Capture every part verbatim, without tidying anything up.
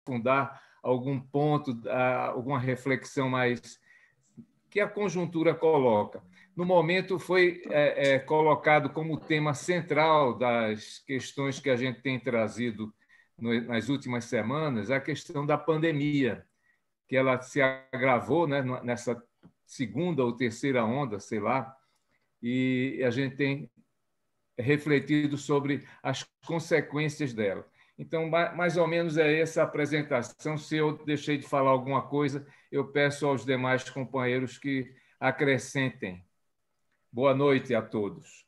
aprofundar algum ponto, alguma reflexão mais que a conjuntura coloca. No momento, foi é, é, colocado como tema central das questões que a gente tem trazido no, nas últimas semanas, a questão da pandemia, que ela se agravou, né, nessa segunda ou terceira onda, sei lá, e a gente tem refletido sobre as consequências dela. Então, mais ou menos é essa a apresentação. Se eu deixei de falar alguma coisa, eu peço aos demais companheiros que acrescentem. Boa noite a todos.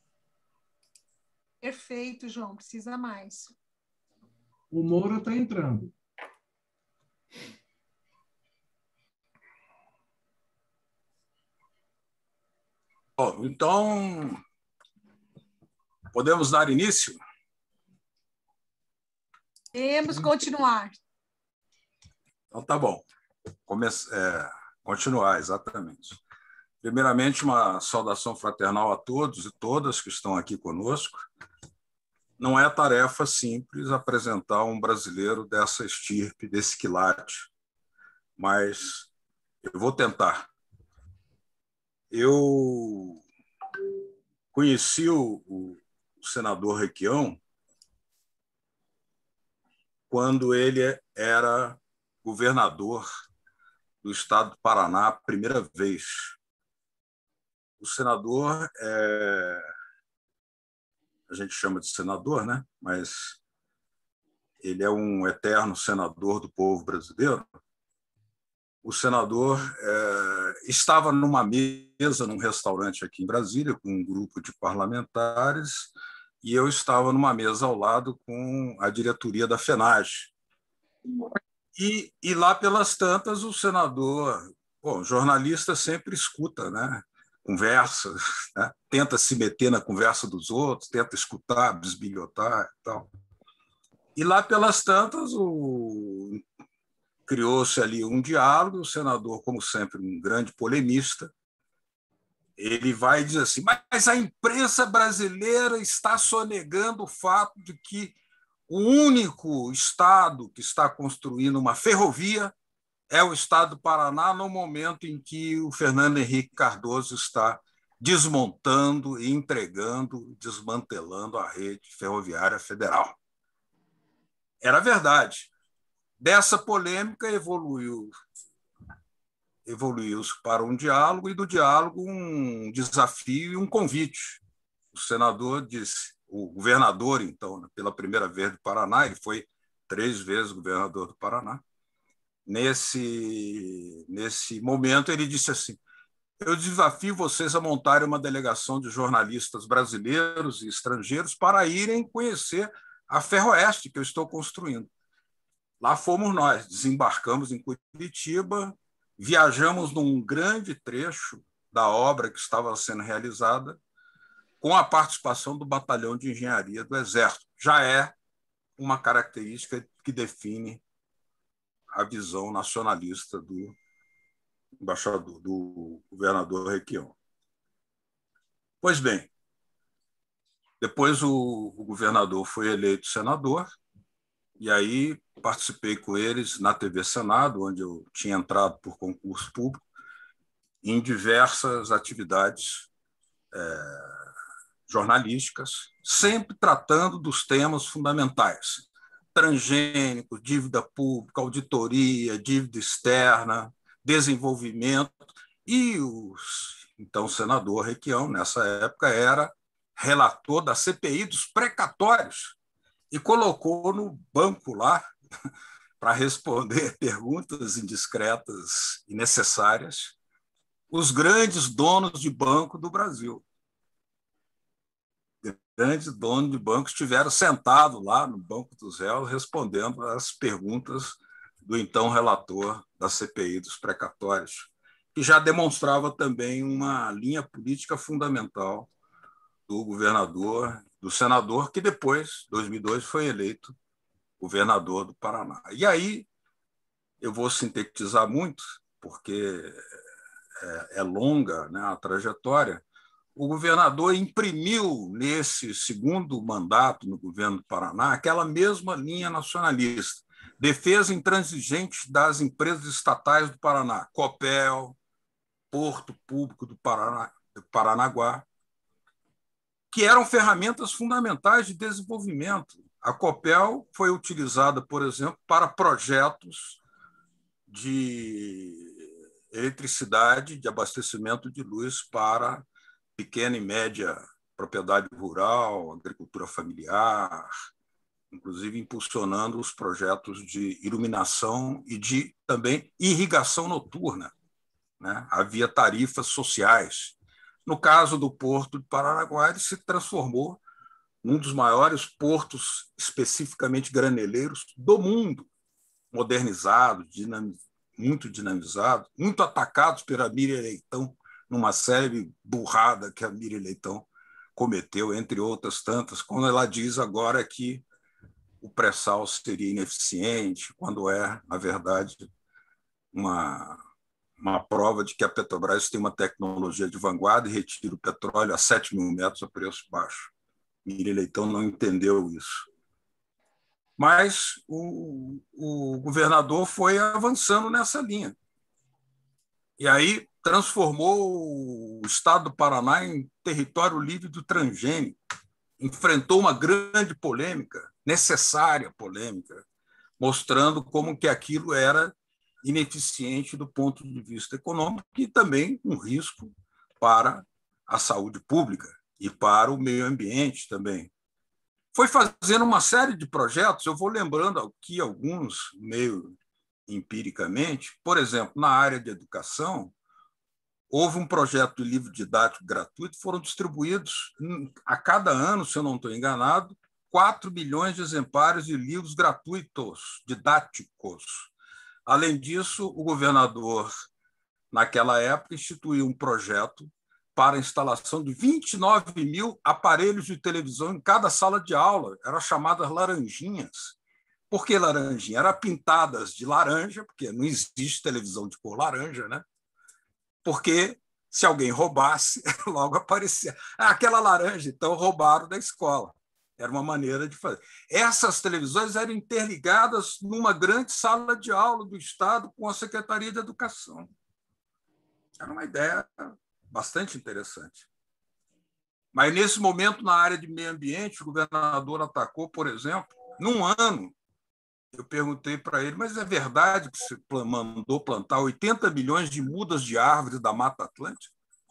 Perfeito, João. Precisa mais. O Moura está entrando. Bom, então, podemos dar início? Podemos continuar. Então, tá bom. Comece... É, continuar, exatamente. Primeiramente, uma saudação fraternal a todos e todas que estão aqui conosco. Não é tarefa simples apresentar um brasileiro dessa estirpe, desse quilate, mas eu vou tentar. Eu conheci o, o senador Requião quando ele era governador do estado do Paraná a primeira vez. O senador, é... a gente chama de senador, né? Mas ele é um eterno senador do povo brasileiro. O senador é... estava numa mesa, num restaurante aqui em Brasília, com um grupo de parlamentares, e eu estava numa mesa ao lado com a diretoria da FENAGE. E, e lá pelas tantas, o senador, bom, jornalista sempre escuta, né? Conversa, né? Tenta se meter na conversa dos outros, tenta escutar, bisbilhotar e tal. E lá pelas tantas, o... criou-se ali um diálogo, o senador, como sempre, um grande polemista, ele vai dizer assim, mas a imprensa brasileira está sonegando o fato de que o único estado que está construindo uma ferrovia é o estado do Paraná, no momento em que o Fernando Henrique Cardoso está desmontando e entregando, desmantelando a rede ferroviária federal. Era verdade. Dessa polêmica evoluiu, evoluiu-se para um diálogo, e do diálogo um desafio e um convite. O senador disse, o governador, então, pela primeira vez do Paraná, ele foi três vezes governador do Paraná. Nesse, nesse momento, ele disse assim, eu desafio vocês a montarem uma delegação de jornalistas brasileiros e estrangeiros para irem conhecer a Ferroeste que eu estou construindo. Lá fomos nós, desembarcamos em Curitiba, viajamos num grande trecho da obra que estava sendo realizada, com a participação do Batalhão de Engenharia do Exército. Já é uma característica que define a visão nacionalista do embaixador, do governador Requião. Pois bem, depois o, o governador foi eleito senador, e aí participei com eles na T V Senado, onde eu tinha entrado por concurso público, em diversas atividades é, jornalísticas, sempre tratando dos temas fundamentais: transgênico, dívida pública, auditoria, dívida externa, desenvolvimento. E o então senador Requião, nessa época, era relator da C P I dos precatórios e colocou no banco lá para responder perguntas indiscretas e necessárias os grandes donos de banco do Brasil. Grandes donos de bancos estiveram sentados lá no banco dos réus respondendo às perguntas do então relator da C P I dos precatórios, que já demonstrava também uma linha política fundamental do governador, do senador, que depois, em dois mil e dois, foi eleito governador do Paraná. E aí, eu vou sintetizar muito, porque é, é longa, né, a trajetória. O governador imprimiu, nesse segundo mandato no governo do Paraná, aquela mesma linha nacionalista. defesa intransigente das empresas estatais do Paraná, Copel, Porto Público do Paraná, do Paranaguá, que eram ferramentas fundamentais de desenvolvimento. A Copel foi utilizada, por exemplo, para projetos de eletricidade, de abastecimento de luz para pequena e média propriedade rural, agricultura familiar, inclusive impulsionando os projetos de iluminação e de também irrigação noturna, né? Havia tarifas sociais. No caso do Porto de Paranaguá, ele se transformou num dos maiores portos especificamente graneleiros do mundo, modernizado, dinam- muito dinamizado, muito atacados pela Miriam Leitão, numa série burrada que a Miriam Leitão cometeu, entre outras tantas, quando ela diz agora que o pré-sal seria ineficiente, quando é, na verdade, uma, uma prova de que a Petrobras tem uma tecnologia de vanguarda e retira o petróleo a sete mil metros a preço baixo. Miriam Leitão não entendeu isso. Mas o, o governador foi avançando nessa linha. E aí transformou o estado do Paraná em território livre do transgênico, enfrentou uma grande polêmica, necessária polêmica, mostrando como que aquilo era ineficiente do ponto de vista econômico e também um risco para a saúde pública e para o meio ambiente também. Foi fazendo uma série de projetos, eu vou lembrando aqui alguns meio empiricamente, por exemplo, na área de educação, houve um projeto de livro didático gratuito, foram distribuídos a cada ano, se eu não estou enganado, quatro milhões de exemplares de livros gratuitos, didáticos. Além disso, o governador, naquela época, instituiu um projeto para a instalação de vinte e nove mil aparelhos de televisão em cada sala de aula, eram chamadas laranjinhas. Por que laranjinha? Eram pintadas de laranja, porque não existe televisão de cor laranja, né? Porque se alguém roubasse, logo aparecia. Ah, aquela laranja, então roubaram da escola. Era uma maneira de fazer. Essas televisões eram interligadas numa grande sala de aula do Estado com a Secretaria de Educação. Era uma ideia bastante interessante. Mas, nesse momento, na área de meio ambiente, o governador atacou, por exemplo, num ano, eu perguntei para ele, mas é verdade que você mandou plantar oitenta milhões de mudas de árvores da Mata Atlântica?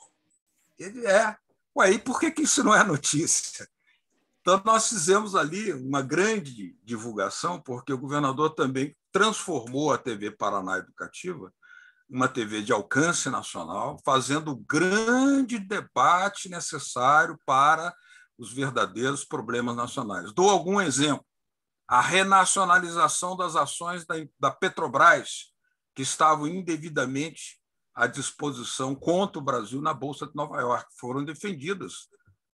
Ele é. Ué, e por que que isso não é notícia? Então, nós fizemos ali uma grande divulgação, porque o governador também transformou a T V Paraná Educativa em uma T V de alcance nacional, fazendo o grande debate necessário para os verdadeiros problemas nacionais. Dou algum exemplo. A renacionalização das ações da Petrobras, que estavam indevidamente à disposição contra o Brasil na Bolsa de Nova York, foram defendidas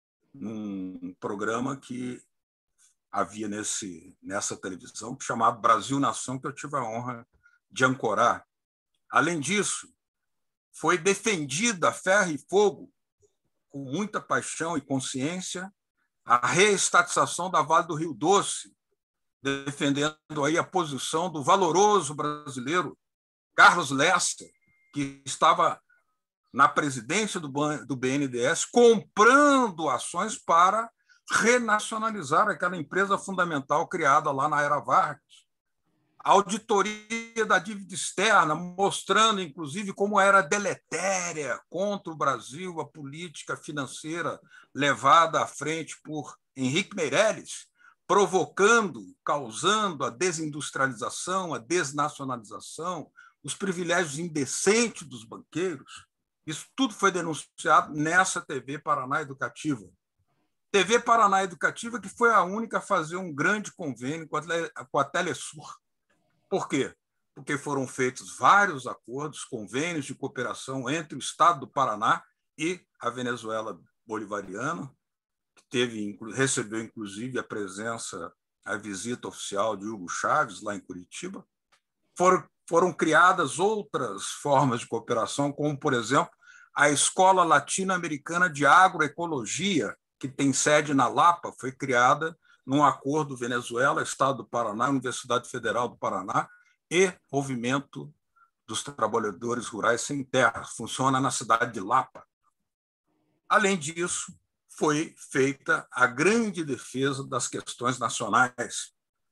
num programa que havia nesse, nessa televisão, chamado Brasil Nação, que eu tive a honra de ancorar. Além disso, foi defendida a ferro e fogo, com muita paixão e consciência, a reestatização da Vale do Rio Doce, defendendo aí a posição do valoroso brasileiro Carlos Lessa, que estava na presidência do B N D E S, comprando ações para renacionalizar aquela empresa fundamental criada lá na era Vargas. A auditoria da dívida externa, mostrando, inclusive, como era deletéria contra o Brasil a política financeira levada à frente por Henrique Meirelles, provocando, causando a desindustrialização, a desnacionalização, os privilégios indecentes dos banqueiros. Isso tudo foi denunciado nessa T V Paraná Educativa. T V Paraná Educativa que foi a única a fazer um grande convênio com a Telesur. Por quê? Porque foram feitos vários acordos, convênios de cooperação entre o Estado do Paraná e a Venezuela bolivariana, que teve, recebeu, inclusive, a presença, a visita oficial de Hugo Chávez, lá em Curitiba. Foram, foram criadas outras formas de cooperação, como, por exemplo, a Escola Latino-Americana de Agroecologia, que tem sede na Lapa, foi criada num acordo Venezuela, Estado do Paraná, Universidade Federal do Paraná e Movimento dos Trabalhadores Rurais Sem Terra. Funciona na cidade de Lapa. Além disso, foi feita a grande defesa das questões nacionais.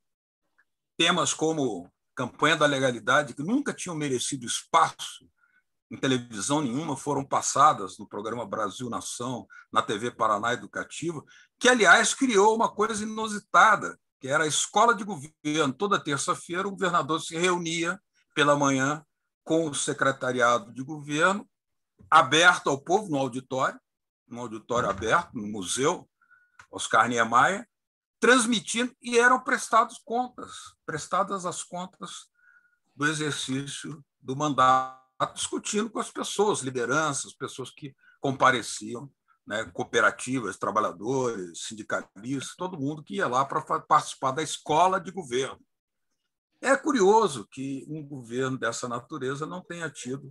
Temas como campanha da legalidade, que nunca tinham merecido espaço em televisão nenhuma, foram passadas no programa Brasil Nação, na T V Paraná Educativa, que, aliás, criou uma coisa inusitada, que era a escola de governo. Toda terça-feira, o governador se reunia pela manhã com o secretariado de governo, aberto ao povo, no auditório, no auditório aberto, no Museu Oscar Niemeyer, transmitindo, e eram prestadas contas, prestadas as contas do exercício do mandato, discutindo com as pessoas, lideranças, pessoas que compareciam, né, cooperativas, trabalhadores, sindicalistas, todo mundo que ia lá para participar da escola de governo. É curioso que um governo dessa natureza não tenha tido.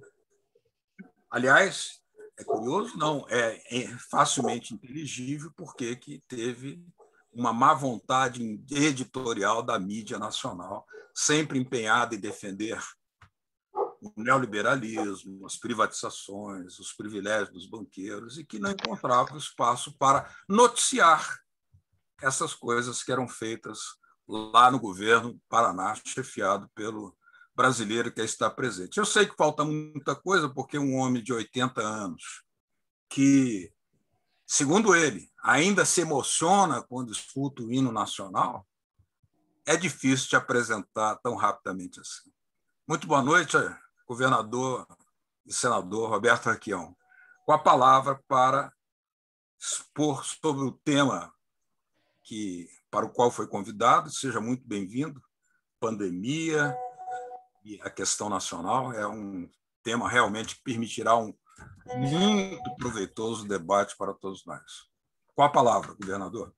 Aliás, é curioso? Não, é, é facilmente inteligível porque que teve uma má vontade editorial da mídia nacional, sempre empenhada em defender o neoliberalismo, as privatizações, os privilégios dos banqueiros, e que não encontrava espaço para noticiar essas coisas que eram feitas lá no governo Paraná, chefiado pelo brasileiro que está presente. Eu sei que falta muita coisa, porque um homem de oitenta anos, que, segundo ele, ainda se emociona quando escuta o hino nacional, é difícil de apresentar tão rapidamente assim. Muito boa noite, governador e senador Roberto Requião, com a palavra para expor sobre o tema que, para o qual foi convidado. Seja muito bem-vindo. Pandemia e a questão nacional é um tema realmente que permitirá um muito proveitoso debate para todos nós. Com a palavra, governador.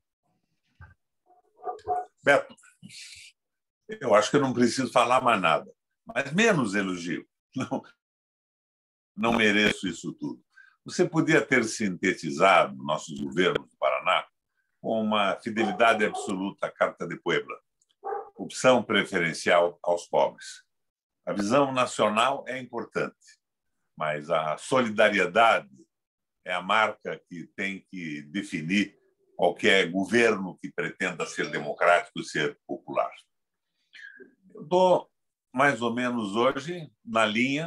Beto, eu acho que eu não preciso falar mais nada, mas menos elogio. Não, não mereço isso tudo. Você podia ter sintetizado nossos governos do Paraná com uma fidelidade absoluta à Carta de Puebla, opção preferencial aos pobres. A visão nacional é importante, mas a solidariedade é a marca que tem que definir qualquer governo que pretenda ser democrático e ser popular. Eu estou, mais ou menos hoje, na linha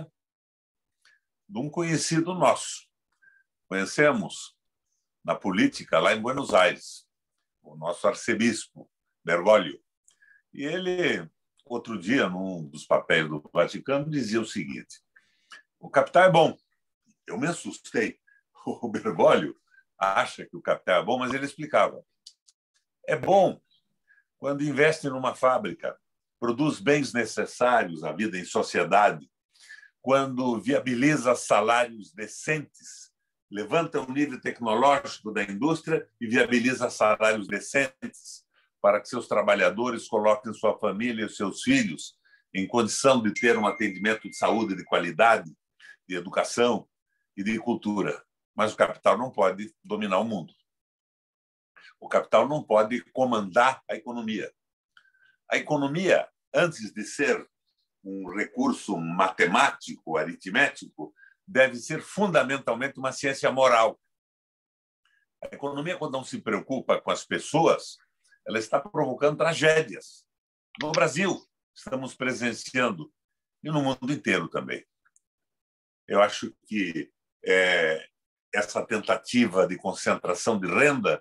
de um conhecido nosso. Conhecemos na política lá em Buenos Aires, o nosso arcebispo, Bergoglio. E ele, outro dia, num dos papéis do Vaticano, dizia o seguinte: o capital é bom. Eu me assustei. O Bergoglio acha que o capital é bom, mas ele explicava. É bom quando investe numa fábrica, produz bens necessários à vida em sociedade, quando viabiliza salários decentes, levanta o nível tecnológico da indústria e viabiliza salários decentes para que seus trabalhadores coloquem sua família e seus filhos em condição de ter um atendimento de saúde de qualidade, de educação e de cultura. Mas o capital não pode dominar o mundo. O capital não pode comandar a economia. A economia, antes de ser um recurso matemático, aritmético, deve ser fundamentalmente uma ciência moral. A economia, quando não se preocupa com as pessoas, ela está provocando tragédias. No Brasil, estamos presenciando, e no mundo inteiro também. Eu acho que é, essa tentativa de concentração de renda,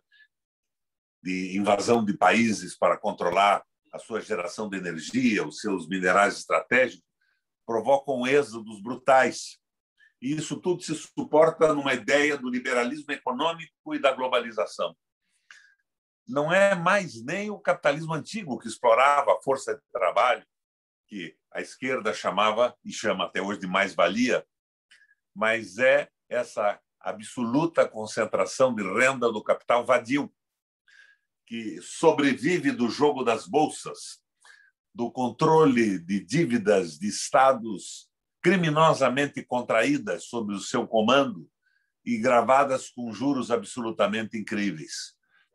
de invasão de países para controlar a sua geração de energia, os seus minerais estratégicos, provocam êxodos brutais. E isso tudo se suporta numa ideia do liberalismo econômico e da globalização. Não é mais nem o capitalismo antigo que explorava a força de trabalho, que a esquerda chamava e chama até hoje de mais-valia, mas é essa absoluta concentração de renda do capital vadio, que sobrevive do jogo das bolsas, do controle de dívidas de estados criminosamente contraídas sob o seu comando e gravadas com juros absolutamente incríveis.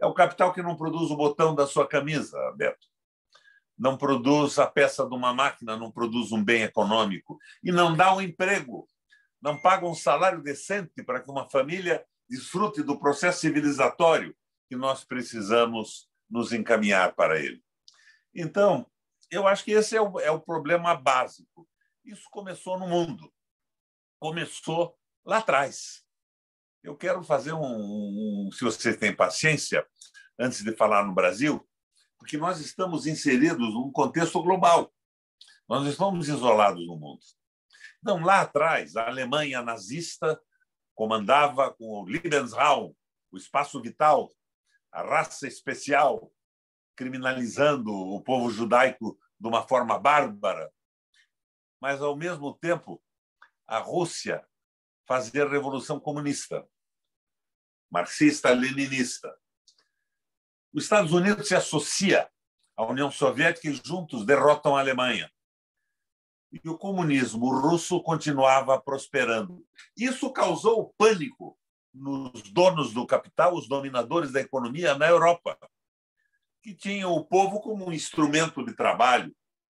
É o capital que não produz o botão da sua camisa, Beto. Não produz a peça de uma máquina, não produz um bem econômico e não dá um emprego, não paga um salário decente para que uma família desfrute do processo civilizatório que nós precisamos nos encaminhar para ele. Então, eu acho que esse é o, é o problema básico. Isso começou no mundo, começou lá atrás. Eu quero fazer um, um se vocês têm paciência, antes de falar no Brasil, porque nós estamos inseridos num contexto global. Nós estamos isolados no mundo. Então, lá atrás, a Alemanha nazista comandava com o Lebensraum, o espaço vital, a raça especial, criminalizando o povo judaico de uma forma bárbara. Mas, ao mesmo tempo, a Rússia fazia a revolução comunista, marxista-leninista. Os Estados Unidos se associa à União Soviética e juntos derrotam a Alemanha. E o comunismo russo continuava prosperando. Isso causou pânico nos donos do capital, os dominadores da economia na Europa, que tinham o povo como um instrumento de trabalho,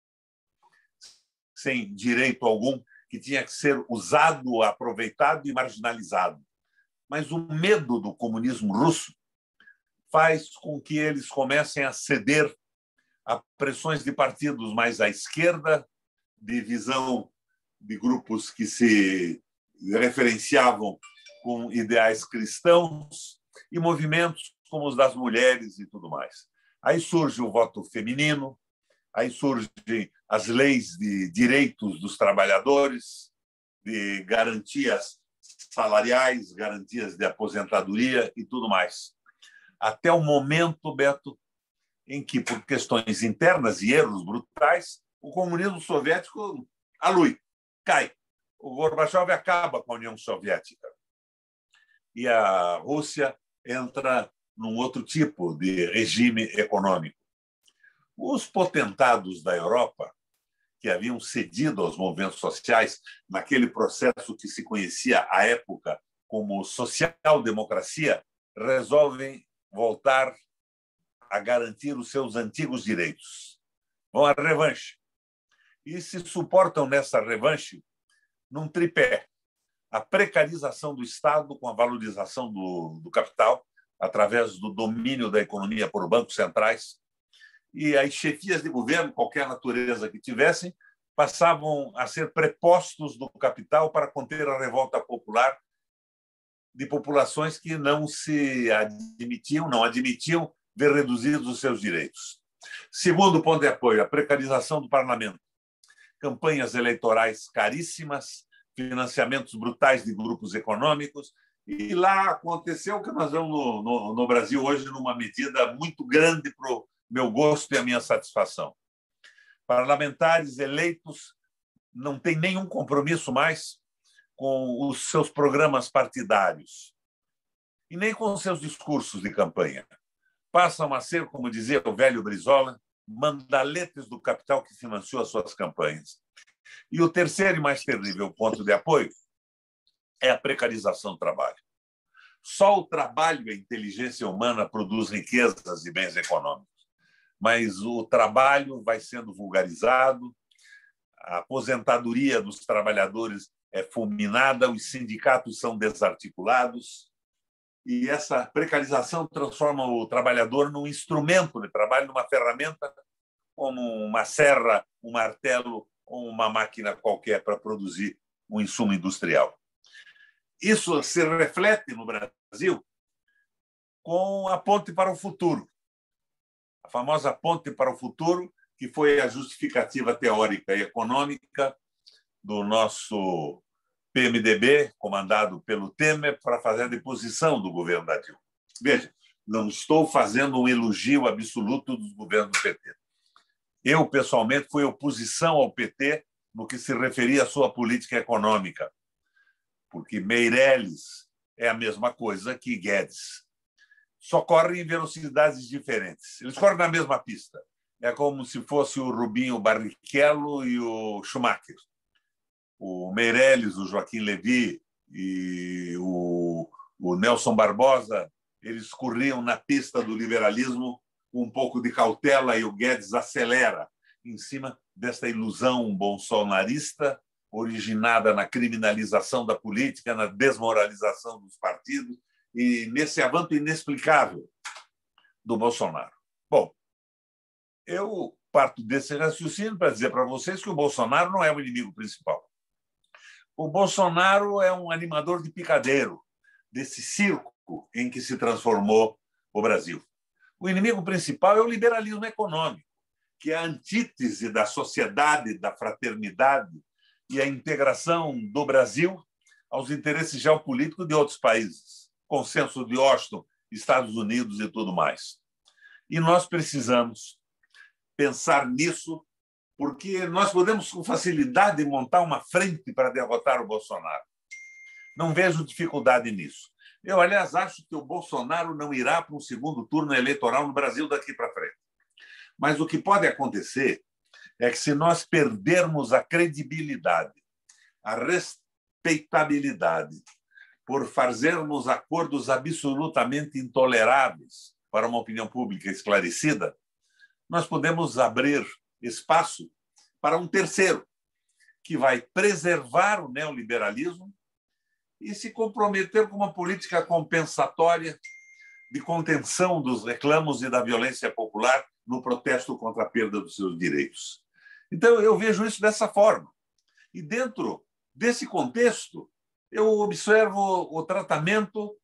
sem direito algum, que tinha que ser usado, aproveitado e marginalizado. Mas o medo do comunismo russo faz com que eles comecem a ceder a pressões de partidos mais à esquerda, de visão de grupos que se referenciavam com ideais cristãos e movimentos como os das mulheres e tudo mais. Aí surge o voto feminino, aí surgem as leis de direitos dos trabalhadores, de garantias salariais, garantias de aposentadoria e tudo mais. Até o momento, Beto, em que, por questões internas e erros brutais, o comunismo soviético alui, cai. O Gorbachev acaba com a União Soviética. E a Rússia entra num outro tipo de regime econômico. Os potentados da Europa, que haviam cedido aos movimentos sociais naquele processo que se conhecia à época como social-democracia, resolvem voltar a garantir os seus antigos direitos. Vão à revanche. E se suportam nessa revanche num tripé: a precarização do Estado com a valorização do, do capital, através do domínio da economia por bancos centrais, e as chefias de governo, qualquer natureza que tivessem, passavam a ser prepostos do capital para conter a revolta popular de populações que não se admitiam, não admitiam ver reduzidos os seus direitos. Segundo ponto de apoio, a precarização do parlamento. Campanhas eleitorais caríssimas, financiamentos brutais de grupos econômicos, e lá aconteceu o que nós vemos no, no, no Brasil hoje numa medida muito grande para o meu gosto e a minha satisfação. Parlamentares eleitos não têm nenhum compromisso mais com os seus programas partidários e nem com os seus discursos de campanha. Passam a ser, como dizia o velho Brizola, mandaletes do capital que financiou as suas campanhas. E o terceiro e mais terrível ponto de apoio é a precarização do trabalho. Só o trabalho e a inteligência humana produz riquezas e bens econômicos. Mas o trabalho vai sendo vulgarizado, a aposentadoria dos trabalhadores é fulminada, os sindicatos são desarticulados, e essa precarização transforma o trabalhador num instrumento de trabalho, numa ferramenta, como uma serra, um martelo ou uma máquina qualquer para produzir um insumo industrial. Isso se reflete no Brasil com a ponte para o futuro. A famosa ponte para o futuro, que foi a justificativa teórica e econômica do nosso P M D B, comandado pelo Temer, para fazer a deposição do governo da Dilma. Veja, não estou fazendo um elogio absoluto dos governos do P T. Eu, pessoalmente, fui oposição ao P T no que se referia à sua política econômica, porque Meirelles é a mesma coisa que Guedes. Só correm em velocidades diferentes. Eles correm na mesma pista. É como se fosse o Rubinho Barrichello e o Schumacher. O Meirelles, o Joaquim Levy e o, o Nelson Barbosa, eles corriam na pista do liberalismo com um pouco de cautela e o Guedes acelera em cima desta ilusão bolsonarista originada na criminalização da política, na desmoralização dos partidos e nesse avanço inexplicável do Bolsonaro. Bom, eu parto desse raciocínio para dizer para vocês que o Bolsonaro não é o inimigo principal. O Bolsonaro é um animador de picadeiro desse circo em que se transformou o Brasil. O inimigo principal é o liberalismo econômico, que é a antítese da sociedade, da fraternidade e a integração do Brasil aos interesses geopolíticos de outros países, consenso de Washington, Estados Unidos e tudo mais. E nós precisamos pensar nisso, porque nós podemos com facilidade montar uma frente para derrotar o Bolsonaro. Não vejo dificuldade nisso. Eu, aliás, acho que o Bolsonaro não irá para um segundo turno eleitoral no Brasil daqui para frente. Mas o que pode acontecer é que, se nós perdermos a credibilidade, a respeitabilidade, por fazermos acordos absolutamente intoleráveis para uma opinião pública esclarecida, nós podemos abrir espaço para um terceiro, que vai preservar o neoliberalismo e se comprometer com uma política compensatória de contenção dos reclamos e da violência popular no protesto contra a perda dos seus direitos. Então, eu vejo isso dessa forma. E, dentro desse contexto, eu observo o tratamento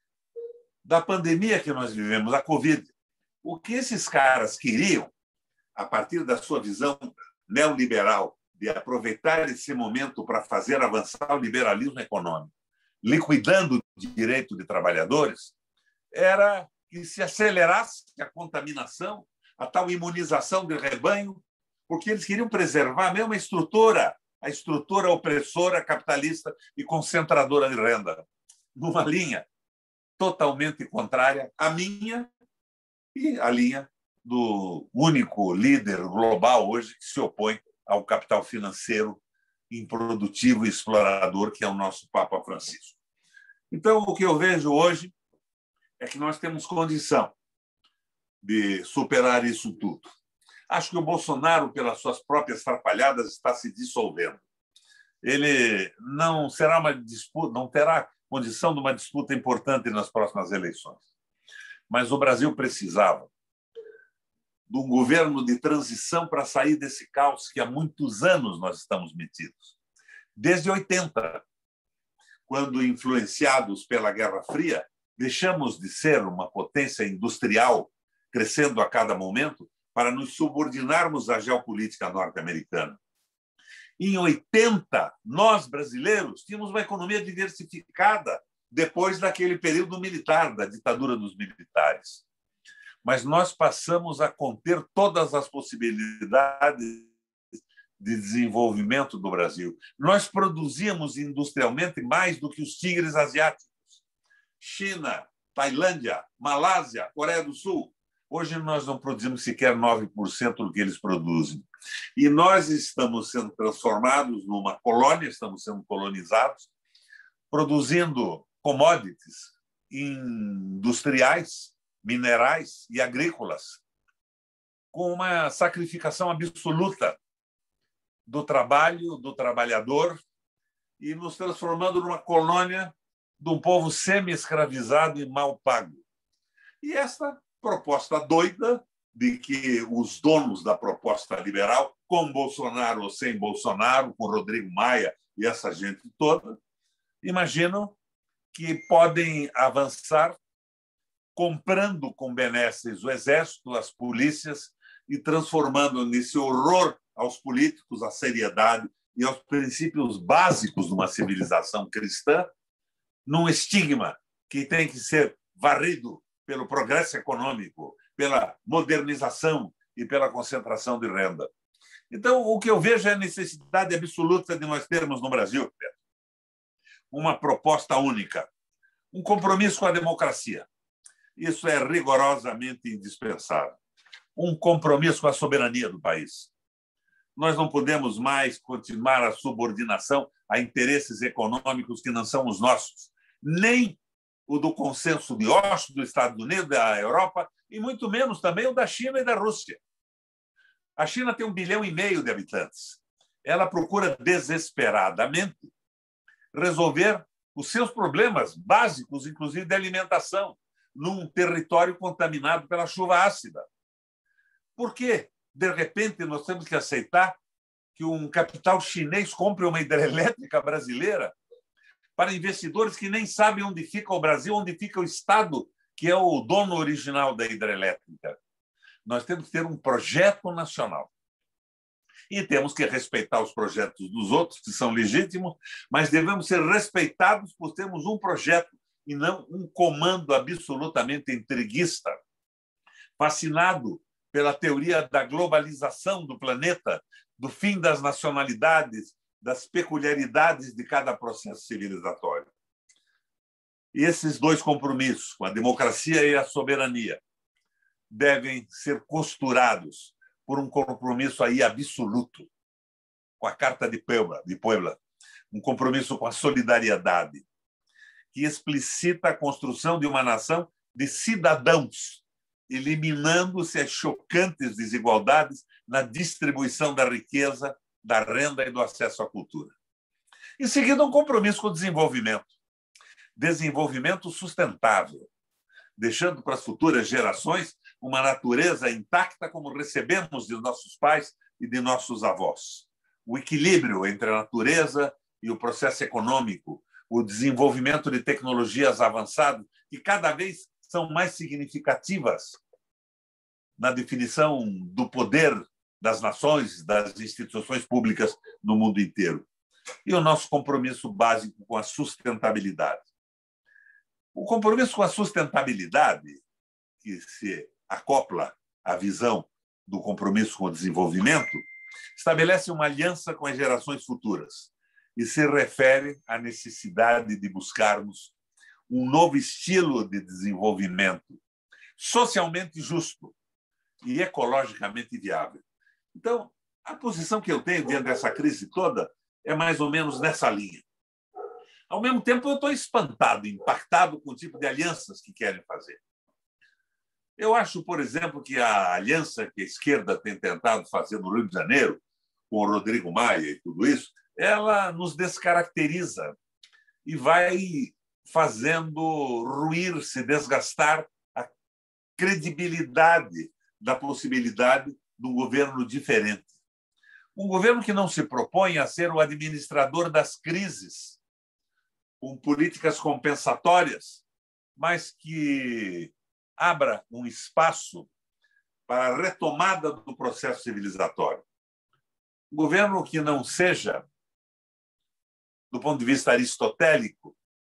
da pandemia que nós vivemos, a Covid. O que esses caras queriam, a partir da sua visão neoliberal, de aproveitar esse momento para fazer avançar o liberalismo econômico, liquidando o direito de trabalhadores, era que se acelerasse a contaminação, a tal imunização de rebanho, porque eles queriam preservar mesmo a estrutura, a estrutura opressora, capitalista e concentradora de renda, numa linha totalmente contrária à minha e à linha do único líder global hoje que se opõe ao capital financeiro improdutivo e explorador, que é o nosso Papa Francisco. Então, o que eu vejo hoje é que nós temos condição de superar isso tudo. Acho que o Bolsonaro, pelas suas próprias trapalhadas, está se dissolvendo. Ele não será uma disputa, não terá condição de uma disputa importante nas próximas eleições. Mas o Brasil precisava de um governo de transição para sair desse caos que há muitos anos nós estamos metidos. Desde oitenta, quando, influenciados pela Guerra Fria, deixamos de ser uma potência industrial crescendo a cada momento para nos subordinarmos à geopolítica norte-americana. Em oitenta, nós, brasileiros, tínhamos uma economia diversificada depois daquele período militar, da ditadura dos militares. Mas nós passamos a conter todas as possibilidades de desenvolvimento do Brasil. Nós produzíamos industrialmente mais do que os tigres asiáticos. China, Tailândia, Malásia, Coreia do Sul. Hoje nós não produzimos sequer nove por cento do que eles produzem. E nós estamos sendo transformados numa colônia, estamos sendo colonizados, produzindo commodities industriais, minerais e agrícolas, com uma sacrificação absoluta do trabalho, do trabalhador, e nos transformando numa colônia de um povo semi-escravizado e mal pago. E esta proposta doida de que os donos da proposta liberal, com Bolsonaro ou sem Bolsonaro, com Rodrigo Maia e essa gente toda, imaginam que podem avançar comprando com benesses o exército, as polícias e transformando nesse horror aos políticos, à seriedade e aos princípios básicos de uma civilização cristã, num estigma que tem que ser varrido pelo progresso econômico, pela modernização e pela concentração de renda. Então, o que eu vejo é a necessidade absoluta de nós termos no Brasil, Pedro, uma proposta única, um compromisso com a democracia. Isso é rigorosamente indispensável. Um compromisso com a soberania do país. Nós não podemos mais continuar a subordinação a interesses econômicos que não são os nossos, nem o do consenso de Oslo, dos Estados Unidos, da Europa, e muito menos também o da China e da Rússia. A China tem um bilhão e meio de habitantes. Ela procura desesperadamente resolver os seus problemas básicos, inclusive de alimentação, num território contaminado pela chuva ácida. Por que, de repente, nós temos que aceitar que um capital chinês compre uma hidrelétrica brasileira para investidores que nem sabem onde fica o Brasil, onde fica o Estado, que é o dono original da hidrelétrica? Nós temos que ter um projeto nacional. E temos que respeitar os projetos dos outros, que são legítimos, mas devemos ser respeitados por termos um projeto e não um comando absolutamente intriguista, fascinado pela teoria da globalização do planeta, do fim das nacionalidades, das peculiaridades de cada processo civilizatório. E esses dois compromissos, com a democracia e a soberania, devem ser costurados por um compromisso aí absoluto com a Carta de Puebla, de Puebla, um compromisso com a solidariedade, que explicita a construção de uma nação de cidadãos, eliminando-se as chocantes desigualdades na distribuição da riqueza, da renda e do acesso à cultura. Em seguida, um compromisso com o desenvolvimento. Desenvolvimento sustentável, deixando para as futuras gerações uma natureza intacta como recebemos de nossos pais e de nossos avós. O equilíbrio entre a natureza e o processo econômico, o desenvolvimento de tecnologias avançadas, que cada vez são mais significativas na definição do poder das nações, das instituições públicas no mundo inteiro. E o nosso compromisso básico com a sustentabilidade. O compromisso com a sustentabilidade, que se acopla à visão do compromisso com o desenvolvimento, estabelece uma aliança com as gerações futuras e se refere à necessidade de buscarmos um novo estilo de desenvolvimento socialmente justo e ecologicamente viável. Então, a posição que eu tenho diante dessa crise toda é mais ou menos nessa linha. Ao mesmo tempo, eu estou espantado, impactado com o tipo de alianças que querem fazer. Eu acho, por exemplo, que a aliança que a esquerda tem tentado fazer no Rio de Janeiro, com o Rodrigo Maia e tudo isso, ela nos descaracteriza e vai fazendo ruir, se desgastar a credibilidade da possibilidade de um governo diferente. Um governo que não se propõe a ser o administrador das crises, com políticas compensatórias, mas que abra um espaço para a retomada do processo civilizatório. Um governo que não seja, do ponto de vista aristotélico,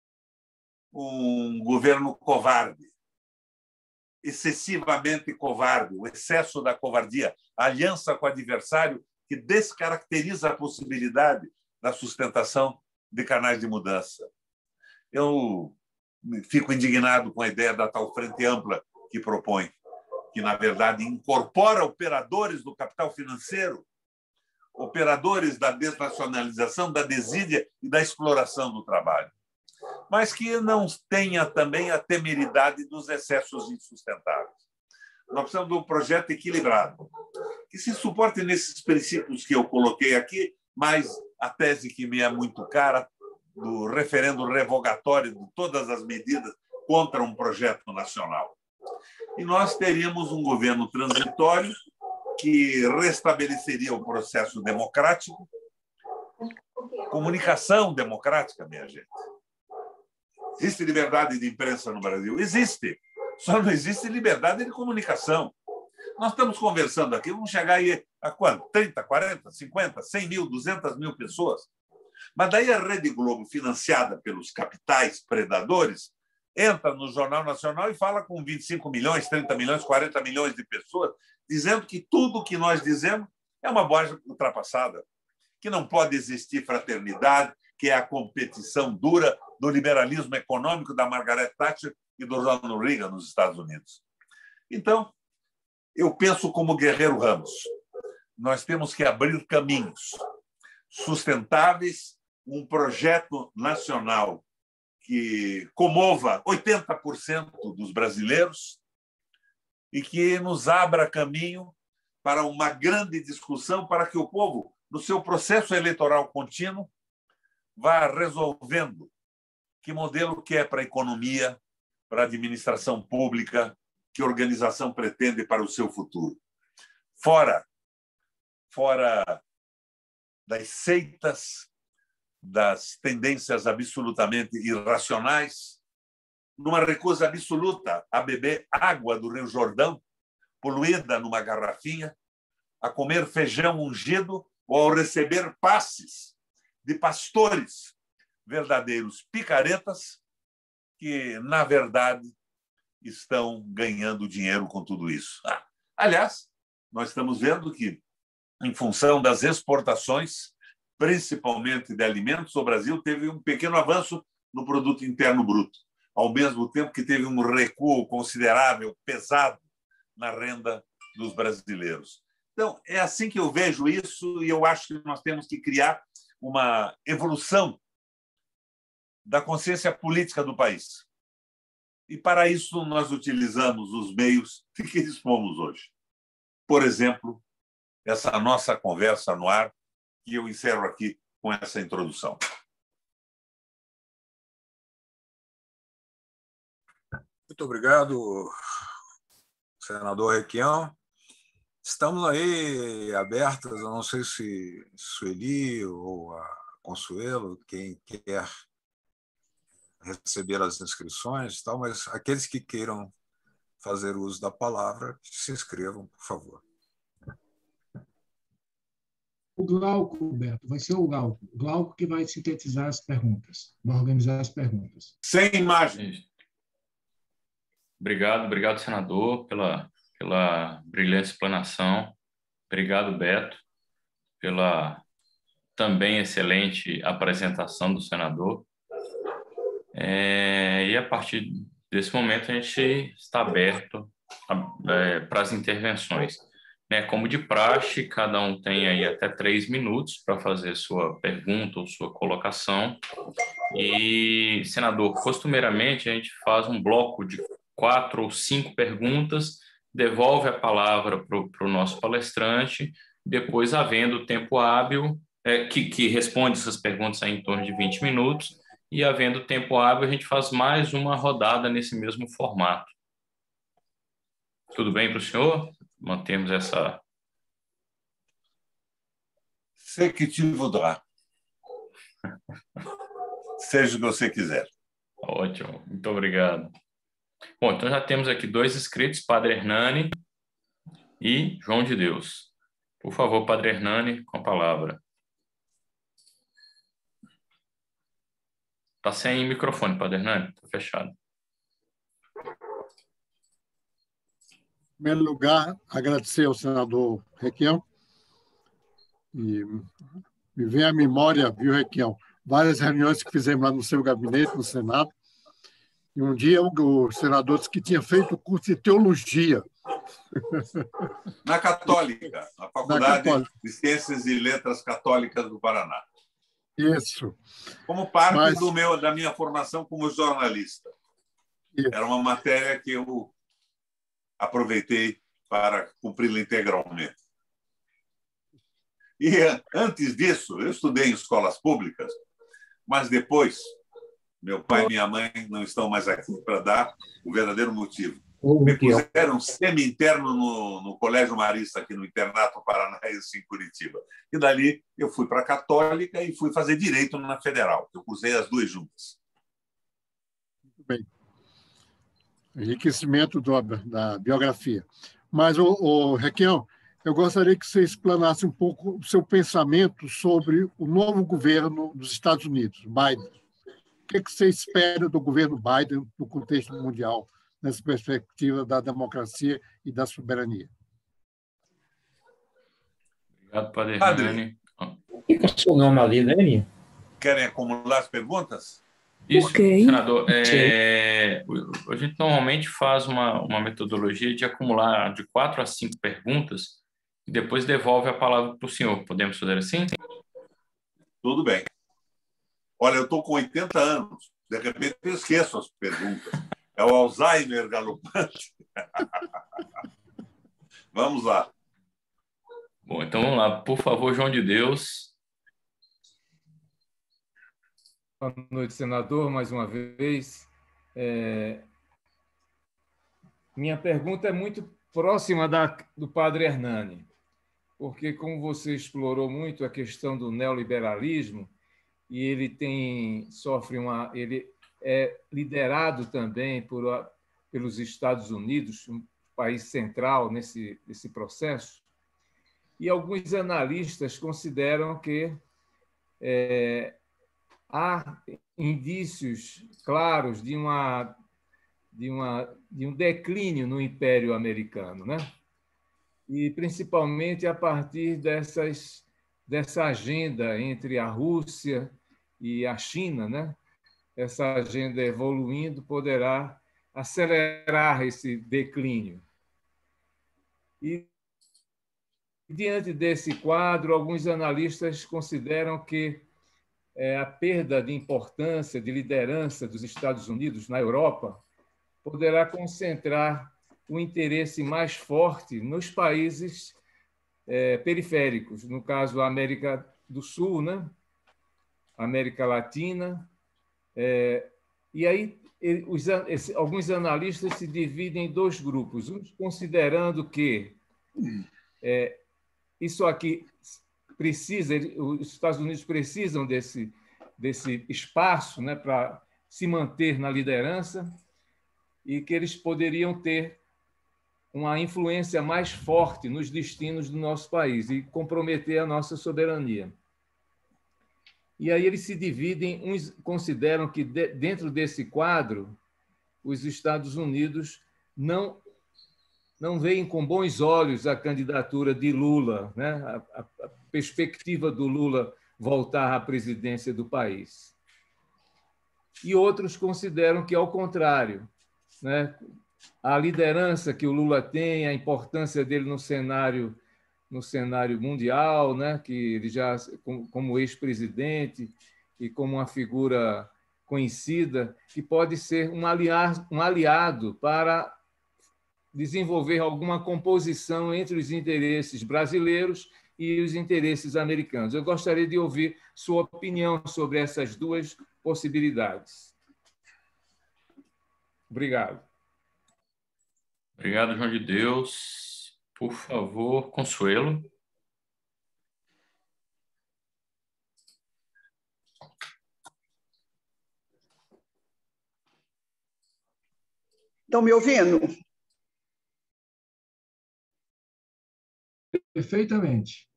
um governo covarde, excessivamente covarde, o excesso da covardia, a aliança com o adversário que descaracteriza a possibilidade da sustentação de canais de mudança. Eu fico indignado com a ideia da tal frente ampla que propõe, que, na verdade, incorpora operadores do capital financeiro, operadores da desnacionalização, da desídia e da exploração do trabalho, mas que não tenha também a temeridade dos excessos insustentáveis. Nós precisamos de um projeto equilibrado, que se suporte nesses princípios que eu coloquei aqui, mas a tese que me é muito cara, do referendo revogatório de todas as medidas contra um projeto nacional. E nós teríamos um governo transitório que restabeleceria o processo democrático, comunicação democrática, minha gente. Existe liberdade de imprensa no Brasil? Existe. Só não existe liberdade de comunicação. Nós estamos conversando aqui, vamos chegar aí a quanto? trinta, quarenta, cinquenta, cem mil, duzentas mil pessoas? Mas daí a Rede Globo, financiada pelos capitais predadores, entra no Jornal Nacional e fala com vinte e cinco milhões, trinta milhões, quarenta milhões de pessoas, dizendo que tudo o que nós dizemos é uma bobagem ultrapassada, que não pode existir fraternidade, que é a competição dura do liberalismo econômico da Margaret Thatcher e do Ronald Reagan nos Estados Unidos. Então, eu penso como Guerreiro Ramos. Nós temos que abrir caminhos sustentáveis, um projeto nacional que comova oitenta por cento dos brasileiros e que nos abra caminho para uma grande discussão para que o povo, no seu processo eleitoral contínuo, vá resolvendo que modelo quer para a economia, para a administração pública, que organização pretende para o seu futuro. Fora, fora das seitas, das tendências absolutamente irracionais, numa recusa absoluta a beber água do Rio Jordão, poluída numa garrafinha, a comer feijão ungido ou ao receber passes de pastores, verdadeiros picaretas, que, na verdade, estão ganhando dinheiro com tudo isso. Ah, aliás, nós estamos vendo que, em função das exportações, principalmente de alimentos, o Brasil teve um pequeno avanço no produto interno bruto, ao mesmo tempo que teve um recuo considerável, pesado, na renda dos brasileiros. Então, é assim que eu vejo isso e eu acho que nós temos que criar uma evolução da consciência política do país. E, para isso, nós utilizamos os meios de que dispomos hoje. Por exemplo, essa nossa conversa no ar, que eu encerro aqui com essa introdução. Muito obrigado, senador Requião. Estamos aí abertas, eu não sei se Sueli ou a Consuelo, quem quer receber as inscrições, tal, mas aqueles que queiram fazer uso da palavra, se inscrevam, por favor. O Glauco, Beto, vai ser o Glauco. O Glauco que vai sintetizar as perguntas, vai organizar as perguntas. Sem imagens. Obrigado, obrigado, senador, pela, pela brilhante explanação. Obrigado, Beto, pela também excelente apresentação do senador. É, e, a partir desse momento, a gente está aberto a, é, para as intervenções. Né, como de praxe, cada um tem aí até três minutos para fazer sua pergunta ou sua colocação. E, senador, costumeiramente a gente faz um bloco de quatro ou cinco perguntas, devolve a palavra para o nosso palestrante, depois, havendo tempo hábil, é, que, que responde essas perguntas aí em torno de vinte minutos, e havendo tempo hábil, a gente faz mais uma rodada nesse mesmo formato. Tudo bem para o senhor? Mantemos essa... C'est que tu voudras. Seja o que você quiser. Ótimo, muito obrigado. Bom, então já temos aqui dois inscritos, Padre Hernani e João de Deus. Por favor, Padre Hernani, com a palavra. Está sem microfone, Padre Hernani, está fechado. Em primeiro lugar, agradecer ao senador Requião. E me vem à memória, viu, Requião, várias reuniões que fizemos lá no seu gabinete, no Senado. E um dia o senador disse que tinha feito o curso de teologia. Na Católica, na Faculdade Na Católica. de Ciências e Letras Católicas do Paraná. Isso. Como parte Mas... do meu, da minha formação como jornalista. Isso. Era uma matéria que eu aproveitei para cumpri-la integralmente. E antes disso, eu estudei em escolas públicas, mas depois, meu pai e minha mãe não estão mais aqui para dar o verdadeiro motivo. Me puseram semi-interno no, no Colégio Marista, aqui no Internato Paranaense, em Curitiba. E dali eu fui para a Católica e fui fazer Direito na Federal. Eu cursei as duas juntas. Muito bem. Enriquecimento do, da biografia. Mas, o, o Requião, eu gostaria que você explanasse um pouco o seu pensamento sobre o novo governo dos Estados Unidos, Biden. O que, que você espera do governo Biden no contexto mundial, nessa perspectiva da democracia e da soberania? Obrigado, Padre Hernani. Fica o seu nome ali, né? Querem acumular as perguntas? Isso, okay. senador. É, a gente normalmente faz uma, uma metodologia de acumular de quatro a cinco perguntas e depois devolve a palavra para o senhor. Podemos fazer assim? Tudo bem. Olha, eu estou com oitenta anos De repente eu esqueço as perguntas. É o Alzheimer galopante. Vamos lá. Bom, então vamos lá. Por favor, João de Deus. Boa noite, senador, mais uma vez. É... Minha pergunta é muito próxima da do padre Hernani, porque, como você explorou muito a questão do neoliberalismo, e ele tem sofre uma ele é liderado também por pelos Estados Unidos, um país central nesse nesse processo, e alguns analistas consideram que é, há indícios claros de uma de uma de um declínio no Império Americano, né? E principalmente a partir dessas dessa agenda entre a Rússia e a China, né? Essa agenda evoluindo poderá acelerar esse declínio. E, diante desse quadro, alguns analistas consideram que é, a perda de importância, de liderança dos Estados Unidos na Europa poderá concentrar o interesse mais forte nos países é, periféricos, no caso, a América do Sul, né? América Latina. É, e aí, os, esse, alguns analistas se dividem em dois grupos, uns considerando que é, isso aqui precisa, os Estados Unidos precisam desse, desse espaço, né, para se manter na liderança, e que eles poderiam ter uma influência mais forte nos destinos do nosso país e comprometer a nossa soberania. E aí eles se dividem, uns consideram que dentro desse quadro os Estados Unidos não não veem com bons olhos a candidatura de Lula, né? a, a, a perspectiva do Lula voltar à presidência do país. E outros consideram que, ao contrário, né? A liderança que o Lula tem, a importância dele no cenário, no cenário mundial, né? Que ele já, como ex-presidente e como uma figura conhecida, que pode ser um aliado, um aliado para desenvolver alguma composição entre os interesses brasileiros e os interesses americanos. Eu gostaria de ouvir sua opinião sobre essas duas possibilidades. Obrigado. Obrigado, João de Deus. Por favor, Consuelo. Estão me ouvindo? Perfeitamente.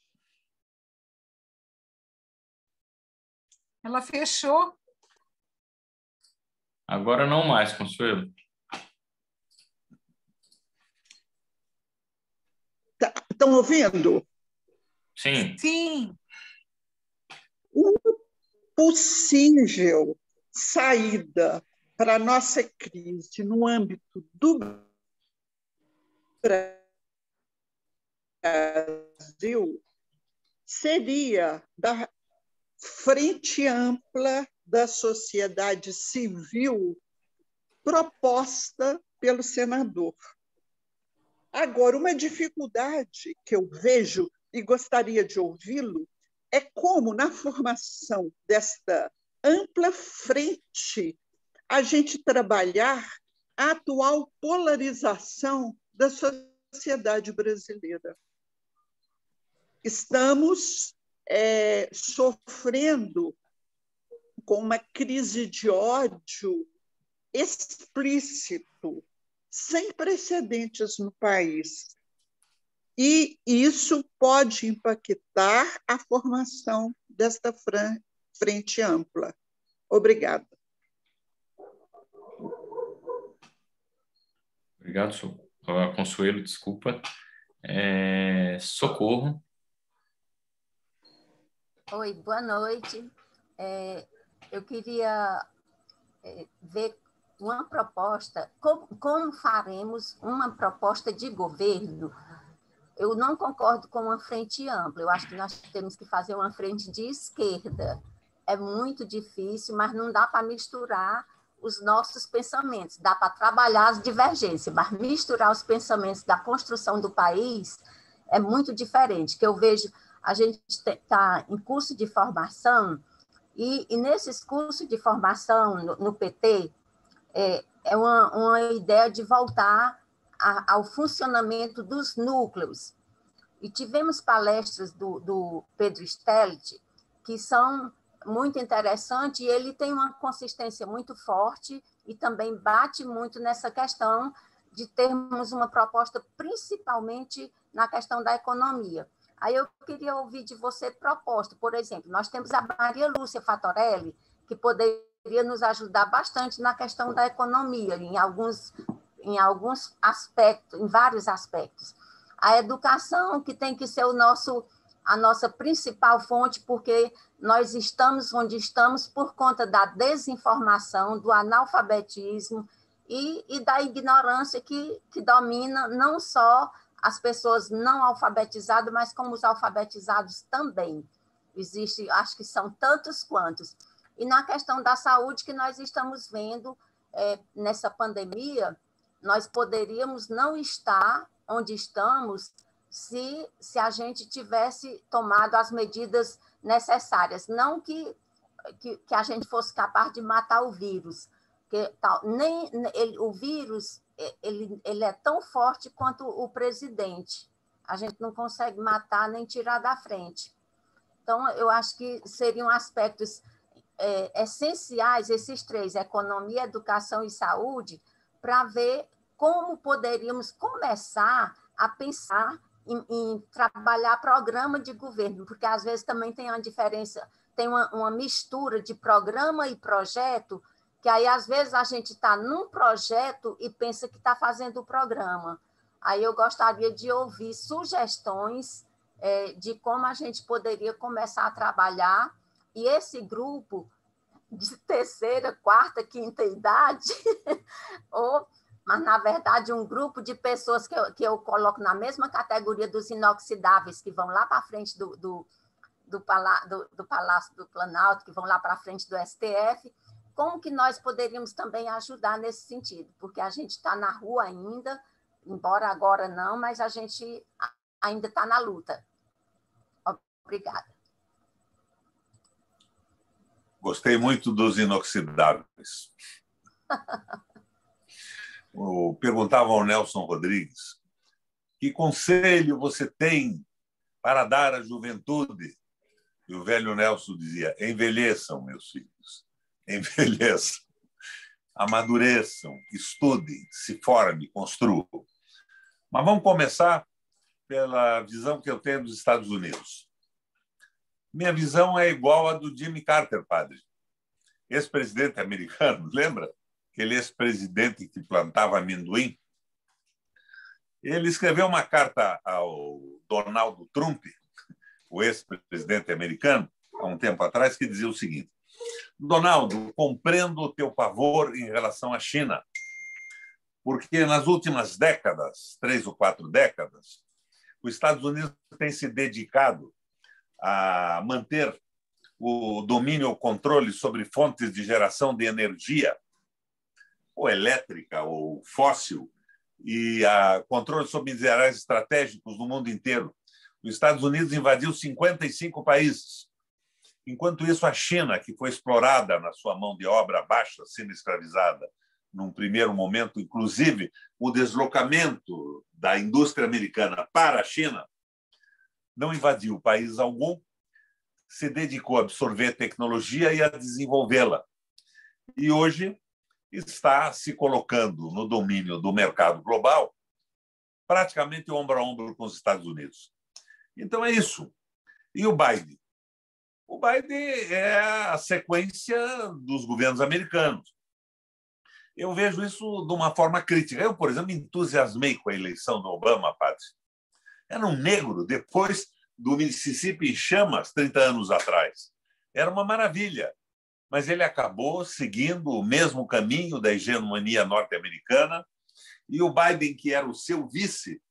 Ela fechou. Agora não mais, Consuelo. Estão ouvindo? Sim. Sim. Uma possível saída para a nossa crise no âmbito do Brasil seria da frente ampla da sociedade civil proposta pelo senador. Agora, uma dificuldade que eu vejo e gostaria de ouvi-lo é como, na formação desta ampla frente, a gente trabalhar a atual polarização da sociedade brasileira. Estamos é, sofrendo com uma crise de ódio explícito, sem precedentes no país. E isso pode impactar a formação desta frente ampla. Obrigada. Obrigado, Consuelo, desculpa. É, Socorro. Oi, boa noite. É, eu queria é, ver uma proposta, como, como faremos uma proposta de governo. Eu não concordo com uma frente ampla, eu acho que nós temos que fazer uma frente de esquerda. é muito difícil, mas não dá para misturar os nossos pensamentos, dá para trabalhar as divergências, mas misturar os pensamentos da construção do país é muito diferente, que eu vejo, a gente está em curso de formação, e, e nesses cursos de formação no, no P T, é, é uma, uma ideia de voltar a, ao funcionamento dos núcleos. E tivemos palestras do, do Pedro Stellit, que são muito interessantes, e ele tem uma consistência muito forte e também bate muito nessa questão de termos uma proposta principalmente na questão da economia. Aí eu queria ouvir de você proposta, por exemplo, nós temos a Maria Lúcia Fatorelli, que poderia nos ajudar bastante na questão da economia, em alguns, em alguns aspectos, em vários aspectos. A educação, que tem que ser o nosso, a nossa principal fonte, porque nós estamos onde estamos por conta da desinformação, do analfabetismo e, e da ignorância que, que domina não só as pessoas não alfabetizadas, mas como os alfabetizados também. Existe, acho que são tantos quantos. E na questão da saúde que nós estamos vendo é, nessa pandemia, nós poderíamos não estar onde estamos se, se a gente tivesse tomado as medidas necessárias. Não que, que, que a gente fosse capaz de matar o vírus, porque tal, nem, ele, o vírus ele, ele é tão forte quanto o presidente. A gente não consegue matar nem tirar da frente. Então, eu acho que seriam aspectos é, essenciais, esses três, economia, educação e saúde, para ver como poderíamos começar a pensar em, em trabalhar programa de governo, porque às vezes também tem uma diferença, tem uma, uma mistura de programa e projeto, que aí às vezes a gente está num projeto e pensa que está fazendo o programa. Aí eu gostaria de ouvir sugestões é, de como a gente poderia começar a trabalhar, e esse grupo de terceira, quarta, quinta idade, ou, mas, na verdade, um grupo de pessoas que eu, que eu coloco na mesma categoria dos inoxidáveis, que vão lá para frente do, do, do, palá, do, do Palácio do Planalto, que vão lá para frente do S T F, como que nós poderíamos também ajudar nesse sentido? Porque a gente está na rua ainda, embora agora não, mas a gente ainda está na luta. Obrigada. Gostei muito dos inoxidáveis. Eu perguntava ao Nelson Rodrigues que conselho você tem para dar à juventude? E o velho Nelson dizia: envelheçam, meus filhos. Envelheçam, amadureçam, estudem, se formem, construam. Mas vamos começar pela visão que eu tenho dos Estados Unidos. Minha visão é igual à do Jimmy Carter, padre. Ex-presidente americano, lembra? Aquele ex-presidente que plantava amendoim. Ele escreveu uma carta ao Donald Trump, o ex-presidente americano, há um tempo atrás, que dizia o seguinte: Donaldo, compreendo o teu pavor em relação à China, porque nas últimas décadas, três ou quatro décadas, os Estados Unidos têm se dedicado a manter o domínio ou controle sobre fontes de geração de energia, ou elétrica, ou fóssil, e a controle sobre minerais estratégicos no mundo inteiro. Os Estados Unidos invadiu cinquenta e cinco países. Enquanto isso, a China, que foi explorada na sua mão de obra baixa, sendo escravizada, num primeiro momento, inclusive, o deslocamento da indústria americana para a China, não invadiu país algum, se dedicou a absorver tecnologia e a desenvolvê-la. E hoje está se colocando no domínio do mercado global, praticamente ombro a ombro com os Estados Unidos. Então é isso. E o Biden? O Biden é a sequência dos governos americanos. Eu vejo isso de uma forma crítica. Eu, por exemplo, me entusiasmei com a eleição do Obama, padre. Era um negro depois do Mississippi em chamas, trinta anos atrás. Era uma maravilha. Mas ele acabou seguindo o mesmo caminho da hegemonia norte-americana, e o Biden, que era o seu vice,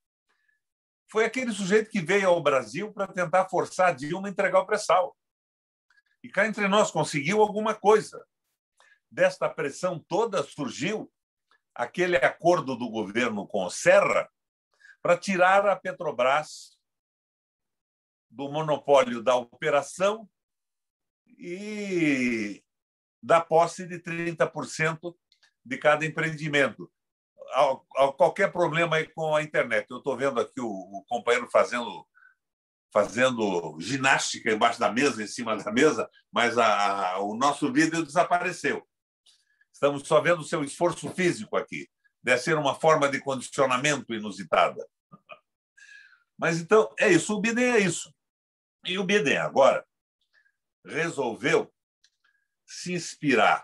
foi aquele sujeito que veio ao Brasil para tentar forçar a Dilma a entregar o pré-sal. E cá entre nós conseguiu alguma coisa. Desta pressão toda surgiu aquele acordo do governo com o Serra para tirar a Petrobras do monopólio da operação e da posse de trinta por cento de cada empreendimento. Qualquer problema aí com a internet. Eu estou vendo aqui o companheiro fazendo, fazendo ginástica embaixo da mesa, em cima da mesa, mas a, a, o nosso vídeo desapareceu. Estamos só vendo o seu esforço físico aqui. Deve ser uma forma de condicionamento inusitada. Mas, então, é isso. O Biden é isso. E o Biden, agora, resolveu se inspirar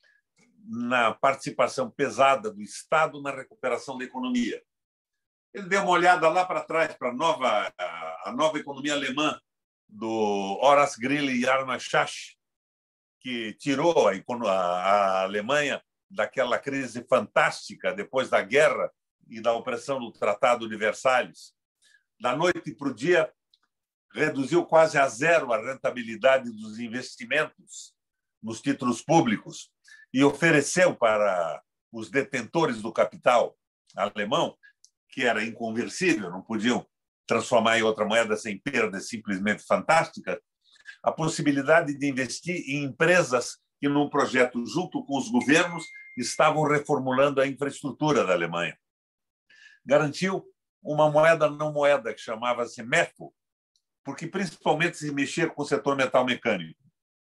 na participação pesada do Estado na recuperação da economia. Ele deu uma olhada lá para trás, para a nova, a nova economia alemã do Horace Greeley e Arnold Schacht, que tirou a, a Alemanha daquela crise fantástica depois da guerra e da opressão do Tratado de Versalhes. Da noite para o dia, reduziu quase a zero a rentabilidade dos investimentos nos títulos públicos e ofereceu para os detentores do capital alemão, que era inconversível, não podiam transformar em outra moeda sem perdas simplesmente fantásticas, a possibilidade de investir em empresas que, num projeto junto com os governos, estavam reformulando a infraestrutura da Alemanha. Garantiu uma moeda não moeda, que chamava-se MEFO, porque principalmente se mexia com o setor metal mecânico.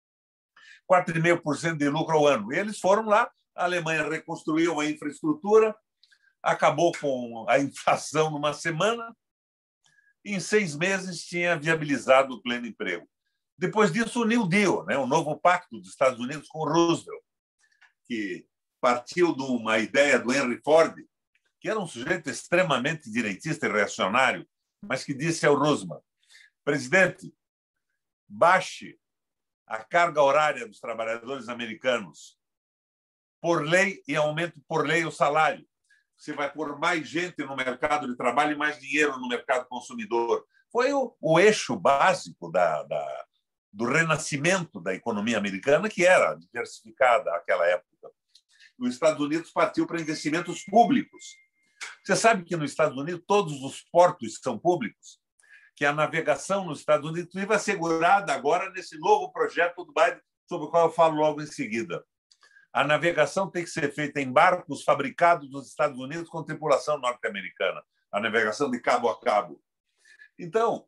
quatro vírgula cinco por cento de lucro ao ano. Eles foram lá, a Alemanha reconstruiu a infraestrutura, acabou com a inflação numa semana, e em seis meses tinha viabilizado o pleno emprego. Depois disso, o New Deal, né, o novo pacto dos Estados Unidos com Roosevelt, que partiu de uma ideia do Henry Ford, que era um sujeito extremamente direitista e reacionário, mas que disse ao Roosevelt: presidente, baixe a carga horária dos trabalhadores americanos por lei e aumente por lei o salário. Você vai pôr mais gente no mercado de trabalho e mais dinheiro no mercado consumidor. Foi o, o eixo básico da, da, do renascimento da economia americana, que era diversificada naquela época. Os Estados Unidos partiu para investimentos públicos. Você sabe que nos Estados Unidos todos os portos são públicos? Que a navegação nos Estados Unidos vive assegurada agora nesse novo projeto do Biden, sobre o qual eu falo logo em seguida. A navegação tem que ser feita em barcos fabricados nos Estados Unidos com tripulação norte-americana, a navegação de cabo a cabo. Então,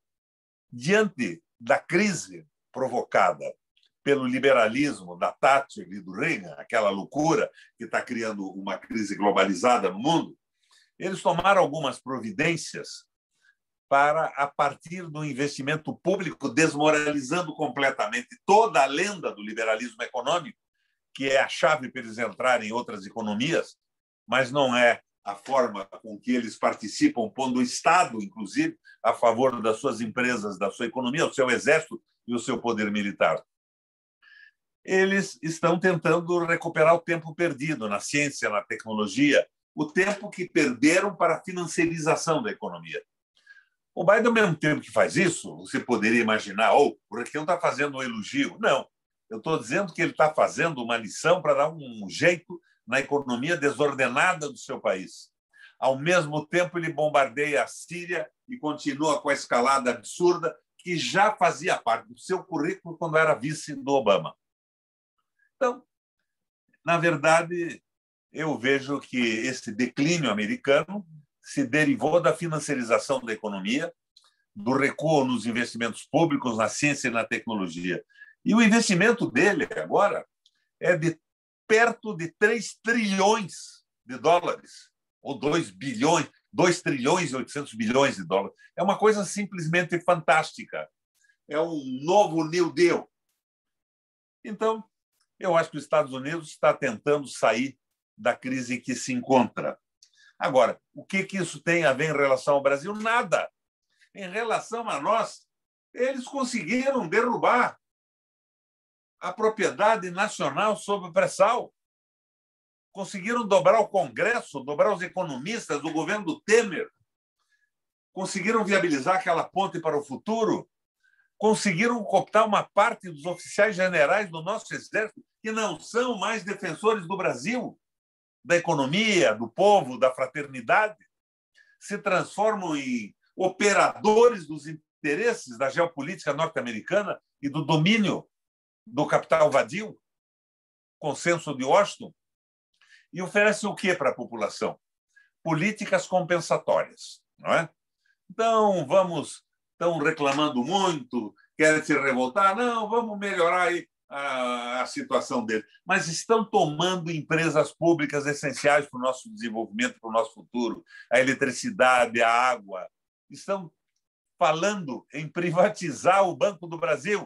diante da crise provocada pelo liberalismo da Thatcher e do Reagan, aquela loucura que está criando uma crise globalizada no mundo, eles tomaram algumas providências para, a partir do investimento público, desmoralizando completamente toda a lenda do liberalismo econômico, que é a chave para eles entrarem em outras economias, mas não é a forma com que eles participam, pondo o Estado, inclusive, a favor das suas empresas, da sua economia, o seu exército e o seu poder militar. Eles estão tentando recuperar o tempo perdido na ciência, na tecnologia, o tempo que perderam para a financiarização da economia. O Biden, ao mesmo tempo que faz isso, você poderia imaginar, oh, o Requião está fazendo um elogio. Não, eu estou dizendo que ele está fazendo uma lição para dar um jeito na economia desordenada do seu país. Ao mesmo tempo, ele bombardeia a Síria e continua com a escalada absurda que já fazia parte do seu currículo quando era vice do Obama. Então, na verdade, eu vejo que esse declínio americano se derivou da financiarização da economia, do recuo nos investimentos públicos, na ciência e na tecnologia. E o investimento dele agora é de perto de três trilhões de dólares, ou dois bilhões, dois trilhões e oitocentos bilhões de dólares. É uma coisa simplesmente fantástica. É um novo New Deal. Então, eu acho que os Estados Unidos está tentando sair da crise em que se encontra. Agora, o que isso tem a ver em relação ao Brasil? Nada. Em relação a nós, eles conseguiram derrubar a propriedade nacional sob o pré-sal. Conseguiram dobrar o Congresso, dobrar os economistas do governo do Temer. Conseguiram viabilizar aquela ponte para o futuro. conseguiram cooptar uma parte dos oficiais generais do nosso exército que não são mais defensores do Brasil, da economia, do povo, da fraternidade, se transformam em operadores dos interesses da geopolítica norte-americana e do domínio do capital vadio, consenso de Washington, e oferecem o quê para a população? Políticas compensatórias, não é? Então, vamos, estão reclamando muito, querem se revoltar, não, vamos melhorar aí a, a situação deles. Mas estão tomando empresas públicas essenciais para o nosso desenvolvimento, para o nosso futuro, a eletricidade, a água. Estão falando em privatizar o Banco do Brasil.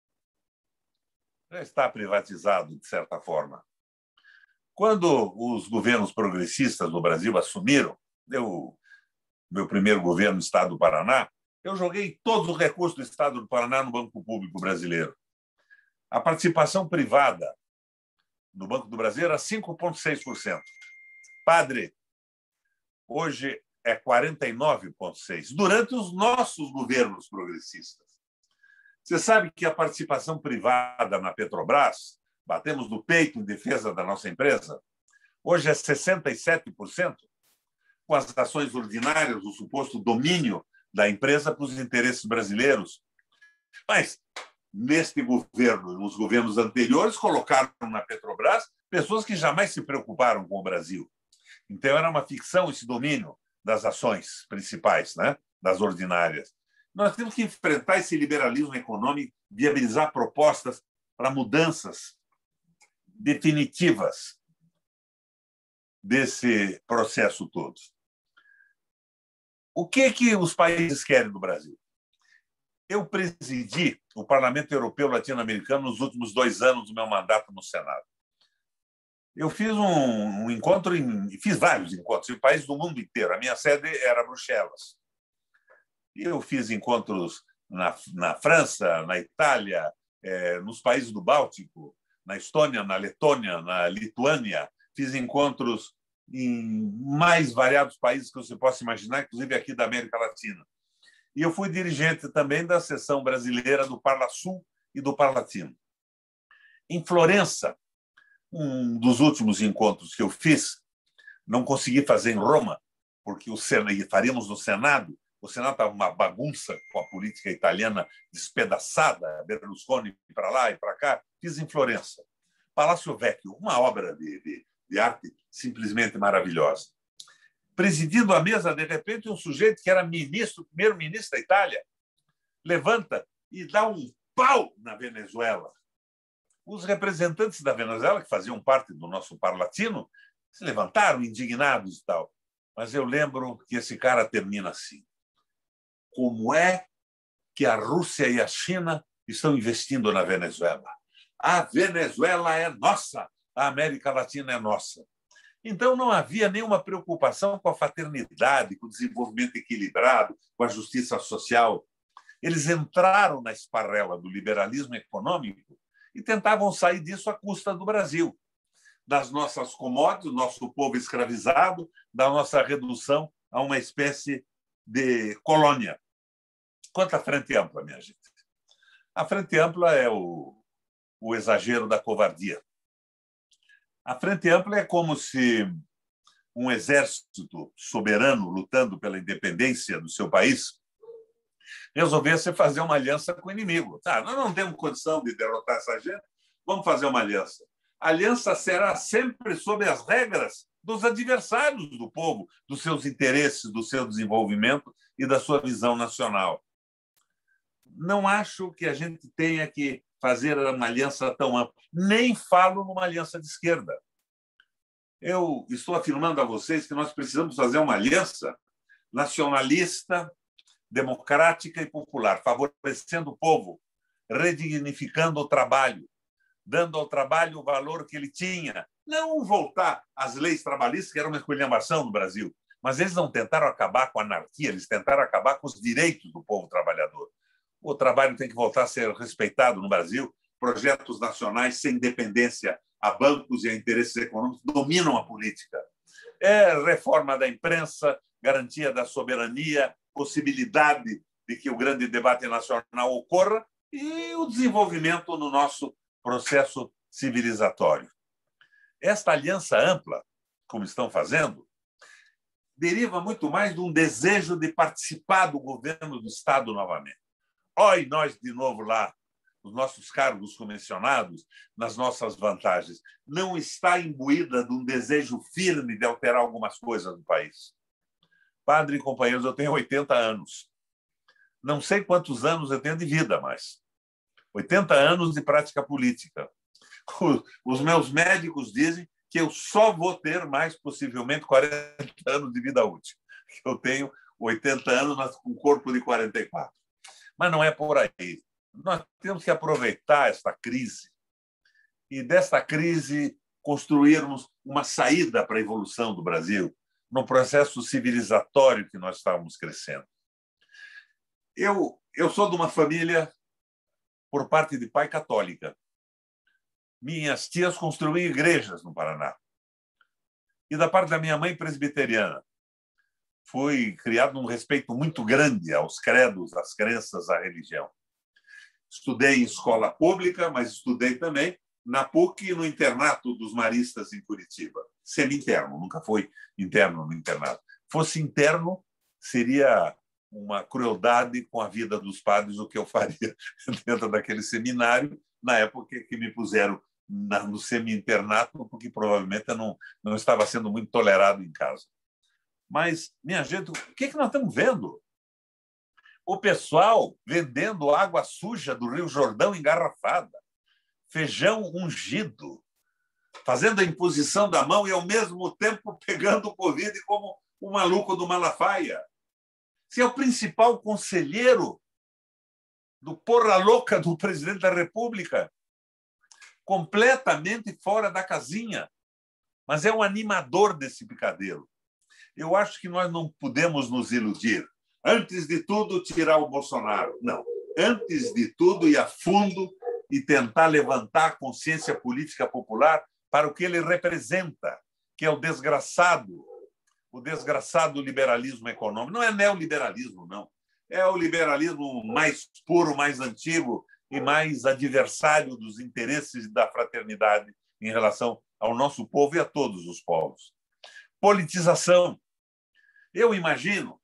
Já está privatizado, de certa forma. Quando os governos progressistas do Brasil assumiram, eu, meu primeiro governo no Estado do Paraná, eu joguei todos os recursos do Estado do Paraná no Banco Público Brasileiro. A participação privada no Banco do Brasil era cinco vírgula seis por cento. Padre, hoje é quarenta e nove vírgula seis por cento, durante os nossos governos progressistas. Você sabe que a participação privada na Petrobras, batemos no peito em defesa da nossa empresa, hoje é sessenta e sete por cento, com as ações ordinárias, o suposto domínio da empresa para os interesses brasileiros. Mas, neste governo, nos governos anteriores, colocaram na Petrobras pessoas que jamais se preocuparam com o Brasil. Então, era uma ficção esse domínio das ações principais, né? Das ordinárias. Nós temos que enfrentar esse liberalismo econômico, viabilizar propostas para mudanças definitivas desse processo todo. O que que os países querem do Brasil? Eu presidi o Parlamento Europeu Latino-Americano nos últimos dois anos do meu mandato no Senado. Eu fiz um, um encontro, em, fiz vários encontros em países do mundo inteiro. A minha sede era Bruxelas. E eu fiz encontros na, na França, na Itália, eh, nos países do Báltico, na Estônia, na Letônia, na Lituânia. Fiz encontros em mais variados países que você possa imaginar, inclusive aqui da América Latina. E eu fui dirigente também da seção brasileira do Parlasul e do Parlatino. Em Florença, um dos últimos encontros que eu fiz, não consegui fazer em Roma, porque o Senado, faríamos no Senado, o Senado estava uma bagunça com a política italiana despedaçada, Berlusconi para lá e para cá. Fiz em Florença. Palácio Vecchio, uma obra de, de, de arte simplesmente maravilhosa. Presidindo a mesa, de repente, um sujeito que era ministro, primeiro-ministro da Itália, levanta e dá um pau na Venezuela. Os representantes da Venezuela, que faziam parte do nosso Parlatino, se levantaram indignados e tal. Mas eu lembro que esse cara termina assim. Como é que a Rússia e a China estão investindo na Venezuela? A Venezuela é nossa, a América Latina é nossa. Então, não havia nenhuma preocupação com a fraternidade, com o desenvolvimento equilibrado, com a justiça social. Eles entraram na esparrela do liberalismo econômico e tentavam sair disso à custa do Brasil, das nossas commodities, do nosso povo escravizado, da nossa redução a uma espécie de colônia. Quanto à Frente Ampla, minha gente? A Frente Ampla é o, o exagero da covardia. A Frente Ampla é como se um exército soberano lutando pela independência do seu país resolvesse fazer uma aliança com o inimigo. Tá, nós não temos condição de derrotar essa gente, vamos fazer uma aliança. A aliança será sempre sob as regras dos adversários do povo, dos seus interesses, do seu desenvolvimento e da sua visão nacional. Não acho que a gente tenha que fazer uma aliança tão ampla. Nem falo numa aliança de esquerda. Eu estou afirmando a vocês que nós precisamos fazer uma aliança nacionalista, democrática e popular, favorecendo o povo, redignificando o trabalho, dando ao trabalho o valor que ele tinha. Não voltar às leis trabalhistas, que era uma esculhambação no Brasil, mas eles não tentaram acabar com a anarquia, eles tentaram acabar com os direitos do povo trabalhador. O trabalho tem que voltar a ser respeitado no Brasil. Projetos nacionais sem dependência a bancos e a interesses econômicos dominam a política. É reforma da imprensa, garantia da soberania, possibilidade de que o grande debate nacional ocorra e o desenvolvimento no nosso processo civilizatório. Esta aliança ampla, como estão fazendo, deriva muito mais de um desejo de participar do governo do Estado novamente. Olha nós de novo lá, os nossos cargos comissionados, nas nossas vantagens. Não está imbuída de um desejo firme de alterar algumas coisas no país. Padre e companheiros, eu tenho oitenta anos. Não sei quantos anos eu tenho de vida, mas oitenta anos de prática política. Os meus médicos dizem que eu só vou ter mais, possivelmente, quarenta anos de vida útil. Eu tenho oitenta anos, mas com corpo de quarenta e quatro. Mas não é por aí. Nós temos que aproveitar esta crise e, desta crise, construirmos uma saída para a evolução do Brasil no processo civilizatório que nós estávamos crescendo. Eu, eu sou de uma família, por parte de pai, católica. Minhas tias construíam igrejas no Paraná. E da parte da minha mãe, presbiteriana. Fui criado num respeito muito grande aos credos, às crenças, à religião. Estudei em escola pública, mas estudei também na P U C e no internato dos maristas em Curitiba. Semi-interno, nunca foi interno no internato. Fosse interno, seria uma crueldade com a vida dos padres, o que eu faria dentro daquele seminário, na época que me puseram na, no semi-internato, porque provavelmente eu não, não estava sendo muito tolerado em casa. Mas, minha gente, o que, é que nós estamos vendo? O pessoal vendendo água suja do Rio Jordão engarrafada, feijão ungido, fazendo a imposição da mão e, ao mesmo tempo, pegando o Covid como o maluco do Malafaia. Se é o principal conselheiro do porra louca do presidente da República, completamente fora da casinha, mas é um animador desse picadeiro. Eu acho que nós não podemos nos iludir. Antes de tudo, tirar o Bolsonaro. Não. Antes de tudo, ir a fundo e tentar levantar a consciência política popular para o que ele representa, que é o desgraçado, o desgraçado liberalismo econômico. Não é neoliberalismo, não. É o liberalismo mais puro, mais antigo e mais adversário dos interesses da fraternidade em relação ao nosso povo e a todos os povos. Politização. Eu imagino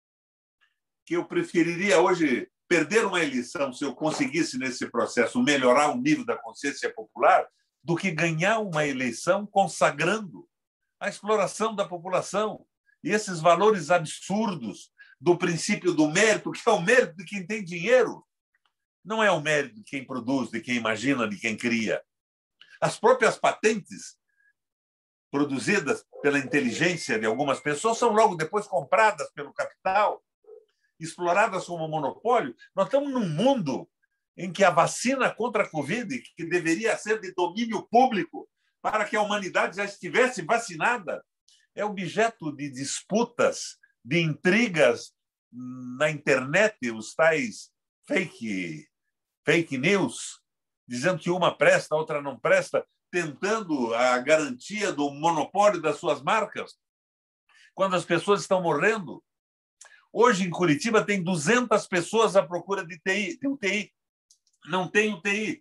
que eu preferiria hoje perder uma eleição se eu conseguisse, nesse processo, melhorar o nível da consciência popular, do que ganhar uma eleição consagrando a exploração da população e esses valores absurdos do princípio do mérito, que é o mérito de quem tem dinheiro. Não é o mérito de quem produz, de quem imagina, de quem cria. As próprias patentes produzidas pela inteligência de algumas pessoas são logo depois compradas pelo capital, exploradas como monopólio. Nós estamos num mundo em que a vacina contra a Covid, que deveria ser de domínio público para que a humanidade já estivesse vacinada, é objeto de disputas, de intrigas na internet, os tais fake, fake news, dizendo que uma presta, a outra não presta, tentando a garantia do monopólio das suas marcas, quando as pessoas estão morrendo. Hoje, em Curitiba, tem duzentas pessoas à procura de T I, de U T I. Não tem U T I.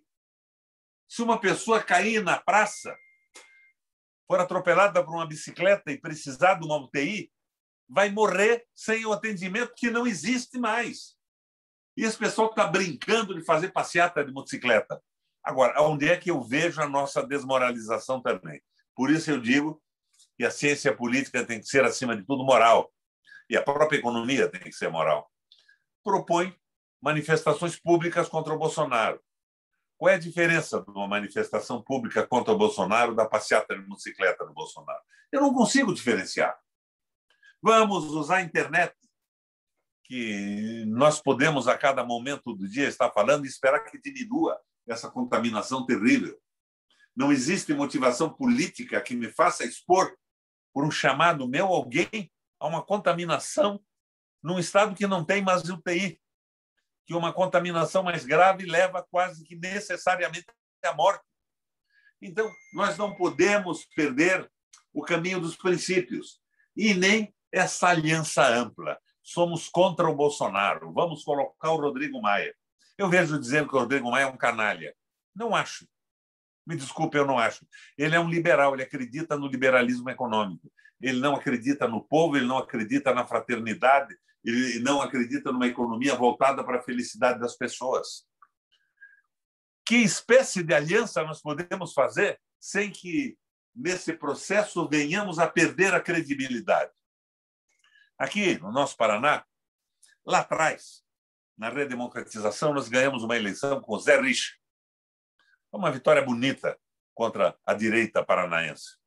Se uma pessoa cair na praça, for atropelada por uma bicicleta e precisar de uma U T I, vai morrer sem o atendimento, que não existe mais. E esse pessoal está brincando de fazer passeata de motocicleta. Agora, onde é que eu vejo a nossa desmoralização também? Por isso eu digo que a ciência política tem que ser, acima de tudo, moral. E a própria economia tem que ser moral. Propõe manifestações públicas contra o Bolsonaro. Qual é a diferença de uma manifestação pública contra o Bolsonaro da passeata de motocicleta do Bolsonaro? Eu não consigo diferenciar. Vamos usar a internet, que nós podemos, a cada momento do dia, estar falando e esperar que diminua essa contaminação terrível. Não existe motivação política que me faça expor, por um chamado meu, alguém a uma contaminação num estado que não tem mais U T I, que uma contaminação mais grave leva quase que necessariamente à morte. Então, nós não podemos perder o caminho dos princípios e nem essa aliança ampla. somos contra o Bolsonaro, vamos colocar o Rodrigo Maia. Eu vejo dizendo que o Rodrigo Maia é um canalha. Não acho. Me desculpe, eu não acho. Ele é um liberal, ele acredita no liberalismo econômico. Ele não acredita no povo, ele não acredita na fraternidade, ele não acredita numa economia voltada para a felicidade das pessoas. Que espécie de aliança nós podemos fazer sem que, nesse processo, venhamos a perder a credibilidade? Aqui, no nosso Paraná, lá atrás, na redemocratização, nós ganhamos uma eleição com o Zé Richa. Foi uma vitória bonita contra a direita paranaense.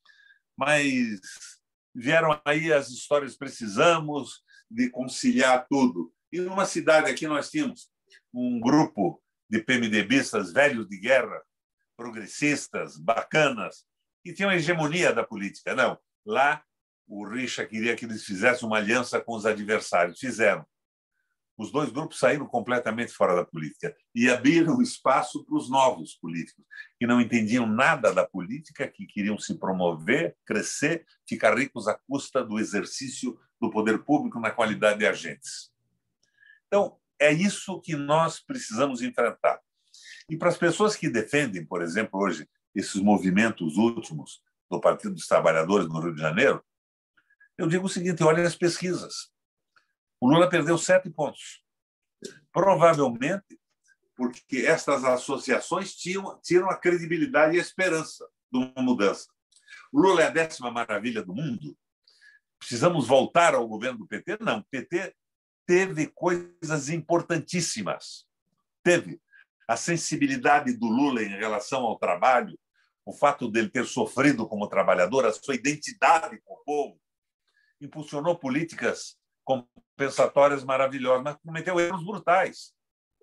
Mas vieram aí as histórias, precisamos de conciliar tudo. E numa cidade aqui nós tínhamos um grupo de PMDBistas velhos de guerra, progressistas, bacanas, que tinham a hegemonia da política. Não, lá o Richa queria que eles fizessem uma aliança com os adversários. Fizeram. Os dois grupos saíram completamente fora da política e abriram espaço para os novos políticos, que não entendiam nada da política, que queriam se promover, crescer, ficar ricos à custa do exercício do poder público na qualidade de agentes. Então, é isso que nós precisamos enfrentar. E para as pessoas que defendem, por exemplo, hoje, esses movimentos últimos do Partido dos Trabalhadores no Rio de Janeiro, eu digo o seguinte, olhem as pesquisas. O Lula perdeu sete pontos. Provavelmente porque estas associações tinham, tiram a credibilidade e a esperança de uma mudança. O Lula é a décima maravilha do mundo? Precisamos voltar ao governo do P T? Não, o P T teve coisas importantíssimas. Teve a sensibilidade do Lula em relação ao trabalho, o fato dele ter sofrido como trabalhador, a sua identidade com o povo, impulsionou políticas compensatórias maravilhosas, mas cometeu erros brutais.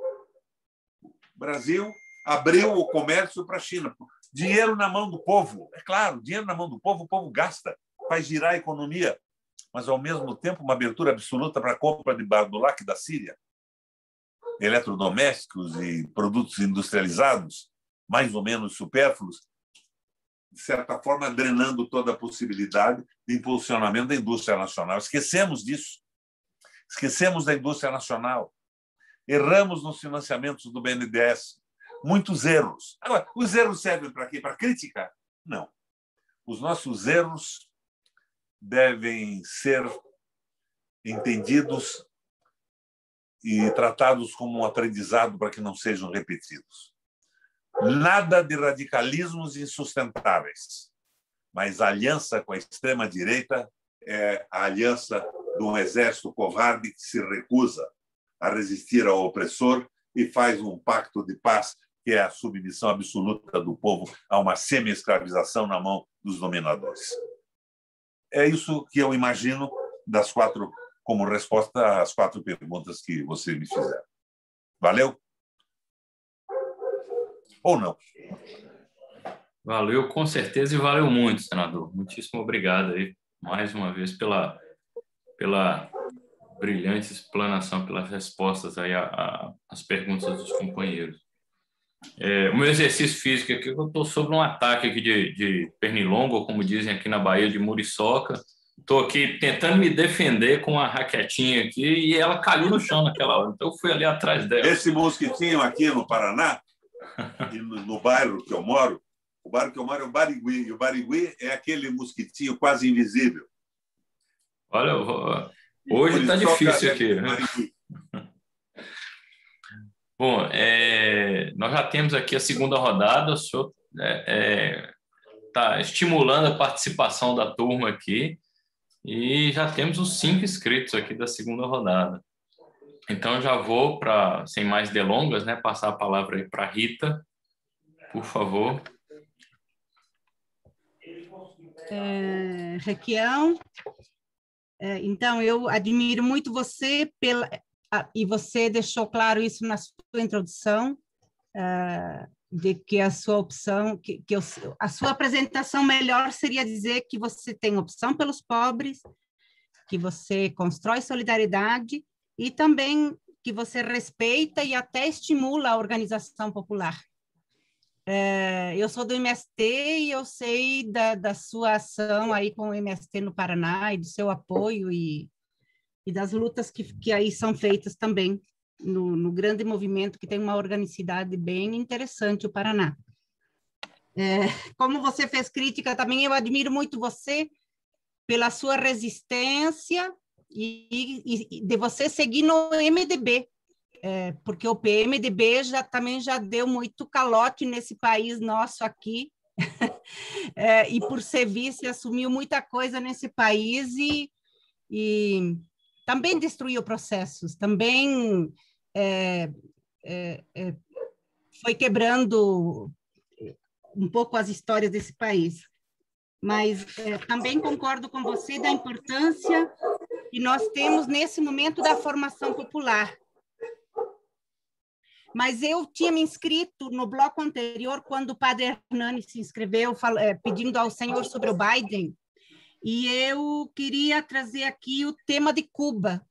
O Brasil abriu o comércio para a China. Dinheiro na mão do povo. É claro, dinheiro na mão do povo, o povo gasta, faz girar a economia, mas, ao mesmo tempo, uma abertura absoluta para a compra de Bardulac da Síria, eletrodomésticos e produtos industrializados, mais ou menos supérfluos, de certa forma, drenando toda a possibilidade de impulsionamento da indústria nacional. Esquecemos disso. Esquecemos da indústria nacional. Erramos nos financiamentos do B N D E S. Muitos erros. Agora, os erros servem para quê? Para criticar? Não. Os nossos erros devem ser entendidos e tratados como um aprendizado para que não sejam repetidos. Nada de radicalismos insustentáveis, mas a aliança com a extrema-direita é a aliança de um exército covarde que se recusa a resistir ao opressor e faz um pacto de paz que é a submissão absoluta do povo a uma semi-escravização na mão dos dominadores. É isso que eu imagino das quatro, como resposta às quatro perguntas que você me fizeram. Valeu? Ou não? Valeu, com certeza, e valeu muito, senador. Muitíssimo obrigado aí, mais uma vez, pela, pela brilhante explanação, pelas respostas aí às perguntas dos companheiros. É, o meu exercício físico aqui, eu estou sob um ataque aqui de, de pernilongo, ou como dizem aqui na Bahia, de muriçoca. Estou aqui tentando me defender com uma raquetinha aqui e ela caiu no chão naquela hora. Então eu fui ali atrás dela. Esse mosquitinho aqui no Paraná, e no, no bairro que eu moro, o bairro que eu moro é o Barigui, e o Barigui é aquele mosquitinho quase invisível. Olha, hoje está difícil aqui. Bom, é, nós já temos aqui a segunda rodada, o senhor está é, é, estimulando a participação da turma aqui e já temos os cinco inscritos aqui da segunda rodada. Então, eu já vou, para, sem mais delongas, né, passar a palavra aí para a Rita, por favor. É, Requião, é, então, eu admiro muito você pela... E você deixou claro isso na sua introdução, uh, de que a sua opção, que, que eu, a sua apresentação melhor seria dizer que você tem opção pelos pobres, que você constrói solidariedade e também que você respeita e até estimula a organização popular. Uh, eu sou do M S T e eu sei da, da sua ação aí com o M S T no Paraná e do seu apoio e e das lutas que, que aí são feitas também no, no grande movimento que tem uma organicidade bem interessante, o Paraná. É, como você fez crítica também, eu admiro muito você pela sua resistência e, e de você seguir no M D B, é, porque o P M D B já, também já deu muito calote nesse país nosso aqui, é, e por ser vice assumiu muita coisa nesse país e, e também destruiu processos, também é, é, é, foi quebrando um pouco as histórias desse país. Mas é, também concordo com você da importância que nós temos nesse momento da formação popular. Mas eu tinha me inscrito no bloco anterior, quando o padre Hernani se inscreveu, fal- é, pedindo ao Senhor sobre o Biden, e eu queria trazer aqui o tema de Cuba,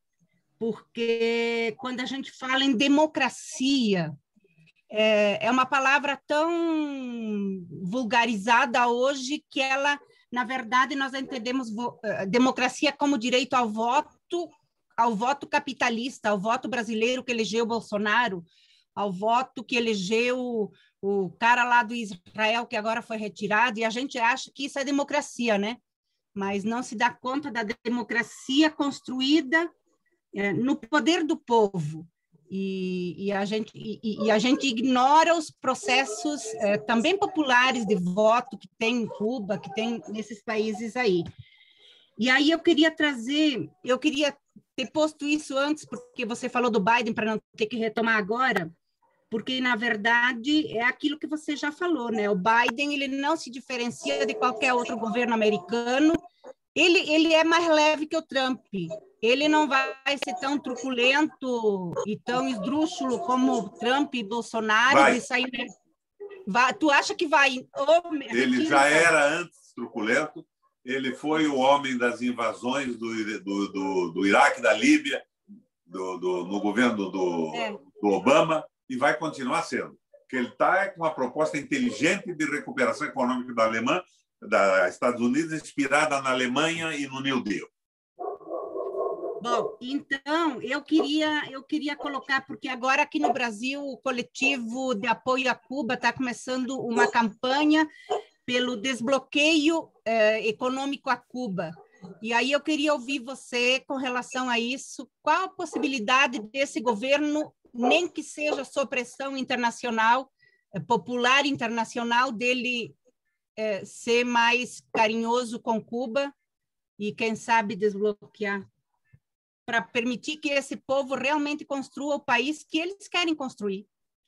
porque quando a gente fala em democracia, é, é uma palavra tão vulgarizada hoje que ela, na verdade, nós entendemos vo- eh, democracia como direito ao voto, ao voto capitalista, ao voto brasileiro que elegeu Bolsonaro, ao voto que elegeu o cara lá do Israel, que agora foi retirado, e a gente acha que isso é democracia, né? Mas não se dá conta da democracia construída é, no poder do povo. E, e, a gente, e, e a gente ignora os processos é, também populares de voto que tem em Cuba, que tem nesses países aí. E aí eu queria trazer, eu queria ter posto isso antes, porque você falou do Biden, para não ter que retomar agora, porque, na verdade, é aquilo que você já falou, né? O Biden, ele não se diferencia de qualquer outro governo americano, ele, ele é mais leve que o Trump, ele não vai ser tão truculento e tão esdrúxulo como Trump e Bolsonaro, Vai. de sair... Vai, tu acha que vai... Oh, Ele já era antes truculento, ele foi o homem das invasões do, do, do, do Iraque, da Líbia, do, do, no governo do, É. do Obama, e vai continuar sendo. Porque ele está com uma proposta inteligente de recuperação econômica da Alemanha, da Estados Unidos, inspirada na Alemanha e no New Deal. Bom, então, eu queria, eu queria colocar, porque agora aqui no Brasil, o coletivo de apoio a Cuba está começando uma campanha pelo desbloqueio eh, econômico a Cuba. E aí eu queria ouvir você com relação a isso, qual a possibilidade desse governo, nem que seja sob pressão internacional, eh, popular internacional, dele eh, ser mais carinhoso com Cuba e, quem sabe, desbloquear, para permitir que esse povo realmente construa o país que eles querem construir.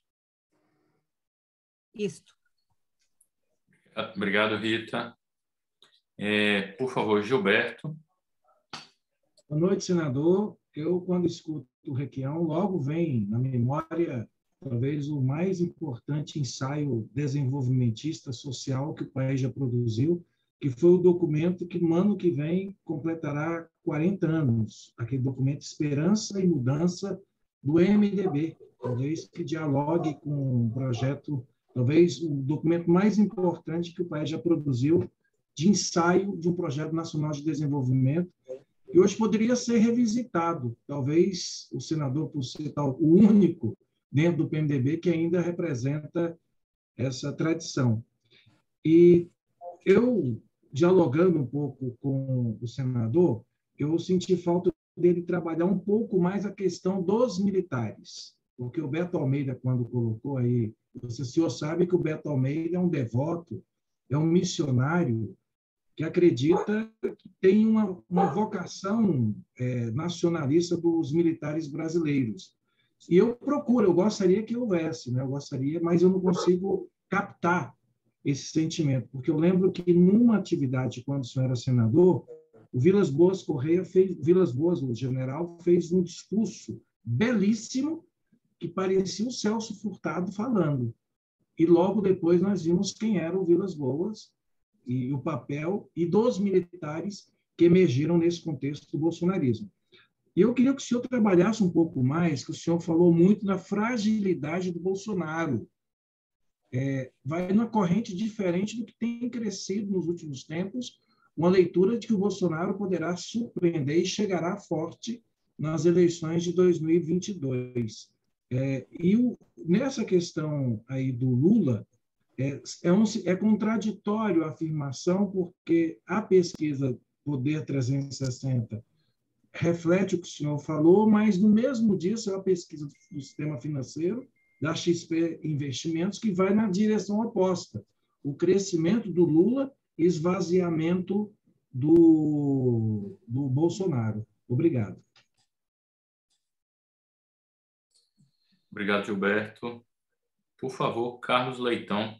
Isto. Obrigado, Rita. É, por favor, Gilberto. Boa noite, senador. Eu, quando escuto o Requião, logo vem na memória, talvez, o mais importante ensaio desenvolvimentista social que o país já produziu, que foi o documento que, no ano que vem, completará quarenta anos, aquele documento Esperança e Mudança do M D B, talvez que dialogue com um projeto, talvez o documento mais importante que o país já produziu de ensaio de um projeto nacional de desenvolvimento, que hoje poderia ser revisitado. Talvez o senador, por ser tal, o único dentro do P M D B que ainda representa essa tradição. E eu, dialogando um pouco com o senador, eu senti falta dele trabalhar um pouco mais a questão dos militares, porque o Beto Almeida, quando colocou aí, você, senhor, sabe que o Beto Almeida é um devoto, é um missionário que acredita que tem uma, uma vocação é, nacionalista dos militares brasileiros. E eu procuro, eu gostaria que houvesse, né? Eu gostaria, mas eu não consigo captar esse sentimento, porque eu lembro que numa atividade, quando o senhor era senador, o Vilas Boas Correia fez, Vilas Boas, o general, fez um discurso belíssimo que parecia o Celso Furtado falando. E logo depois nós vimos quem era o Vilas Boas e o papel e dos militares que emergiram nesse contexto do bolsonarismo. E eu queria que o senhor trabalhasse um pouco mais, que o senhor falou muito da fragilidade do Bolsonaro. É, vai numa corrente diferente do que tem crescido nos últimos tempos, uma leitura de que o Bolsonaro poderá surpreender e chegará forte nas eleições de dois mil e vinte e dois. É, e o, nessa questão aí do Lula, é, é, um, é contraditório a afirmação, porque a pesquisa Poder trezentos e sessenta reflete o que o senhor falou, mas no mesmo dia é uma pesquisa do sistema financeiro, da X P Investimentos, que vai na direção oposta. O crescimento do Lula e esvaziamento do, do Bolsonaro. Obrigado. Obrigado, Gilberto. Por favor, Carlos Leitão.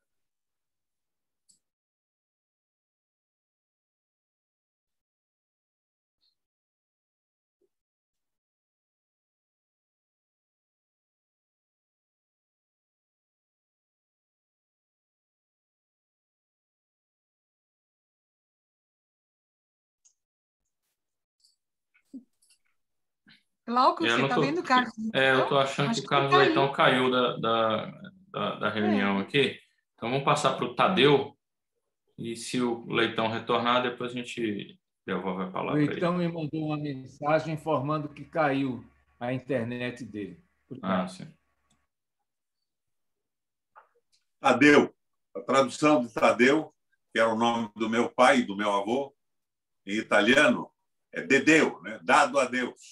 Glauco, Eu você não está tô, vendo o Carlos? é, eu estou achando Acho que o que ele Carlos caiu. Leitão caiu da, da, da, da reunião É. aqui. Então, vamos passar para o Tadeu. E se o Leitão retornar, depois a gente devolve a O palavra para ele. Leitão me mandou uma mensagem informando que caiu a internet dele. Ah, sim. Tadeu. A tradução de Tadeu, que era o nome do meu pai e do meu avô, em italiano, é Dedeu, né? Dado a Deus.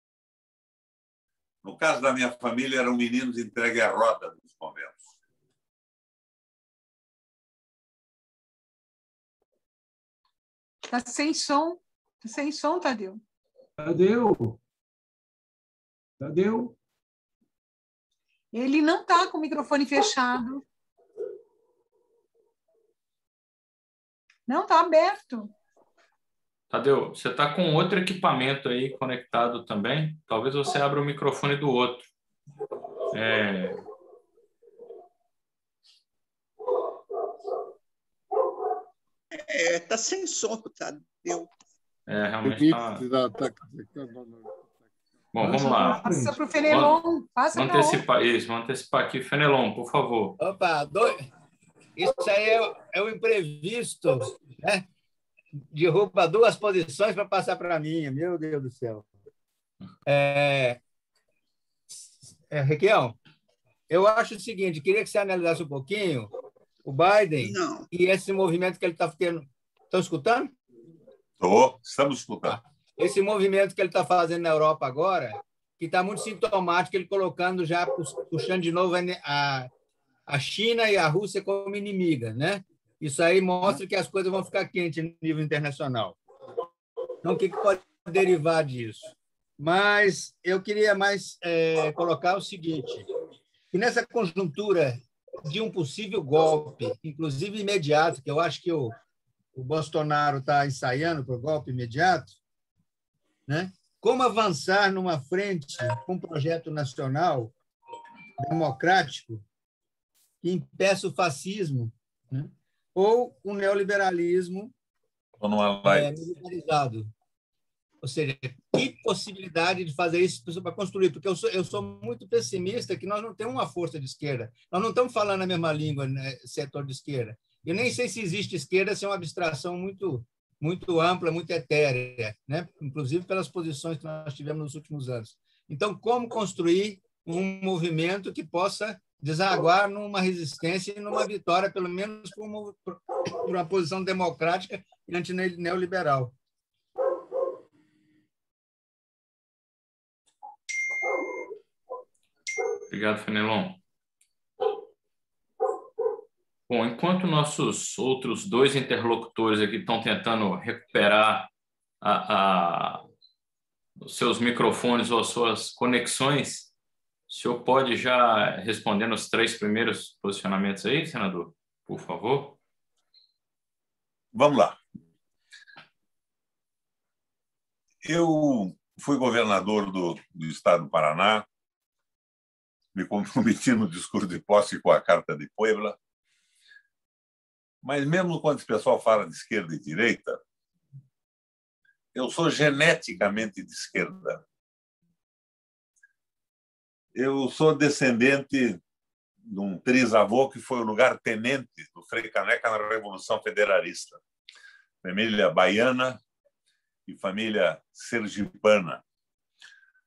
No caso da minha família, eram meninos entregues à roda nos conventos. Está sem som. Tá sem som, Tadeu. Tadeu. Tadeu. Ele não está com o microfone fechado. Não, está aberto. Tadeu, você está com outro equipamento aí conectado também? Talvez você abra o microfone do outro. É... É, tá sem som, Tadeu. É, realmente está... Bom, vamos lá. Passa para o Fenelon. Passa Vamos para antecipar isso, vamos antecipar aqui. Fenelon, por favor. Opa, dois... isso aí é, é o imprevisto, né? Derruba duas posições para passar para a minha, meu Deus do céu. É, é, Requião, eu acho o seguinte, queria que você analisasse um pouquinho o Biden Não. e esse movimento que ele está tendo. Estão escutando? Estou, estamos escutando. Esse movimento que ele está fazendo na Europa agora, que está muito sintomático, ele colocando já, puxando de novo a, a China e a Rússia como inimigas, né? Isso aí mostra que as coisas vão ficar quentes no nível internacional. Então, o que pode derivar disso? Mas eu queria mais é, colocar o seguinte, que nessa conjuntura de um possível golpe, inclusive imediato, que eu acho que o, o Bolsonaro está ensaiando para o golpe imediato, né? Como avançar numa frente com um projeto nacional democrático que impeça o fascismo, né? Ou um neoliberalismo é, militarizado. Ou seja, que possibilidade de fazer isso para construir? Porque eu sou, eu sou muito pessimista que nós não temos uma força de esquerda. Nós não estamos falando a mesma língua, né, setor de esquerda. Eu nem sei se existe esquerda, se é uma abstração muito, muito ampla, muito etérea, né? Inclusive pelas posições que nós tivemos nos últimos anos. Então, como construir um movimento que possa desaguar numa resistência e numa vitória, pelo menos por uma, por uma posição democrática e antineoliberal. Obrigado, Fenelon. Bom, enquanto nossos outros dois interlocutores aqui estão tentando recuperar a, a, os seus microfones ou as suas conexões, o senhor pode já responder nos três primeiros posicionamentos aí, senador? Por favor. Vamos lá. Eu fui governador do, do estado do Paraná, me comprometi no discurso de posse com a Carta de Puebla, mas mesmo quando o pessoal fala de esquerda e direita, eu sou geneticamente de esquerda. Eu sou descendente de um trisavô que foi o lugar-tenente do Frei Caneca na Revolução Federalista. Família baiana e família sergipana.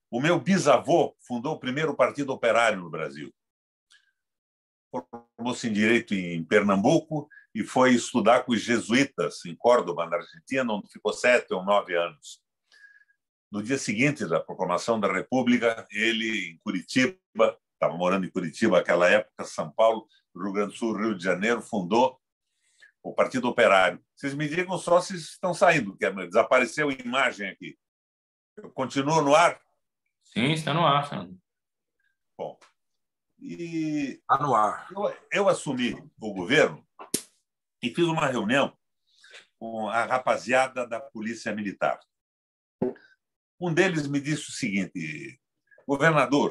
O meu bisavô fundou o primeiro partido operário no Brasil. Formou-se em Direito em Pernambuco e foi estudar com os jesuítas em Córdoba, na Argentina, onde ficou sete ou nove anos. No dia seguinte da proclamação da República, ele, em Curitiba, estava morando em Curitiba naquela época, São Paulo, Rio Grande do Sul, Rio de Janeiro, fundou o Partido Operário. Vocês me digam só se estão saindo, que desapareceu a imagem aqui. Eu continuo no ar? Sim, está no ar, Fernando. Bom, e está no ar. Eu, eu assumi o governo e fiz uma reunião com a rapaziada da Polícia Militar. Um deles me disse o seguinte: governador,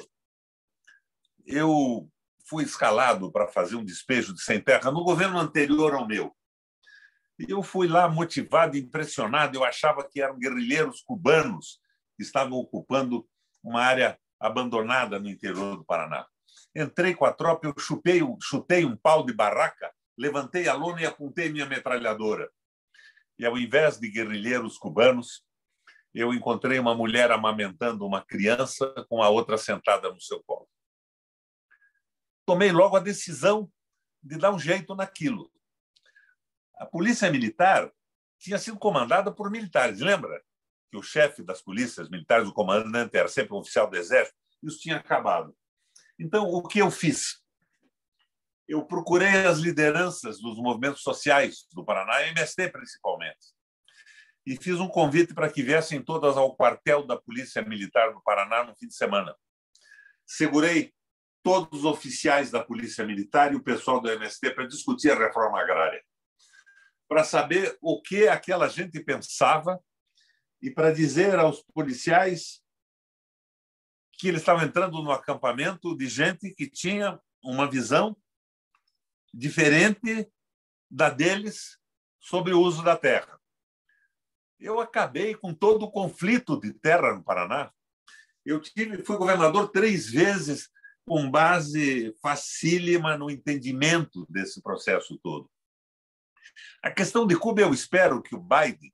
eu fui escalado para fazer um despejo de sem terra no governo anterior ao meu. E eu fui lá motivado, impressionado. Eu achava que eram guerrilheiros cubanos que estavam ocupando uma área abandonada no interior do Paraná. Entrei com a tropa, eu chupei, chutei um pau de barraca, levantei a lona e apontei minha metralhadora. E, ao invés de guerrilheiros cubanos, eu encontrei uma mulher amamentando uma criança com a outra sentada no seu colo. Tomei logo a decisão de dar um jeito naquilo. A Polícia Militar tinha sido comandada por militares. Lembra que o chefe das polícias militares, o comandante, era sempre um oficial do Exército? Isso tinha acabado. Então, o que eu fiz? Eu procurei as lideranças dos movimentos sociais do Paraná, M S T principalmente, e fiz um convite para que viessem todas ao quartel da Polícia Militar do Paraná no fim de semana. Segurei todos os oficiais da Polícia Militar e o pessoal do M S T para discutir a reforma agrária, para saber o que aquela gente pensava e para dizer aos policiais que eles estavam entrando no acampamento de gente que tinha uma visão diferente da deles sobre o uso da terra. Eu acabei com todo o conflito de terra no Paraná. Eu tive, fui governador três vezes com base facílima no entendimento desse processo todo. A questão de Cuba, eu espero que o Biden,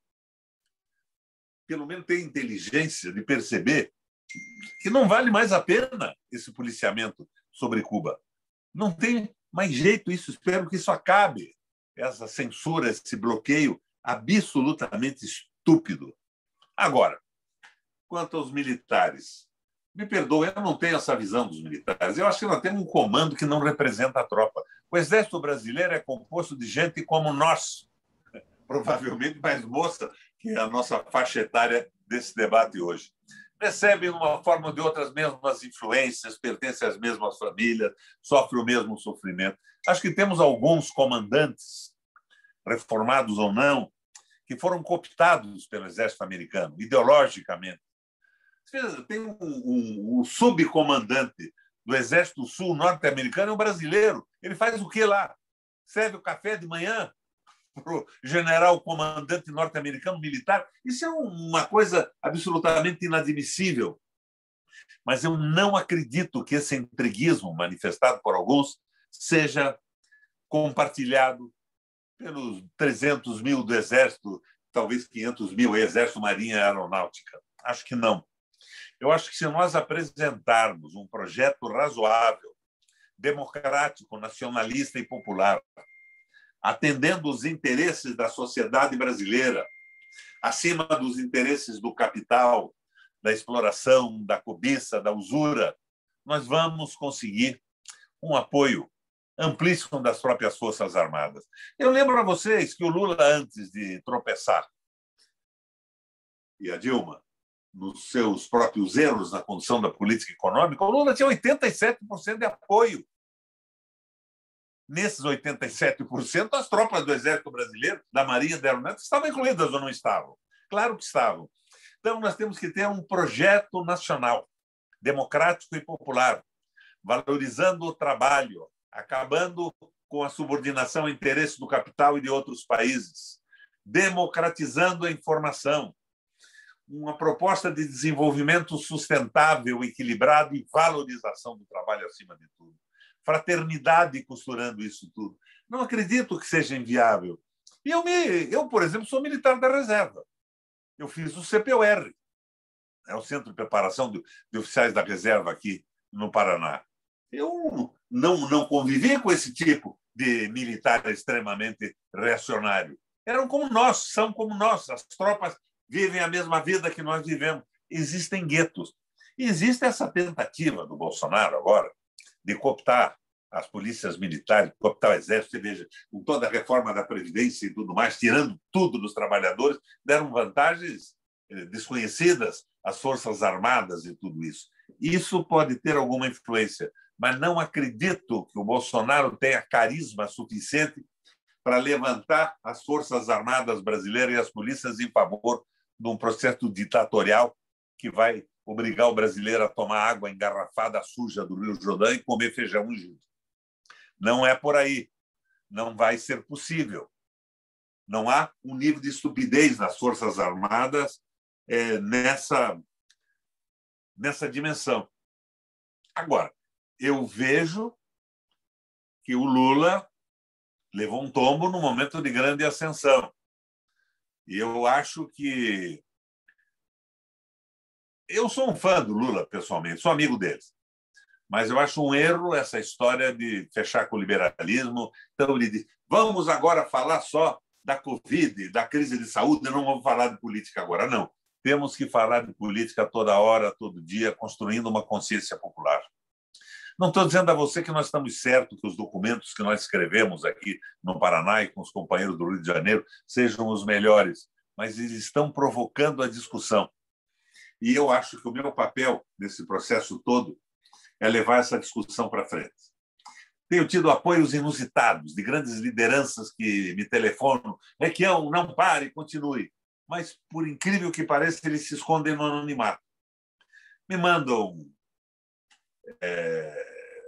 pelo menos, tenha inteligência de perceber que não vale mais a pena esse policiamento sobre Cuba. Não tem mais jeito isso. Espero que isso acabe, essa censura, esse bloqueio absolutamente estúpido. Agora, quanto aos militares, me perdoe, eu não tenho essa visão dos militares. Eu acho que nós temos um comando que não representa a tropa. O Exército Brasileiro é composto de gente como nós, provavelmente mais moça que a nossa faixa etária desse debate hoje. Recebem, de uma forma ou de outra, as mesmas influências, pertencem às mesmas famílias, sofrem o mesmo sofrimento. Acho que temos alguns comandantes, reformados ou não, que foram cooptados pelo Exército americano, ideologicamente. Tem um, um, um subcomandante do Exército Sul norte-americano, é um brasileiro. Ele faz o quê lá? Serve o café de manhã para o general comandante norte-americano militar? Isso é uma coisa absolutamente inadmissível. Mas eu não acredito que esse entreguismo manifestado por alguns seja compartilhado pelos trezentos mil do Exército, talvez quinhentos mil, Exército, Marinha e Aeronáutica. Acho que não. Eu acho que se nós apresentarmos um projeto razoável, democrático, nacionalista e popular, atendendo os interesses da sociedade brasileira, acima dos interesses do capital, da exploração, da cobiça, da usura, nós vamos conseguir um apoio amplíssimo das próprias Forças Armadas. Eu lembro a vocês que o Lula, antes de tropeçar, e a Dilma, nos seus próprios erros na condução da política econômica, o Lula tinha oitenta e sete por cento de apoio. Nesses oitenta e sete por cento, as tropas do Exército Brasileiro, da Marinha, da Aeronáutica, estavam incluídas ou não estavam? Claro que estavam. Então, nós temos que ter um projeto nacional, democrático e popular, valorizando o trabalho, acabando com a subordinação a interesses do capital e de outros países, democratizando a informação, uma proposta de desenvolvimento sustentável, equilibrado e valorização do trabalho acima de tudo. Fraternidade costurando isso tudo. Não acredito que seja inviável. E eu, me, eu, por exemplo, sou militar da reserva. Eu fiz o C P U R. é o Centro de Preparação de, de Oficiais da Reserva aqui no Paraná. Eu não, não convivi com esse tipo de militar extremamente reacionário. Eram como nós, são como nós. As tropas vivem a mesma vida que nós vivemos. Existem guetos. E existe essa tentativa do Bolsonaro agora de cooptar as polícias militares, cooptar o exército. Você veja, com toda a reforma da Previdência e tudo mais, tirando tudo dos trabalhadores, deram vantagens desconhecidas às Forças Armadas e tudo isso. Isso pode ter alguma influência, mas não acredito que o Bolsonaro tenha carisma suficiente para levantar as Forças Armadas brasileiras e as polícias em favor de um processo ditatorial que vai obrigar o brasileiro a tomar água engarrafada suja do Rio Jordão e comer feijão ungido. Não é por aí. Não vai ser possível. Não há um nível de estupidez nas Forças Armadas é, nessa, nessa dimensão. Agora, eu vejo que o Lula levou um tombo num momento de grande ascensão. E eu acho que... Eu sou um fã do Lula, pessoalmente, sou amigo deles. Mas eu acho um erro essa história de fechar com o liberalismo. Então, ele diz, vamos agora falar só da Covid, da crise de saúde, não vamos falar de política agora. Não, temos que falar de política toda hora, todo dia, construindo uma consciência popular. Não estou dizendo a você que nós estamos certos que os documentos que nós escrevemos aqui no Paraná e com os companheiros do Rio de Janeiro sejam os melhores, mas eles estão provocando a discussão. E eu acho que o meu papel nesse processo todo é levar essa discussão para frente. Tenho tido apoios inusitados de grandes lideranças que me telefonam, Requião, não pare, continue. Mas, por incrível que pareça, eles se escondem no anonimato. Me mandam é,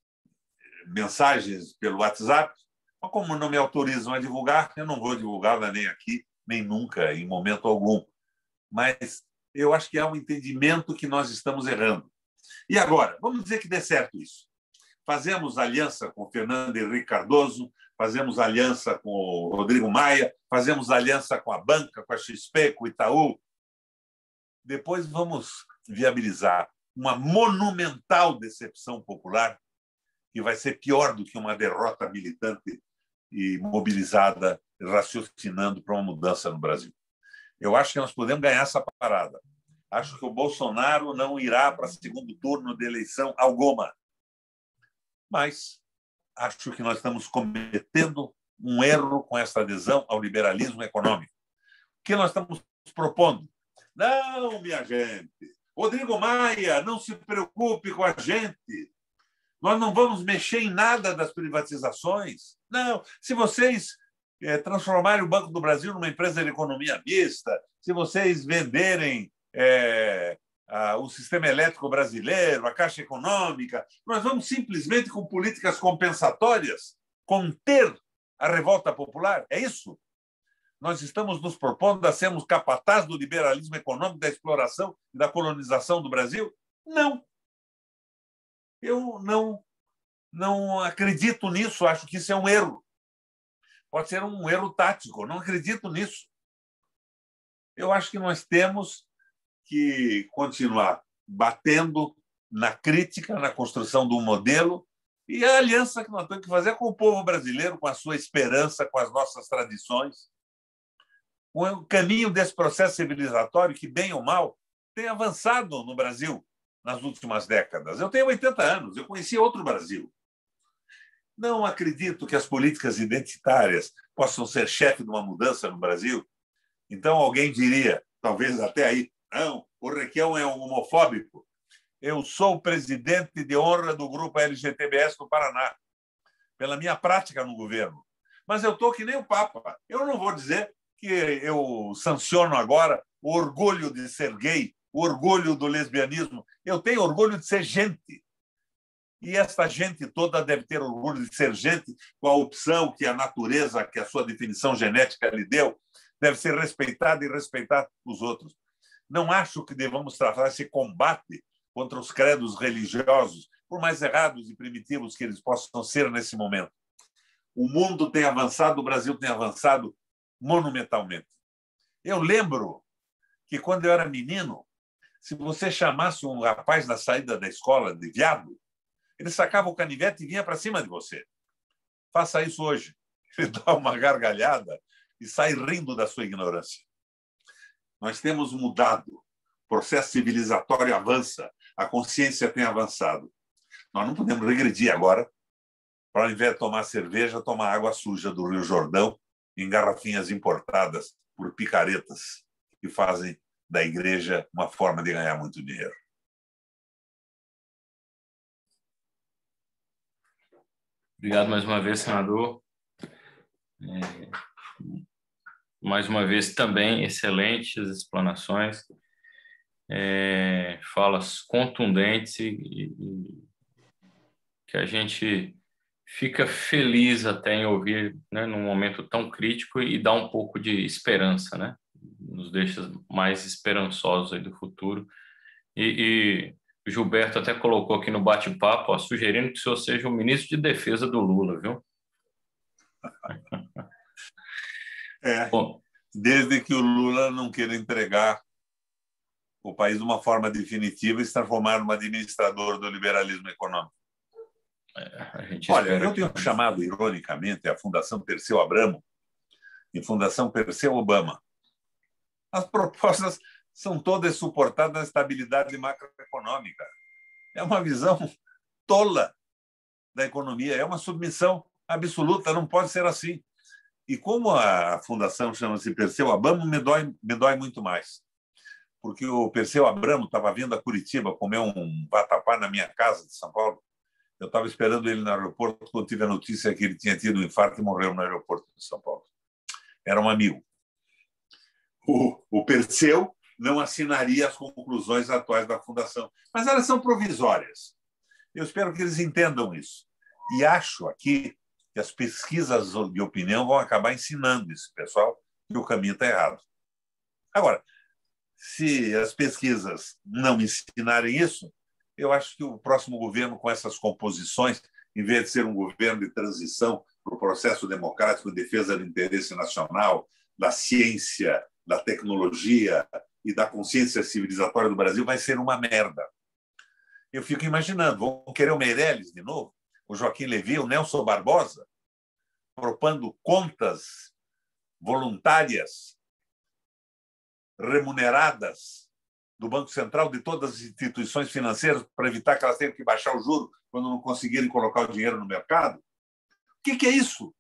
mensagens pelo WhatsApp, mas como não me autorizam a divulgar, eu não vou divulgá-la nem aqui, nem nunca, em momento algum. Mas eu acho que há um entendimento que nós estamos errando. E agora, vamos dizer que dê certo isso. Fazemos aliança com o Fernando Henrique Cardoso, fazemos aliança com o Rodrigo Maia, fazemos aliança com a banca, com a X P, com o Itaú. Depois vamos viabilizar uma monumental decepção popular que vai ser pior do que uma derrota militante e mobilizada, raciocinando para uma mudança no Brasil. Eu acho que nós podemos ganhar essa parada. Acho que o Bolsonaro não irá para segundo turno de eleição alguma. Mas acho que nós estamos cometendo um erro com essa adesão ao liberalismo econômico. O que nós estamos propondo? Não, minha gente. Rodrigo Maia, não se preocupe com a gente. Nós não vamos mexer em nada das privatizações. Não. Se vocês é, transformarem o Banco do Brasil numa empresa de economia mista, se vocês venderem é, a, o sistema elétrico brasileiro, a Caixa Econômica, nós vamos simplesmente, com políticas compensatórias, conter a revolta popular. É isso? Nós estamos nos propondo a sermos capatazes do liberalismo econômico, da exploração e da colonização do Brasil? Não. Eu não, não acredito nisso, acho que isso é um erro. Pode ser um erro tático, não acredito nisso. Eu acho que nós temos que continuar batendo na crítica, na construção de um modelo, e a aliança que nós temos que fazer com o povo brasileiro, com a sua esperança, com as nossas tradições. O caminho desse processo civilizatório que, bem ou mal, tem avançado no Brasil nas últimas décadas. Eu tenho oitenta anos, eu conheci outro Brasil. Não acredito que as políticas identitárias possam ser chefe de uma mudança no Brasil. Então, alguém diria, talvez até aí, não, o Requião é um homofóbico. Eu sou o presidente de honra do grupo L G B T S do Paraná, pela minha prática no governo. Mas eu estou que nem o Papa. Eu não vou dizer que eu sanciono agora o orgulho de ser gay, o orgulho do lesbianismo. Eu tenho orgulho de ser gente. E essa gente toda deve ter orgulho de ser gente com a opção que a natureza, que a sua definição genética lhe deu, deve ser respeitada e respeitar os outros. Não acho que devamos travar esse combate contra os credos religiosos, por mais errados e primitivos que eles possam ser nesse momento. O mundo tem avançado, o Brasil tem avançado monumentalmente. Eu lembro que, quando eu era menino, Se você chamasse um rapaz na saída da escola de viado, ele sacava o canivete e vinha para cima de você. Faça isso hoje. Ele dá uma gargalhada e sai rindo da sua ignorância. Nós temos mudado. O processo civilizatório avança. A consciência tem avançado. Nós não podemos regredir agora para, ao invés de tomar cerveja, tomar água suja do Rio Jordão em garrafinhas importadas por picaretas que fazem da igreja uma forma de ganhar muito dinheiro. Obrigado mais uma vez, senador. É, mais uma vez também excelentes explanações, é, falas contundentes e, e que a gente fica feliz até em ouvir, né, num momento tão crítico, e dá um pouco de esperança, né? Nos deixa mais esperançosos aí do futuro. E, e o Gilberto até colocou aqui no bate-papo, ó, sugerindo que o senhor seja o ministro de defesa do Lula, viu? É, Bom, desde que o Lula não queira entregar o país de uma forma definitiva e se transformar num administrador do liberalismo econômico. É, a gente Olha, eu que... tenho chamado, ironicamente, a Fundação Perseu Abramo e Fundação Perseu Obama. As propostas são todas suportadas na estabilidade macroeconômica. É uma visão tola da economia, é uma submissão absoluta, não pode ser assim. E como a fundação chama-se Perseu Abramo, me dói, me dói muito mais. Porque o Perseu Abramo estava vindo a Curitiba comer um vatapá na minha casa de São Paulo. Eu estava esperando ele no aeroporto quando tive a notícia que ele tinha tido um infarto e morreu no aeroporto de São Paulo. Era um amigo. O, o Perseu não assinaria as conclusões atuais da fundação, mas elas são provisórias. Eu espero que eles entendam isso. E acho aqui que as pesquisas de opinião vão acabar ensinando esse pessoal que o caminho está errado. Agora, se as pesquisas não ensinarem isso, eu acho que o próximo governo, com essas composições, em vez de ser um governo de transição para o processo democrático de defesa do interesse nacional, da ciência, da tecnologia e da consciência civilizatória do Brasil, vai ser uma merda. Eu fico imaginando, vão querer o Meirelles de novo, o Joaquim Levy, o Nelson Barbosa, propondo contas voluntárias, remuneradas do Banco Central, de todas as instituições financeiras, para evitar que elas tenham que baixar o juro quando não conseguirem colocar o dinheiro no mercado? O que, que é isso?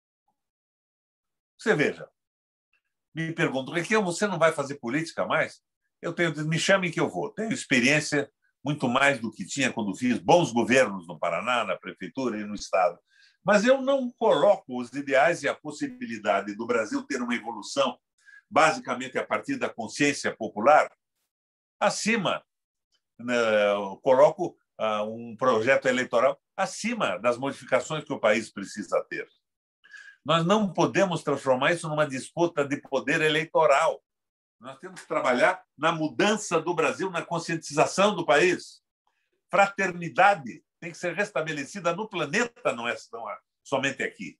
Você veja. Me pergunto, Requião, você não vai fazer política mais? Eu tenho, me chamem que eu vou. Tenho experiência muito mais do que tinha quando fiz bons governos no Paraná, na prefeitura e no Estado. Mas eu não coloco os ideais e a possibilidade do Brasil ter uma evolução, basicamente a partir da consciência popular, acima. Eu coloco um projeto eleitoral acima das modificações que o país precisa ter. Nós não podemos transformar isso numa disputa de poder eleitoral. Nós temos que trabalhar na mudança do Brasil, na conscientização do país. Fraternidade tem que ser restabelecida no planeta, não é, não é somente aqui.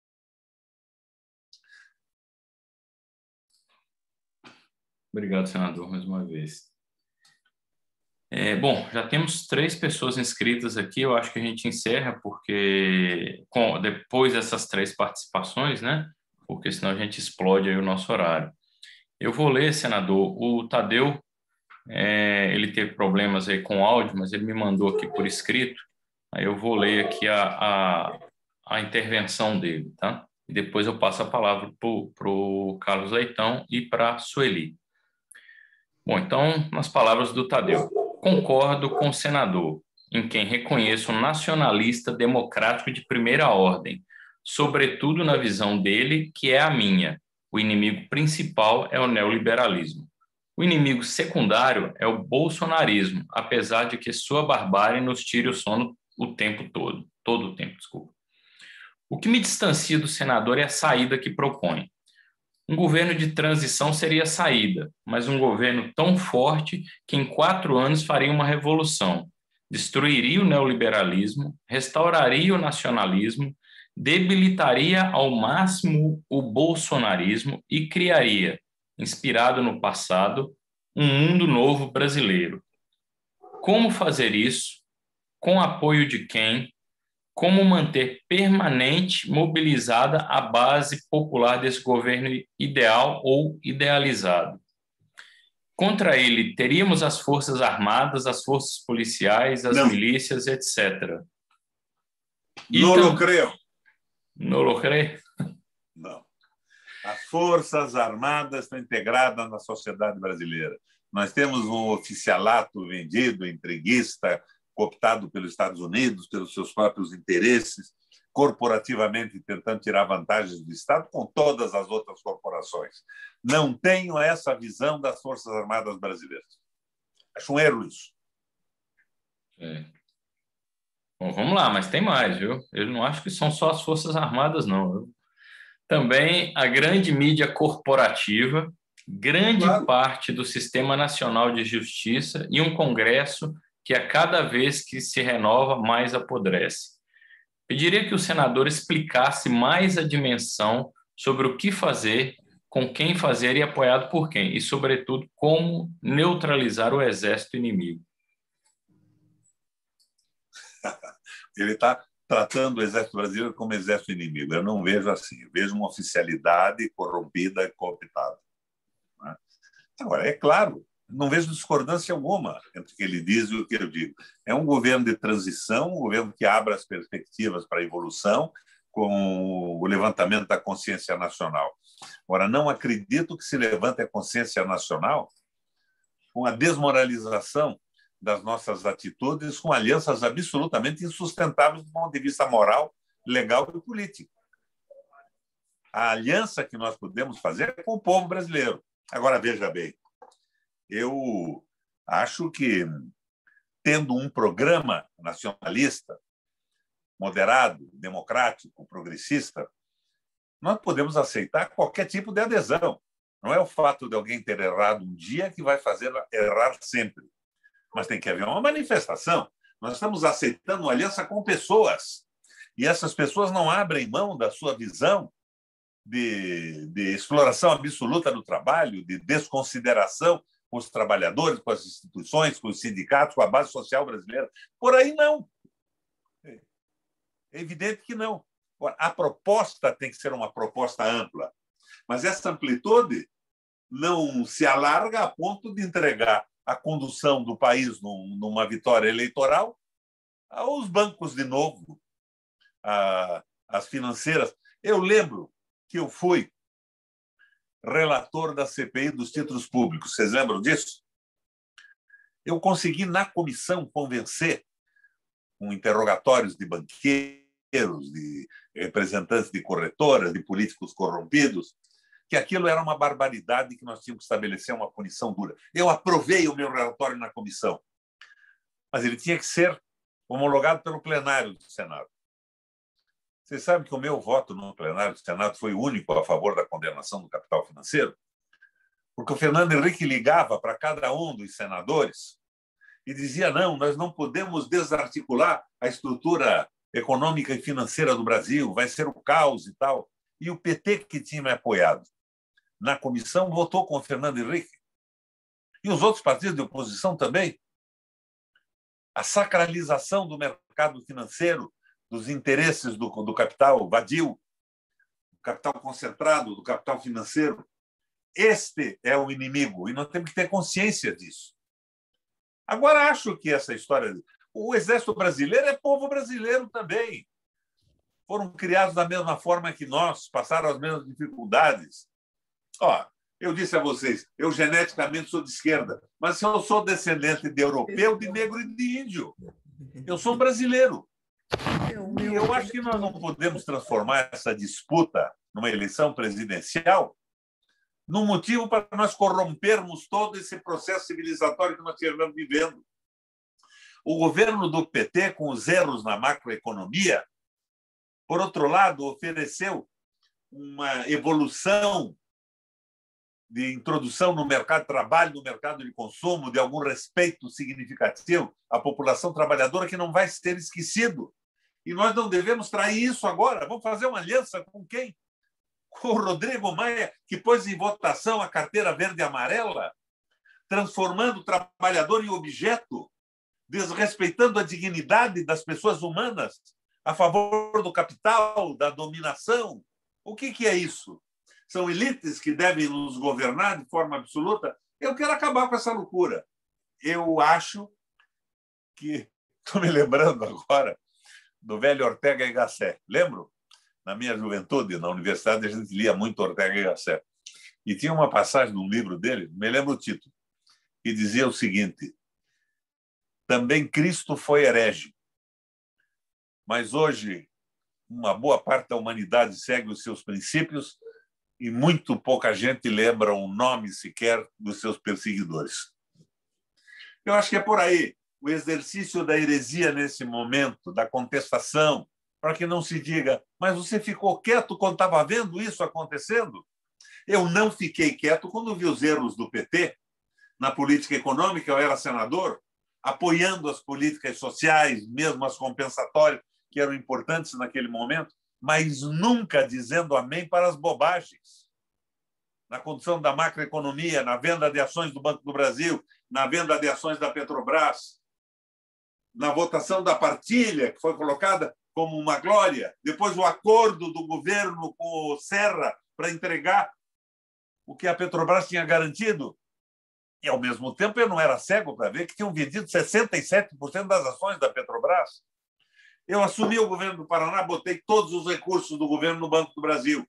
Obrigado, senador, mais uma vez. É, bom, já temos três pessoas inscritas aqui, eu acho que a gente encerra, porque com, depois dessas três participações, né? Porque senão a gente explode aí o nosso horário. Eu vou ler, senador, o Tadeu, é, ele teve problemas aí com o áudio, mas ele me mandou aqui por escrito, aí eu vou ler aqui a, a, a intervenção dele, tá? E depois eu passo a palavra para o Carlos Leitão e para a Sueli. Bom, então, nas palavras do Tadeu. Concordo com o senador, em quem reconheço um nacionalista democrático de primeira ordem, sobretudo na visão dele, que é a minha. O inimigo principal é o neoliberalismo. O inimigo secundário é o bolsonarismo, apesar de que sua barbárie nos tire o sono o tempo todo, todo o tempo, desculpa. O que me distancia do senador é a saída que propõe. Um governo de transição seria a saída, mas um governo tão forte que em quatro anos faria uma revolução, destruiria o neoliberalismo, restauraria o nacionalismo, debilitaria ao máximo o bolsonarismo e criaria, inspirado no passado, um mundo novo brasileiro. Como fazer isso? Com apoio de quem? Como manter permanente, mobilizada a base popular desse governo ideal ou idealizado? Contra ele, teríamos as forças armadas, as forças policiais, as Não. milícias, etcétera. Não Então, lo creio. Não lo creio? Não. As Forças Armadas estão integradas na sociedade brasileira. Nós temos um oficialato vendido, entreguista, cooptado pelos Estados Unidos, pelos seus próprios interesses, corporativamente tentando tirar vantagens do Estado com todas as outras corporações. Não tenho essa visão das Forças Armadas brasileiras. Acho um erro isso. É. Bom, vamos lá, mas tem mais, viu? Eu não acho que são só as Forças Armadas, não. Eu... Também a grande mídia corporativa, grande claro. parte do Sistema Nacional de Justiça e um Congresso que a cada vez que se renova mais apodrece. Pediria que o senador explicasse mais a dimensão sobre o que fazer, com quem fazer e apoiado por quem, e, sobretudo, como neutralizar o exército inimigo. Ele está tratando o exército brasileiro como exército inimigo. Eu não vejo assim. Eu vejo uma oficialidade corrompida e cooptada. Agora, é claro, não vejo discordância alguma entre o que ele diz e o que eu digo. É um governo de transição, um governo que abre as perspectivas para a evolução com o levantamento da consciência nacional. Agora, não acredito que se levante a consciência nacional com a desmoralização das nossas atitudes, com alianças absolutamente insustentáveis do ponto de vista moral, legal e político. A aliança que nós podemos fazer é com o povo brasileiro. Agora, veja bem, eu acho que, tendo um programa nacionalista, moderado, democrático, progressista, nós podemos aceitar qualquer tipo de adesão. Não é o fato de alguém ter errado um dia que vai fazer errar sempre. Mas tem que haver uma manifestação. Nós estamos aceitando uma aliança com pessoas. E essas pessoas não abrem mão da sua visão de, de exploração absoluta do trabalho, de desconsideração com os trabalhadores, com as instituições, com os sindicatos, com a base social brasileira. Por aí, não. É evidente que não. A proposta tem que ser uma proposta ampla. Mas essa amplitude não se alarga a ponto de entregar a condução do país numa vitória eleitoral aos bancos de novo, às financeiras. Eu lembro que eu fui relator da C P I dos títulos públicos. Vocês lembram disso? Eu consegui, na comissão, convencer, com interrogatórios de banqueiros, de representantes de corretoras, de políticos corrompidos, que aquilo era uma barbaridade e que nós tínhamos que estabelecer uma punição dura. Eu aprovei o meu relatório na comissão, mas ele tinha que ser homologado pelo plenário do Senado. Vocês sabem que o meu voto no plenário do Senado foi único a favor da condenação do capital financeiro? Porque o Fernando Henrique ligava para cada um dos senadores e dizia: não, nós não podemos desarticular a estrutura econômica e financeira do Brasil, vai ser o caos e tal. E o P T, que tinha me apoiado na comissão, votou com o Fernando Henrique. E os outros partidos de oposição também. A sacralização do mercado financeiro, dos interesses do, do capital vadio, do capital concentrado, do capital financeiro. Este é o inimigo, e nós temos que ter consciência disso. Agora, acho que essa história... O Exército Brasileiro é povo brasileiro também. Foram criados da mesma forma que nós, passaram as mesmas dificuldades. Ó, eu disse a vocês, eu geneticamente sou de esquerda, mas eu sou descendente de europeu, de negro e de índio. Eu sou um brasileiro. E eu acho que nós não podemos transformar essa disputa numa eleição presidencial num motivo para nós corrompermos todo esse processo civilizatório que nós estivemos vivendo. O governo do P T, com os erros na macroeconomia, por outro lado, ofereceu uma evolução de introdução no mercado de trabalho, no mercado de consumo, de algum respeito significativo à população trabalhadora que não vai ser esquecido. E nós não devemos trair isso agora. Vamos fazer uma aliança com quem? Com o Rodrigo Maia, que pôs em votação a carteira verde e amarela? transformando o trabalhador em objeto, desrespeitando a dignidade das pessoas humanas a favor do capital, da dominação. O que que é isso? São elites que devem nos governar de forma absoluta? Eu quero acabar com essa loucura. Eu acho que... Estou me lembrando agora do velho Ortega y Gasset. Lembro? Na minha juventude, na universidade, a gente lia muito Ortega y Gasset. E tinha uma passagem num livro dele, me lembro o título, que dizia o seguinte: também Cristo foi herege, mas hoje uma boa parte da humanidade segue os seus princípios e muito pouca gente lembra o nome sequer dos seus perseguidores. Eu acho que é por aí o exercício da heresia nesse momento, da contestação, para que não se diga, mas você ficou quieto quando estava vendo isso acontecendo? Eu não fiquei quieto quando vi os erros do P T na política econômica. Eu era senador, apoiando as políticas sociais, mesmo as compensatórias, que eram importantes naquele momento, mas nunca dizendo amém para as bobagens. Na condução da macroeconomia, na venda de ações do Banco do Brasil, na venda de ações da Petrobras, na votação da partilha, que foi colocada como uma glória, depois o acordo do governo com o Serra para entregar o que a Petrobras tinha garantido. E, ao mesmo tempo, eu não era cego para ver que tinham vendido sessenta e sete por cento das ações da Petrobras. Eu assumi o governo do Paraná, botei todos os recursos do governo no Banco do Brasil.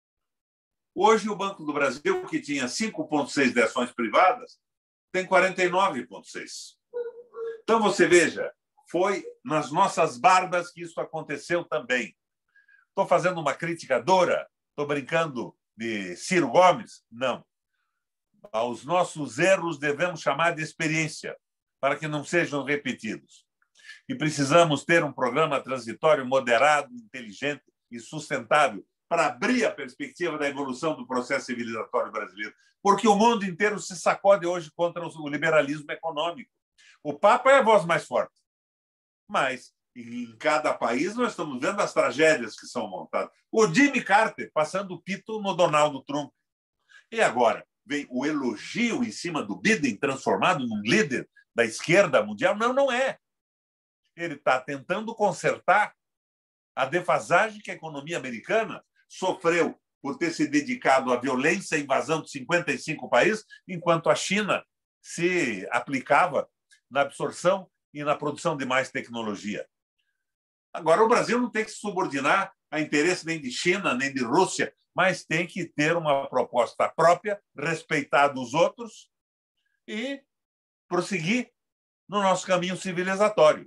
Hoje, o Banco do Brasil, que tinha cinco vírgula seis de ações privadas, tem quarenta e nove vírgula seis. Então, você veja, foi nas nossas barbas que isso aconteceu também. Estou fazendo uma crítica dura? Estou brincando de Ciro Gomes? Não. Aos nossos erros devemos chamar de experiência, para que não sejam repetidos. E precisamos ter um programa transitório moderado, inteligente e sustentável para abrir a perspectiva da evolução do processo civilizatório brasileiro, porque o mundo inteiro se sacode hoje contra o liberalismo econômico. O Papa é a voz mais forte, mas em cada país nós estamos vendo as tragédias que são montadas. O Jimmy Carter passando o pito no Donald Trump. E agora vem o elogio em cima do Biden, transformado num líder da esquerda mundial? Não, não é. Ele está tentando consertar a defasagem que a economia americana sofreu por ter se dedicado à violência e invasão de cinquenta e cinco países, enquanto a China se aplicava na absorção e na produção de mais tecnologia. Agora, o Brasil não tem que se subordinar a interesse nem de China, nem de Rússia, mas tem que ter uma proposta própria, respeitar dos outros e prosseguir no nosso caminho civilizatório.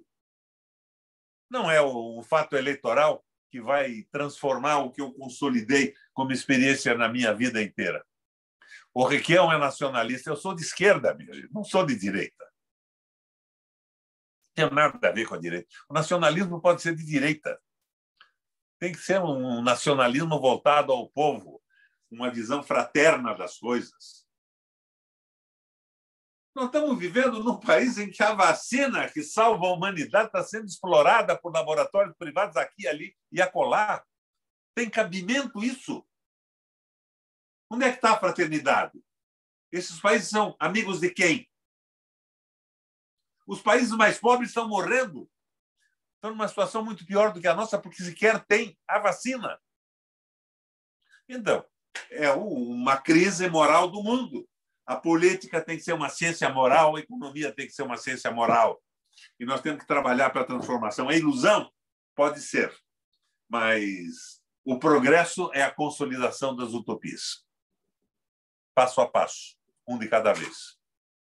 Não é o fato eleitoral que vai transformar o que eu consolidei como experiência na minha vida inteira. O Requião é nacionalista, eu sou de esquerda, minha gente, não sou de direita. Não tem nada a ver com a direita. O nacionalismo pode ser de direita. Tem que ser um nacionalismo voltado ao povo, uma visão fraterna das coisas. Nós estamos vivendo num país em que a vacina que salva a humanidade está sendo explorada por laboratórios privados aqui, ali e acolá. Tem cabimento isso? Onde é que está a fraternidade? Esses países são amigos de quem? Os países mais pobres estão morrendo. Estão numa situação muito pior do que a nossa, porque sequer tem a vacina. Então, é uma crise moral do mundo. A política tem que ser uma ciência moral, a economia tem que ser uma ciência moral. E nós temos que trabalhar para a transformação. A ilusão pode ser, mas o progresso é a consolidação das utopias. Passo a passo, um de cada vez.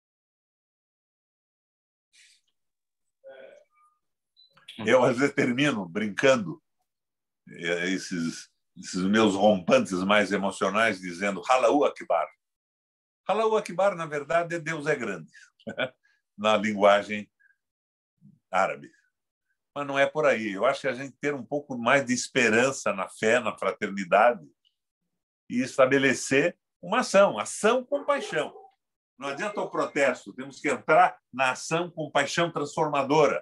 Eu, às vezes, termino brincando esses, esses meus rompantes mais emocionais dizendo Allahu Akbar. Allahu Akbar, na verdade, é Deus é grande, na linguagem árabe. Mas não é por aí. Eu acho que a gente ter um pouco mais de esperança na fé, na fraternidade e estabelecer uma ação, ação com paixão. Não adianta o protesto, temos que entrar na ação com paixão transformadora.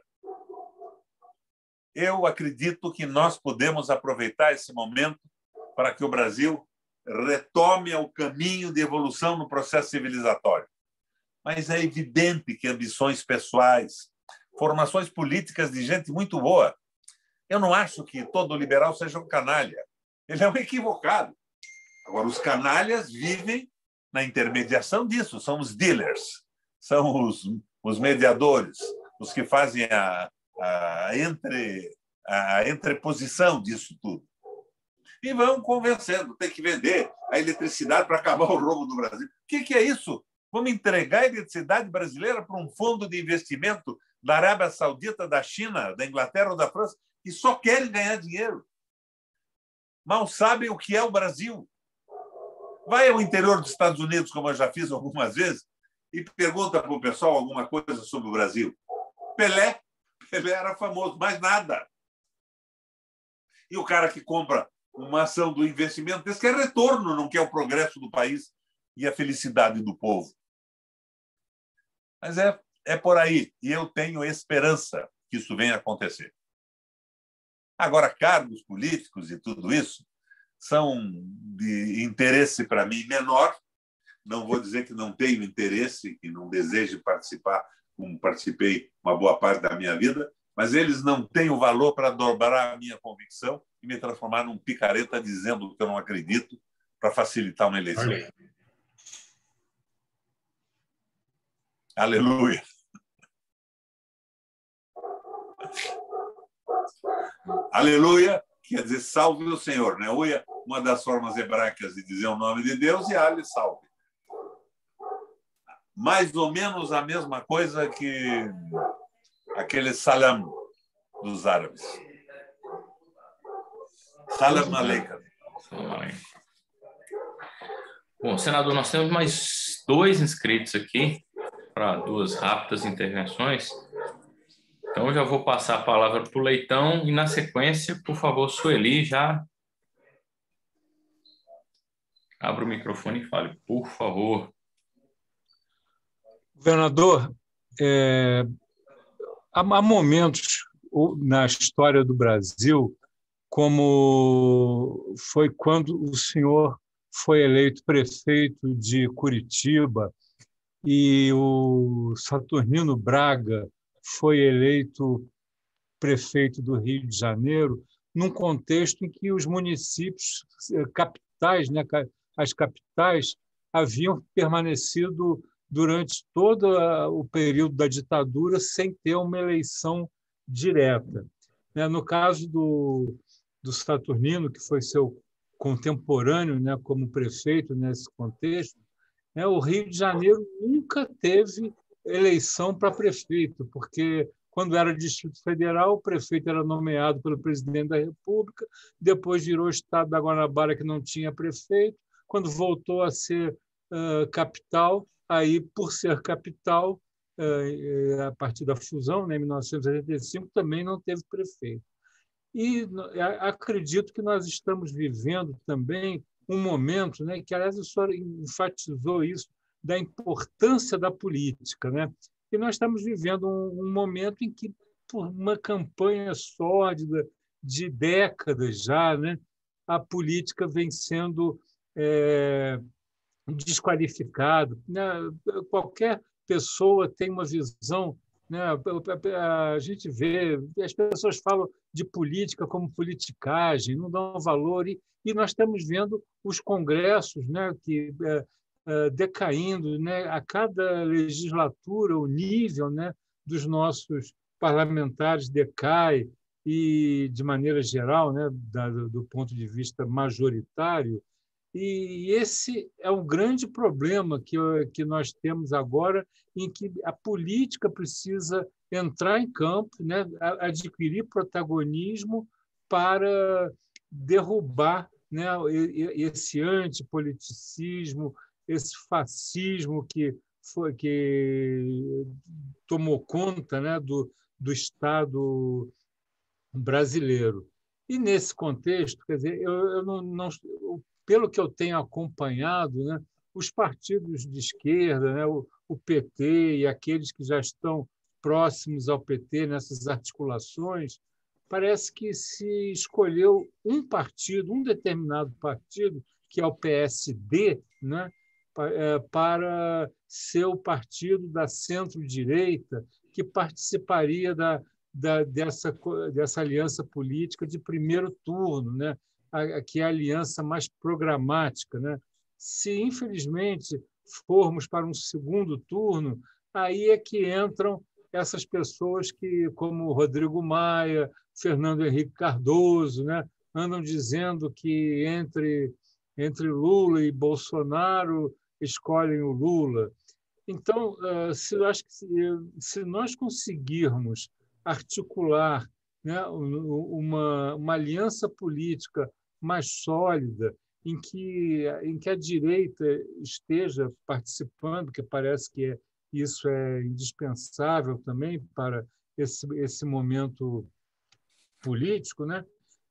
Eu acredito que nós podemos aproveitar esse momento para que o Brasil retome o caminho de evolução no processo civilizatório. mas é evidente que ambições pessoais, formações políticas de gente muito boa. Eu não acho que todo liberal seja um canalha. Ele é um equivocado. Agora, os canalhas vivem na intermediação disso, são os dealers, são os, os mediadores, os que fazem a, a, entre, a entreposição disso tudo. E vão convencendo, tem que vender a eletricidade para acabar o roubo do Brasil. O que, que é isso? Vamos entregar a eletricidade brasileira para um fundo de investimento da Arábia Saudita, da China, da Inglaterra ou da França, que só querem ganhar dinheiro. Mal sabem o que é o Brasil. Vai ao interior dos Estados Unidos, como eu já fiz algumas vezes, e pergunta para o pessoal alguma coisa sobre o Brasil. Pelé, Pelé era famoso, mais nada. E o cara que compra uma ação do investimento desse quer retorno, não quer o progresso do país e a felicidade do povo. Mas é, é por aí, e eu tenho esperança que isso venha a acontecer. Agora, cargos políticos e tudo isso são de interesse para mim menor. Não vou dizer que não tenho interesse, que não desejo participar, como participei uma boa parte da minha vida, mas eles não têm o valor para dobrar a minha convicção e me transformar num picareta dizendo que eu não acredito para facilitar uma eleição. Olha. Aleluia. Aleluia quer dizer salve o Senhor, né? Uia, uma das formas hebraicas de dizer o nome de Deus, e Ale, salve. Mais ou menos a mesma coisa que aquele salam dos árabes. Salam aleikum. Bom, senador, nós temos mais dois inscritos aqui para duas rápidas intervenções. Então, eu já vou passar a palavra para o Leitão e, na sequência, por favor, Sueli, já abra o microfone e fale, por favor. Governador, é, há momentos na história do Brasil, como foi quando o senhor foi eleito prefeito de Curitiba e o Saturnino Braga foi eleito prefeito do Rio de Janeiro, num contexto em que os municípios capitais, né, as capitais, haviam permanecido durante todo o período da ditadura sem ter uma eleição direta. No caso do, do Saturnino, que foi seu contemporâneo, né, como prefeito nesse contexto, né, o Rio de Janeiro nunca teve eleição para prefeito, porque quando era Distrito Federal, o prefeito era nomeado pelo presidente da República, depois virou o estado da Guanabara, que não tinha prefeito, quando voltou a ser uh, capital, aí, por ser capital, uh, a partir da fusão, né, em mil novecentos e oitenta e cinco, também não teve prefeito. E acredito que nós estamos vivendo também um momento, né, que, aliás, o senhor enfatizou isso, da importância da política, né? E nós estamos vivendo um, um momento em que, por uma campanha sórdida de décadas já, né, a política vem sendo é, desqualificada, né? Qualquer pessoa tem uma visão, né? A gente vê, as pessoas falam de política como politicagem, não dão valor, e, e nós estamos vendo os congressos, né, que é, decaindo, né? A cada legislatura o nível, né, dos nossos parlamentares decai e, de maneira geral, né, da, do ponto de vista majoritário, e esse é um grande problema que, que nós temos agora, em que a política precisa entrar em campo, né, adquirir protagonismo para derrubar, né, esse antipoliticismo, esse fascismo que foi que tomou conta, né, do, do Estado brasileiro. E nesse contexto, quer dizer, eu, eu não, não, pelo que eu tenho acompanhado, né, os partidos de esquerda, né, o, o P T e aqueles que já estão próximos ao P T nessas articulações, parece que se escolheu um partido, um determinado partido, que é o P S D, né, para ser o partido da centro-direita que participaria da, da, dessa, dessa aliança política de primeiro turno, né? a, que é a aliança mais programática, né? Se, infelizmente, formos para um segundo turno, aí é que entram essas pessoas que, como Rodrigo Maia, Fernando Henrique Cardoso, né? andam dizendo que entre, entre Lula e Bolsonaro escolhem o Lula. Então, se, eu acho que se, se nós conseguirmos articular, né, uma, uma aliança política mais sólida, em que, em que a direita esteja participando, que parece que é, isso é indispensável também para esse, esse momento político, né?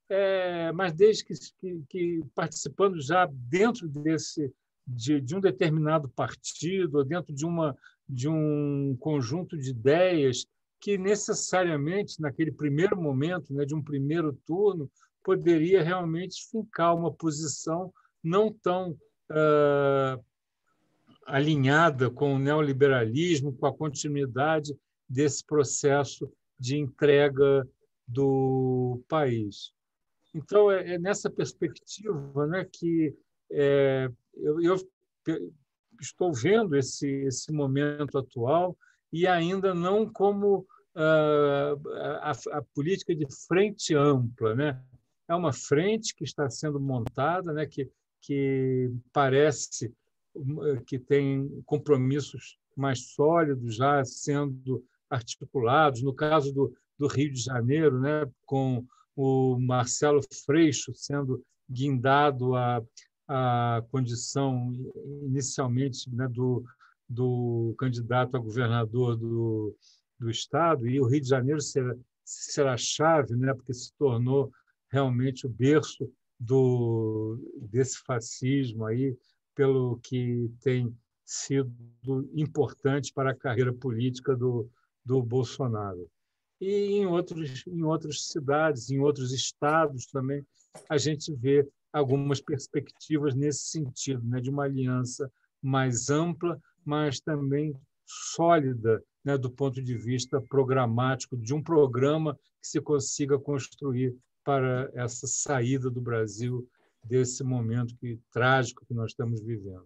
É, mas desde que, que, que participando já dentro desse de, de um determinado partido, ou dentro de uma de um conjunto de ideias que necessariamente naquele primeiro momento, né, de um primeiro turno, poderia realmente fincar uma posição não tão uh, alinhada com o neoliberalismo, com a continuidade desse processo de entrega do país. Então, é nessa perspectiva, né, que é, eu, eu estou vendo esse, esse momento atual e ainda não como uh, a, a política de frente ampla, né? É uma frente que está sendo montada, né, que, que parece que tem compromissos mais sólidos já sendo articulados. No caso do, do Rio de Janeiro, né, com o Marcelo Freixo sendo guindado à, à condição, inicialmente, né, do, do candidato a governador do, do Estado, e o Rio de Janeiro será, será chave, né, porque se tornou realmente o berço do, desse fascismo, aí, pelo que tem sido importante para a carreira política do, do Bolsonaro. E em, outros, em outras cidades, em outros estados também, a gente vê algumas perspectivas nesse sentido, né, de uma aliança mais ampla, mas também sólida, né, do ponto de vista programático, de um programa que se consiga construir para essa saída do Brasil desse momento que, trágico que nós estamos vivendo.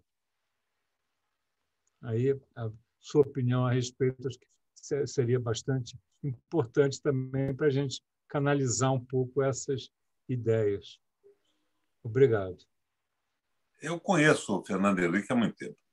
Aí, a sua opinião a respeito, acho que seria bastante importante também para a gente canalizar um pouco essas ideias. Obrigado. Eu conheço o Fernando Henrique há muito tempo.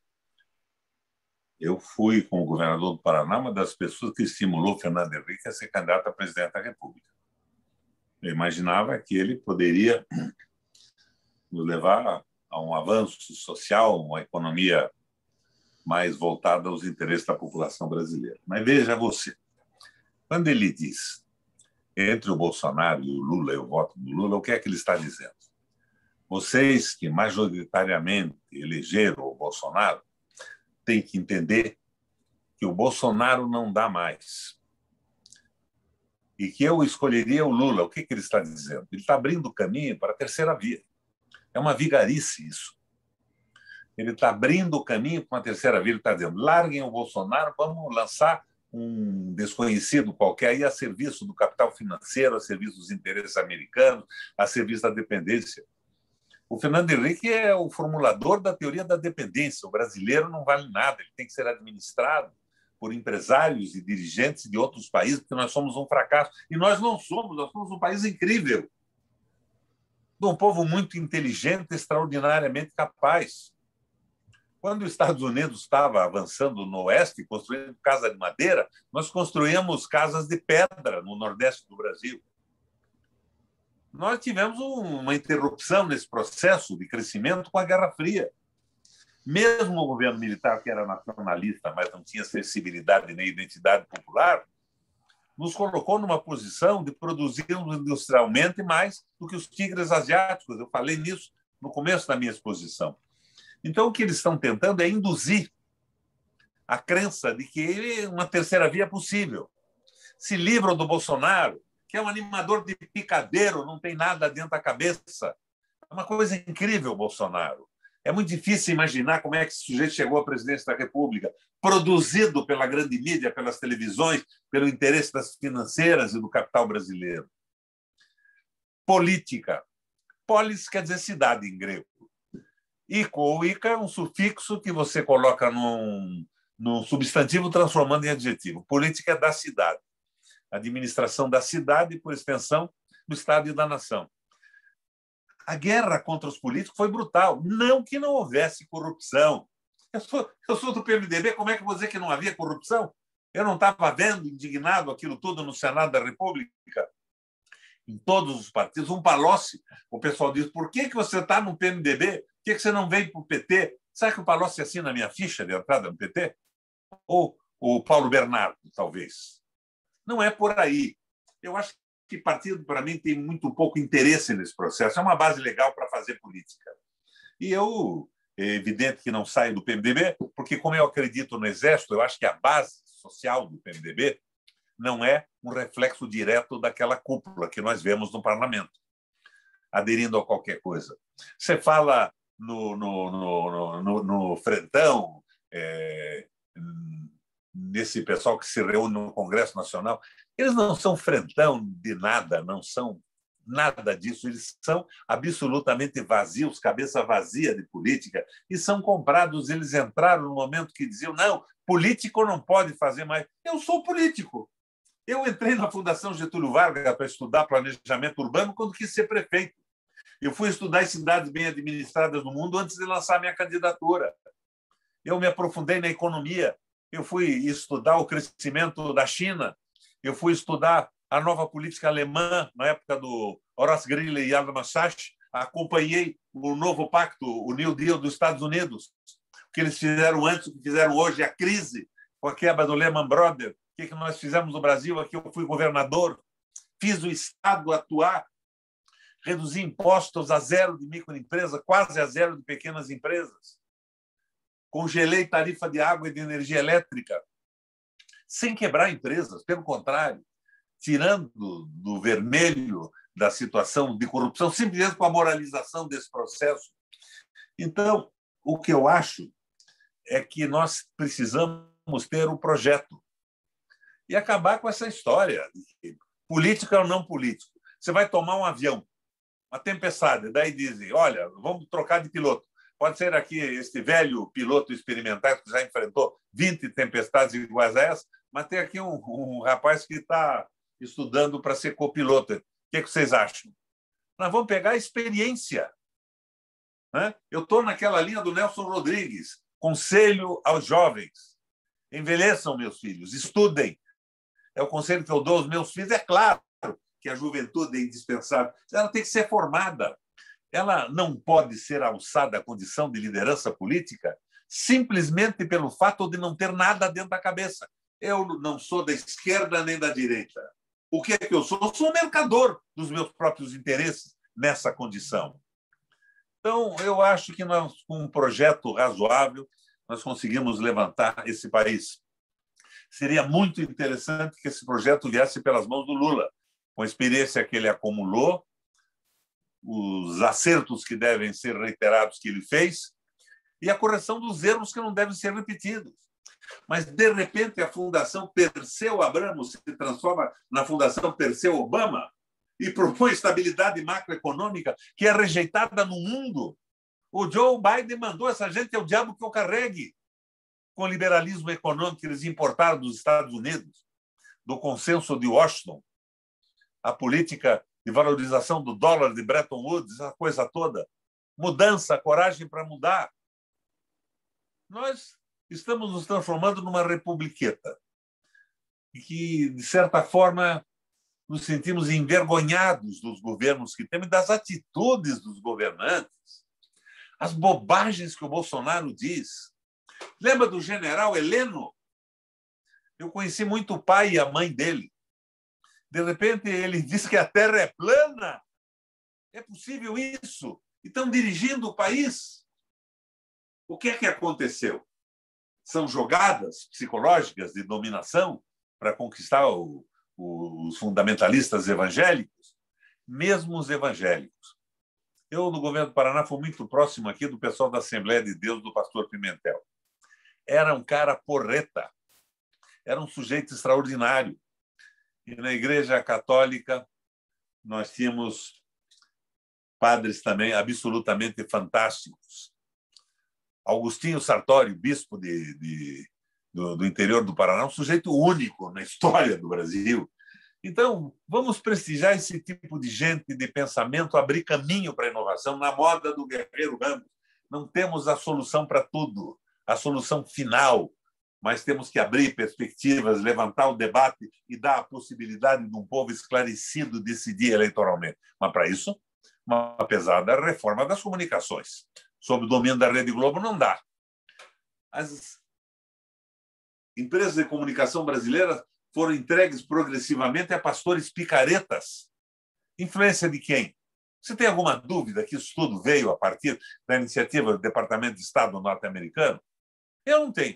Eu fui, como governador do Paraná, uma das pessoas que estimulou o Fernando Henrique a ser candidato a presidente da República. Eu imaginava que ele poderia nos levar a um avanço social, uma economia mais voltada aos interesses da população brasileira. Mas veja você, quando ele diz entre o Bolsonaro e o Lula, eu voto no Lula, o que é que ele está dizendo? Vocês que majoritariamente elegeram o Bolsonaro têm que entender que o Bolsonaro não dá mais e que eu escolheria o Lula. O que, que ele está dizendo? Ele está abrindo o caminho para a terceira via. É uma vigarice isso. Ele está abrindo o caminho para uma terceira via. Ele está dizendo, larguem o Bolsonaro, vamos lançar um desconhecido qualquer aí a serviço do capital financeiro, a serviço dos interesses americanos, a serviço da dependência. O Fernando Henrique é o formulador da teoria da dependência. O brasileiro não vale nada, ele tem que ser administrado por empresários e dirigentes de outros países, porque nós somos um fracasso. E nós não somos, nós somos um país incrível, de um povo muito inteligente, extraordinariamente capaz. Quando os Estados Unidos estava avançando no oeste, construindo casa de madeira, nós construímos casas de pedra no nordeste do Brasil. Nós tivemos uma interrupção nesse processo de crescimento com a Guerra Fria. Mesmo o governo militar, que era nacionalista, mas não tinha sensibilidade nem identidade popular, nos colocou numa posição de produzirmos industrialmente mais do que os tigres asiáticos. Eu falei nisso no começo da minha exposição. Então, o que eles estão tentando é induzir a crença de que uma terceira via é possível. Se livram do Bolsonaro, que é um animador de picadeiro, não tem nada dentro da cabeça. É uma coisa incrível, Bolsonaro. É muito difícil imaginar como é que esse sujeito chegou à presidência da República, produzido pela grande mídia, pelas televisões, pelo interesse das financeiras e do capital brasileiro. Política. Polis quer dizer cidade em grego. Ico ou ica é um sufixo que você coloca num, num substantivo transformando em adjetivo. Política é da cidade. Administração da cidade, por extensão, do Estado e da nação. A guerra contra os políticos foi brutal. Não que não houvesse corrupção. Eu sou, eu sou do P M D B, como é que eu vou dizer que não havia corrupção? Eu não estava vendo, indignado, aquilo tudo no Senado da República? Em todos os partidos. Um Palocci, o pessoal diz, por que, que você está no P M D B? Por que, que você não vem para o P T? Sabe que o Palocci assina a minha ficha de entrada no P T? Ou o Paulo Bernardo, talvez. Não é por aí. Eu acho que partido, para mim, tem muito pouco interesse nesse processo. É uma base legal para fazer política. E eu, é evidente que não saio do P M D B, porque, como eu acredito no Exército, eu acho que a base social do P M D B não é um reflexo direto daquela cúpula que nós vemos no parlamento, aderindo a qualquer coisa. Você fala no, no, no, no, no frentão, é, nesse pessoal que se reúne no Congresso Nacional, eles não são frentão de nada, não são nada disso, eles são absolutamente vazios, cabeça vazia de política, e são comprados. Eles entraram no momento que diziam, não, político não pode fazer mais. Eu sou político. Eu entrei na Fundação Getúlio Vargas para estudar planejamento urbano quando quis ser prefeito. Eu fui estudar em cidades bem administradas no mundo antes de lançar minha candidatura. Eu me aprofundei na economia. Eu fui estudar o crescimento da China. Eu fui estudar a nova política alemã na época do Horace Greeley e Yad Vassash. Acompanhei o novo pacto, o New Deal dos Estados Unidos. O que eles fizeram antes, o que fizeram hoje, a crise com a quebra do Lehman Brothers. O que nós fizemos no Brasil? Aqui eu fui governador, fiz o Estado atuar, reduzi impostos a zero de microempresa, quase a zero de pequenas empresas, congelei tarifa de água e de energia elétrica, sem quebrar empresas, pelo contrário, tirando do vermelho da situação de corrupção, simplesmente com a moralização desse processo. Então, o que eu acho é que nós precisamos ter um projeto e acabar com essa história de política ou não político. Você vai tomar um avião, uma tempestade, daí dizem, olha, vamos trocar de piloto. Pode ser aqui este velho piloto experimental que já enfrentou vinte tempestades iguais a essa, mas tem aqui um, um rapaz que está estudando para ser copiloto. O que, que vocês acham? Nós vamos pegar a experiência. Né? Eu estou naquela linha do Nelson Rodrigues, conselho aos jovens. Envelheçam, meus filhos, estudem. É o conselho que eu dou aos meus filhos. É claro que a juventude é indispensável. Ela tem que ser formada. Ela não pode ser alçada à condição de liderança política simplesmente pelo fato de não ter nada dentro da cabeça. Eu não sou da esquerda nem da direita. O que é que eu sou? Eu sou mercador dos meus próprios interesses nessa condição. Então, eu acho que nós, com um projeto razoável, nós conseguimos levantar esse país. Seria muito interessante que esse projeto viesse pelas mãos do Lula, com a experiência que ele acumulou, os acertos que devem ser reiterados que ele fez e a correção dos erros que não devem ser repetidos. Mas, de repente, a Fundação Perseu Abramo se transforma na Fundação Perseu Obama e propõe estabilidade macroeconômica que é rejeitada no mundo. O Joe Biden mandou essa gente ao diabo que eu carregue, com o liberalismo econômico que eles importaram dos Estados Unidos, do consenso de Washington, a política de valorização do dólar de Bretton Woods, a coisa toda. Mudança, coragem para mudar. Nós estamos nos transformando numa republiqueta e que, de certa forma, nos sentimos envergonhados dos governos que temos e das atitudes dos governantes. As bobagens que o Bolsonaro diz. Lembra do general Heleno? Eu conheci muito o pai e a mãe dele. De repente, ele diz que a Terra é plana. É possível isso? E estão dirigindo o país. O que é que aconteceu? São jogadas psicológicas de dominação para conquistar o, o, os fundamentalistas evangélicos? Mesmo os evangélicos. Eu, no governo do Paraná, fui muito próximo aqui do pessoal da Assembleia de Deus, do pastor Pimentel. Era um cara porreta, era um sujeito extraordinário. E na Igreja Católica nós tínhamos padres também absolutamente fantásticos. Augustinho Sartori, bispo de, de, do, do interior do Paraná, um sujeito único na história do Brasil. Então, vamos prestigiar esse tipo de gente, de pensamento, abrir caminho para a inovação, na moda do Guerreiro Ramos. Não temos a solução para tudo, a solução final, mas temos que abrir perspectivas, levantar o debate e dar a possibilidade de um povo esclarecido decidir eleitoralmente. Mas, para isso, uma pesada reforma das comunicações. Sob o domínio da Rede Globo, não dá. As empresas de comunicação brasileiras foram entregues progressivamente a pastores picaretas. Influência de quem? Você tem alguma dúvida que isso tudo veio a partir da iniciativa do Departamento de Estado norte-americano? Eu não tenho.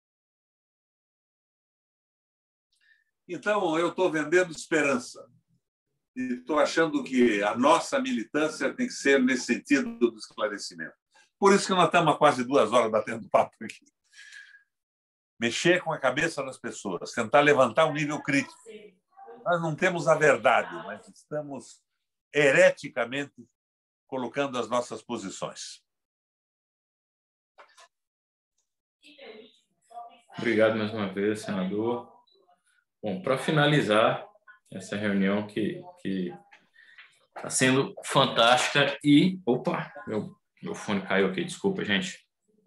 Então, eu estou vendendo esperança. E estou achando que a nossa militância tem que ser nesse sentido do esclarecimento. Por isso que nós estamos há quase duas horas batendo papo aqui. Mexer com a cabeça das pessoas, tentar levantar um nível crítico. Nós não temos a verdade, mas estamos hereticamente colocando as nossas posições. Obrigado mais uma vez, senador. Bom, para finalizar essa reunião que que está sendo fantástica e... Opa, meu, meu fone caiu aqui, desculpa, gente.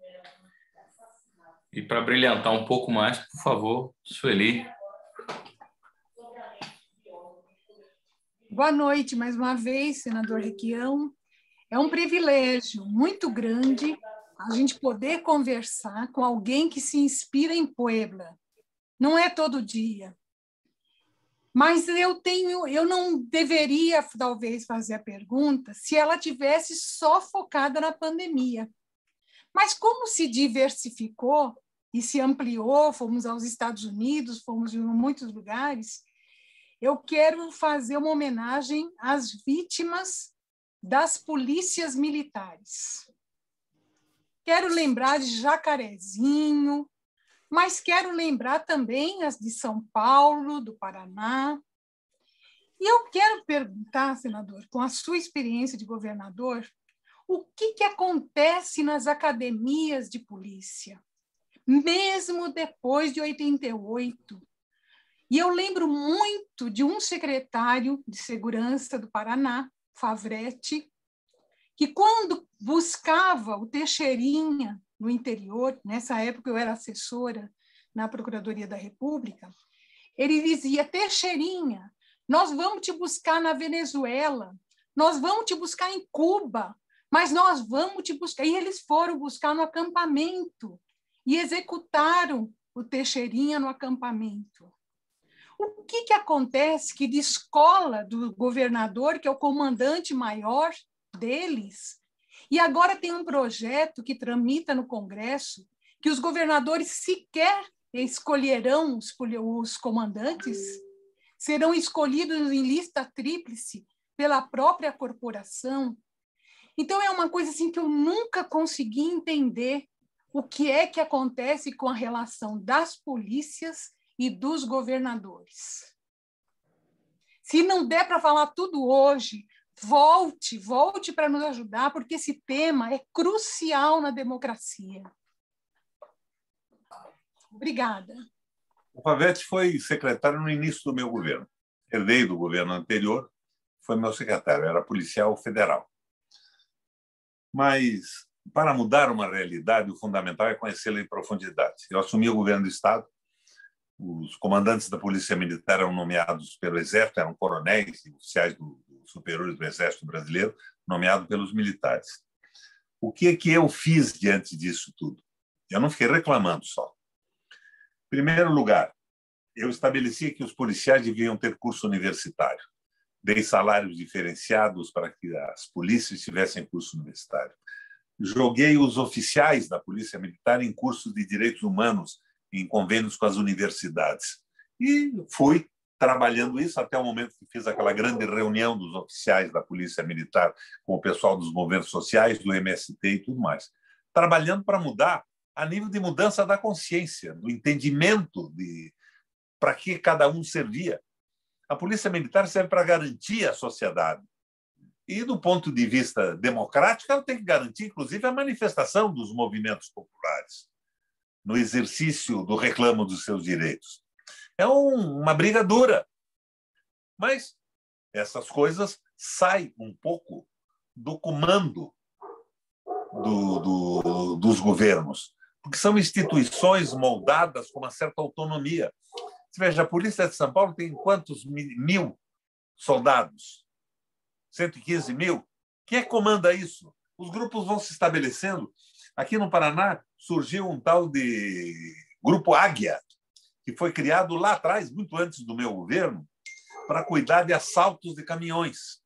E para brilhantar um pouco mais, por favor, Sueli. Boa noite, mais uma vez, senador Requião. É um privilégio muito grande a gente poder conversar com alguém que se inspira em Puebla. Não é todo dia. Mas eu tenho, eu não deveria, talvez, fazer a pergunta se ela tivesse só focada na pandemia. Mas como se diversificou e se ampliou, fomos aos Estados Unidos, fomos em muitos lugares, eu quero fazer uma homenagem às vítimas das polícias militares. Quero lembrar de Jacarezinho, mas quero lembrar também as de São Paulo, do Paraná. E eu quero perguntar, senador, com a sua experiência de governador, o que, que acontece nas academias de polícia, mesmo depois de oitenta e oito? E eu lembro muito de um secretário de segurança do Paraná, Favretti, que quando buscava o Teixeirinha no interior, nessa época eu era assessora na Procuradoria da República, ele dizia: Teixeirinha, nós vamos te buscar na Venezuela, nós vamos te buscar em Cuba, mas nós vamos te buscar. E eles foram buscar no acampamento e executaram o Teixeirinha no acampamento. O que, que acontece que de escola do governador, que é o comandante maior deles, e agora tem um projeto que tramita no Congresso, que os governadores sequer escolherão os, os comandantes, serão escolhidos em lista tríplice pela própria corporação. Então, é uma coisa assim que eu nunca consegui entender o que é que acontece com a relação das polícias e dos governadores. Se não der para falar tudo hoje, volte, volte para nos ajudar, porque esse tema é crucial na democracia. Obrigada. O Favretti foi secretário no início do meu governo. Herdei do governo anterior, foi meu secretário, era policial federal. Mas, para mudar uma realidade, o fundamental é conhecê-la em profundidade. Eu assumi o governo do Estado, os comandantes da Polícia Militar eram nomeados pelo Exército, eram coronéis e oficiais do, do superiores do Exército Brasileiro, nomeados pelos militares. O que é que eu fiz diante disso tudo? Eu não fiquei reclamando só. Em primeiro lugar, eu estabeleci que os policiais deviam ter curso universitário. Dei salários diferenciados para que as polícias tivessem curso universitário. Joguei os oficiais da Polícia Militar em cursos de direitos humanos, em convênios com as universidades. E fui trabalhando isso até o momento que fiz aquela grande reunião dos oficiais da Polícia Militar com o pessoal dos movimentos sociais, do M S T e tudo mais, trabalhando para mudar a nível de mudança da consciência, do entendimento de para que cada um servia. A Polícia Militar serve para garantir a sociedade. E, do ponto de vista democrático, ela tem que garantir, inclusive, a manifestação dos movimentos populares no exercício do reclamo dos seus direitos. É um, uma briga dura, mas essas coisas saem um pouco do comando do, do, dos governos, porque são instituições moldadas com uma certa autonomia. Você veja, a Polícia de São Paulo tem quantos mil soldados? cento e quinze mil? Quem é que comanda isso? Os grupos vão se estabelecendo. Aqui no Paraná surgiu um tal de Grupo Águia, que foi criado lá atrás, muito antes do meu governo, para cuidar de assaltos de caminhões.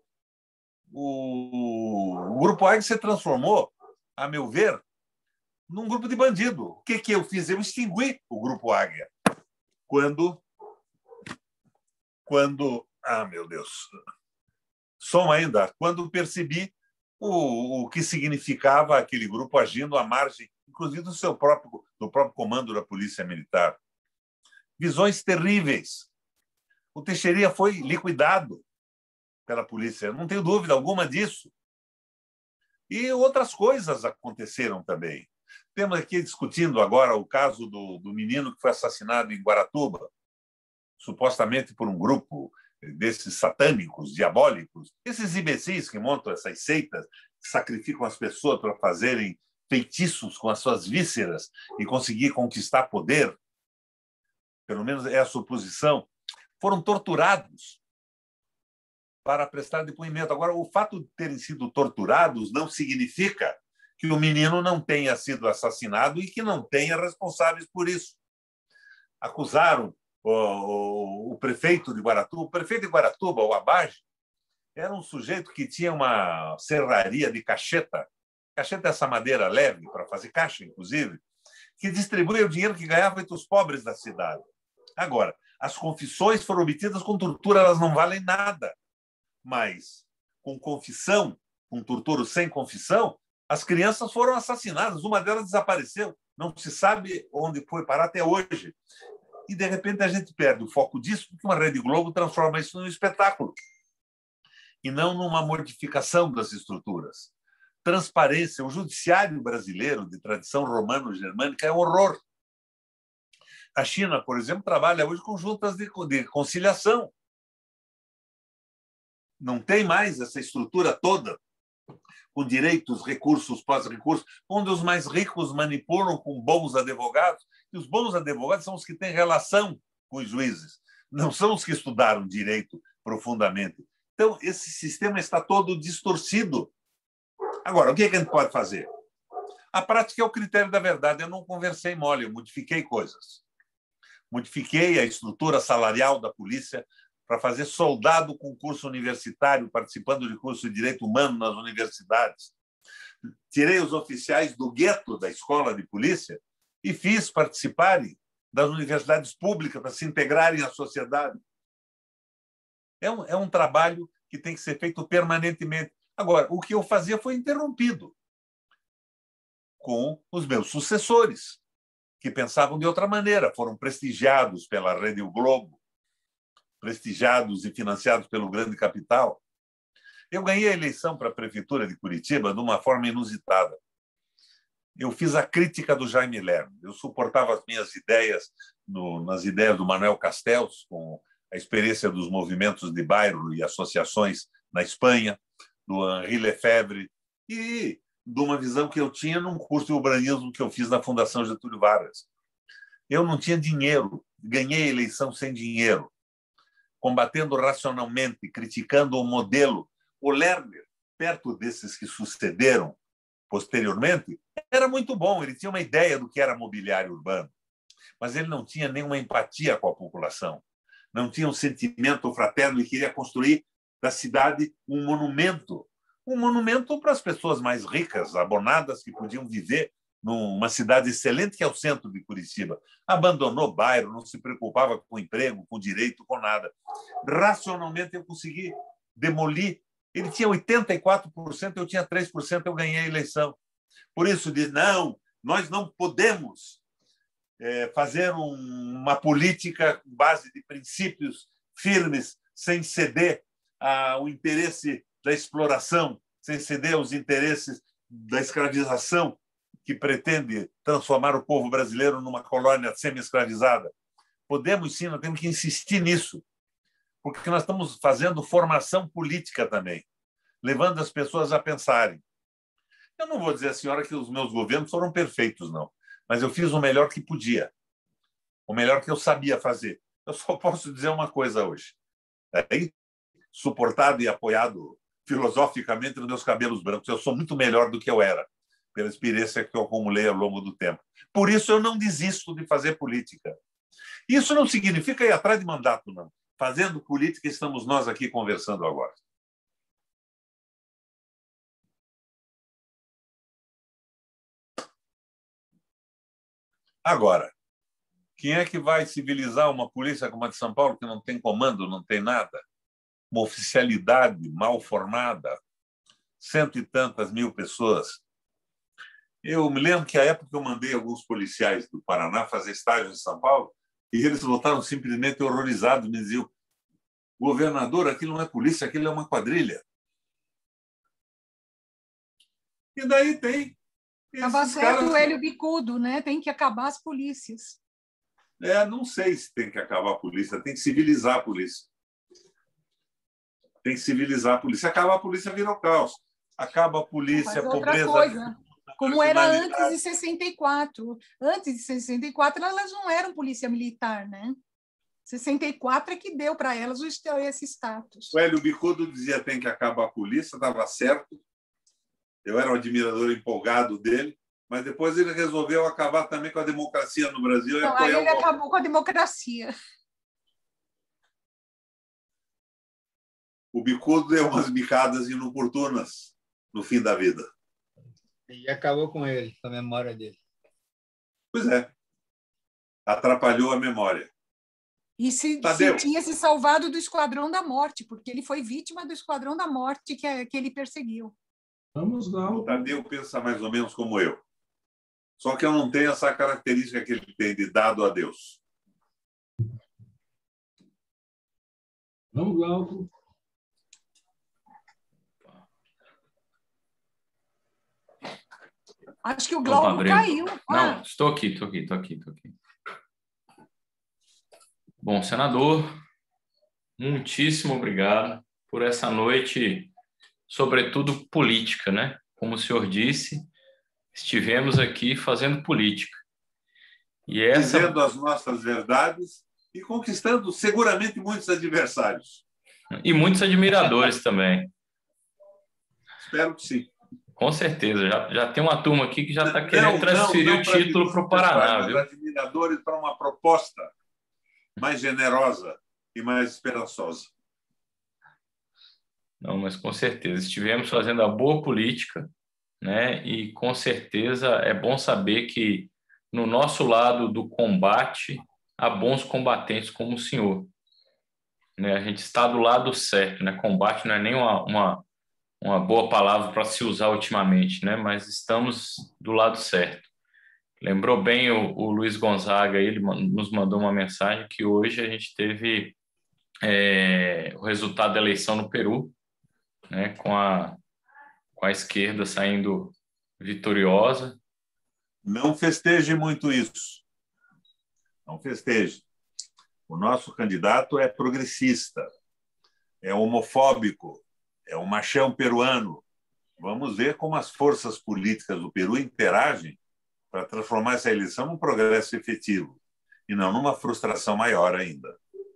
O, o Grupo Águia se transformou, a meu ver, num grupo de bandido. O que, que eu fiz? Eu extingui o Grupo Águia. Quando... Quando... Ah, meu Deus... Som ainda, quando percebi o, o que significava aquele grupo agindo à margem, inclusive do seu próprio, do próprio comando da Polícia Militar. Visões terríveis. O Teixeira foi liquidado pela polícia, não tenho dúvida alguma disso. E outras coisas aconteceram também. Temos aqui discutindo agora o caso do, do menino que foi assassinado em Guaratuba, supostamente por um grupo desses satânicos, diabólicos, esses imbecis que montam essas seitas, que sacrificam as pessoas para fazerem feitiços com as suas vísceras e conseguir conquistar poder, pelo menos é a suposição, foram torturados para prestar depoimento. Agora, o fato de terem sido torturados não significa que o menino não tenha sido assassinado e que não tenha responsáveis por isso. Acusaram O, o, o prefeito de Guaratuba, o prefeito de Guaratuba, o Abage, era um sujeito que tinha uma serraria de cacheta, cacheta é essa madeira leve para fazer caixa, inclusive, que distribuía o dinheiro que ganhava entre os pobres da cidade. Agora, as confissões foram obtidas com tortura, elas não valem nada, mas com confissão, com tortura sem confissão, as crianças foram assassinadas, uma delas desapareceu, não se sabe onde foi parar até hoje. E, de repente, a gente perde o foco disso, porque uma Rede Globo transforma isso num espetáculo e não numa modificação das estruturas. Transparência. O judiciário brasileiro, de tradição romano-germânica, é um horror. A China, por exemplo, trabalha hoje com juntas de, de conciliação. Não tem mais essa estrutura toda, com direitos, recursos, pós-recursos, onde os mais ricos manipulam com bons advogados, e os bons advogados são os que têm relação com os juízes, não são os que estudaram direito profundamente. Então, esse sistema está todo distorcido. Agora, o que a gente pode fazer? A prática é o critério da verdade. Eu não conversei mole, eu modifiquei coisas. Modifiquei a estrutura salarial da polícia para fazer soldado com curso universitário, participando de curso de direito humano nas universidades. Tirei os oficiais do gueto da escola de polícia e fiz participarem das universidades públicas para se integrarem à sociedade. É um, é um trabalho que tem que ser feito permanentemente. Agora, o que eu fazia foi interrompido com os meus sucessores, que pensavam de outra maneira, foram prestigiados pela Rede Globo, prestigiados e financiados pelo grande capital. Eu ganhei a eleição para a Prefeitura de Curitiba de uma forma inusitada. Eu fiz a crítica do Jaime Lerner. Eu suportava as minhas ideias no, nas ideias do Manuel Castells, com a experiência dos movimentos de bairro e associações na Espanha, do Henri Lefebvre, e de uma visão que eu tinha num curso de urbanismo que eu fiz na Fundação Getúlio Vargas. Eu não tinha dinheiro, ganhei a eleição sem dinheiro, combatendo racionalmente, criticando o modelo. O Lerner, perto desses que sucederam posteriormente, era muito bom, ele tinha uma ideia do que era mobiliário urbano, mas ele não tinha nenhuma empatia com a população, não tinha um sentimento fraterno e queria construir da cidade um monumento, um monumento para as pessoas mais ricas, abonadas, que podiam viver numa cidade excelente que é o centro de Curitiba. Abandonou o bairro, não se preocupava com emprego, com direito, com nada. Racionalmente, eu consegui demolir. Ele tinha oitenta e quatro por cento, eu tinha três por cento, eu ganhei a eleição. Por isso, diz, não, nós não podemos é, fazer um, uma política com base de princípios firmes, sem ceder ao interesse da exploração, sem ceder aos interesses da escravização, que pretende transformar o povo brasileiro numa colônia semi-escravizada. Podemos sim, nós temos que insistir nisso, porque nós estamos fazendo formação política também, levando as pessoas a pensarem. Eu não vou dizer à senhora que os meus governos foram perfeitos, não, mas eu fiz o melhor que podia, o melhor que eu sabia fazer. Eu só posso dizer uma coisa hoje. Aí, suportado e apoiado filosoficamente nos meus cabelos brancos, eu sou muito melhor do que eu era, pela experiência que eu acumulei ao longo do tempo. Por isso, eu não desisto de fazer política. Isso não significa ir atrás de mandato, não. Fazendo política, estamos nós aqui conversando agora. Agora, quem é que vai civilizar uma polícia como a de São Paulo, que não tem comando, não tem nada? Uma oficialidade mal formada, cento e tantas mil pessoas. Eu me lembro que, à época, eu mandei alguns policiais do Paraná fazer estágio em São Paulo e eles voltaram simplesmente horrorizados, me diziam, governador, aquilo não é polícia, aquilo é uma quadrilha. E daí tem... Estava certo o Hélio Bicudo, né? Tem que acabar as polícias. É, não sei se tem que acabar a polícia, tem que civilizar a polícia. Tem que civilizar a polícia. Acabar a polícia vira o caos. Acaba a polícia, a pobreza... Coisa. Como era antes de sessenta e quatro. Antes de sessenta e quatro, elas não eram polícia militar, né? sessenta e quatro é que deu para elas esse status. O Hélio Bicudo dizia que tem que acabar a polícia, estava certo. Eu era um admirador empolgado dele, mas depois ele resolveu acabar também com a democracia no Brasil. Não, aí ele o... acabou com a democracia. O Bicudo deu umas bicadas inoportunas no fim da vida. E acabou com ele, com a memória dele. Pois é. Atrapalhou a memória. E se, se tinha se salvado do Esquadrão da Morte, porque ele foi vítima do Esquadrão da Morte que, que ele perseguiu. Vamos lá. O Tadeu pensa mais ou menos como eu. Só que eu não tenho essa característica que ele tem de dado a Deus. Vamos, Glauco. Acho que o Glauco caiu. Ah. Não, estou aqui, estou aqui, estou aqui, estou aqui. Bom, senador, muitíssimo obrigado por essa noite, sobretudo política, né? Como o senhor disse, estivemos aqui fazendo política. E essa... Dizendo as nossas verdades e conquistando seguramente muitos adversários. E muitos admiradores também. Espero que sim. Com certeza. Já, já tem uma turma aqui que já está querendo não, transferir não, não o título para o Paraná. Viu? Admiradores para uma proposta mais generosa e mais esperançosa. Não, mas com certeza. Estivemos fazendo a boa política, né? E com certeza é bom saber que no nosso lado do combate há bons combatentes como o senhor. Né? A gente está do lado certo, né? Combate não é nem uma, uma, uma boa palavra para se usar ultimamente, né? Mas estamos do lado certo. Lembrou bem o, o Luiz Gonzaga, ele nos mandou uma mensagem que hoje a gente teve é, o resultado da eleição no Peru, né, com, a, com a esquerda saindo vitoriosa. Não festeje muito isso. Não festeje. O nosso candidato é progressista, é homofóbico, é um machão peruano. Vamos ver como as forças políticas do Peru interagem para transformar essa eleição num progresso efetivo e não numa frustração maior ainda.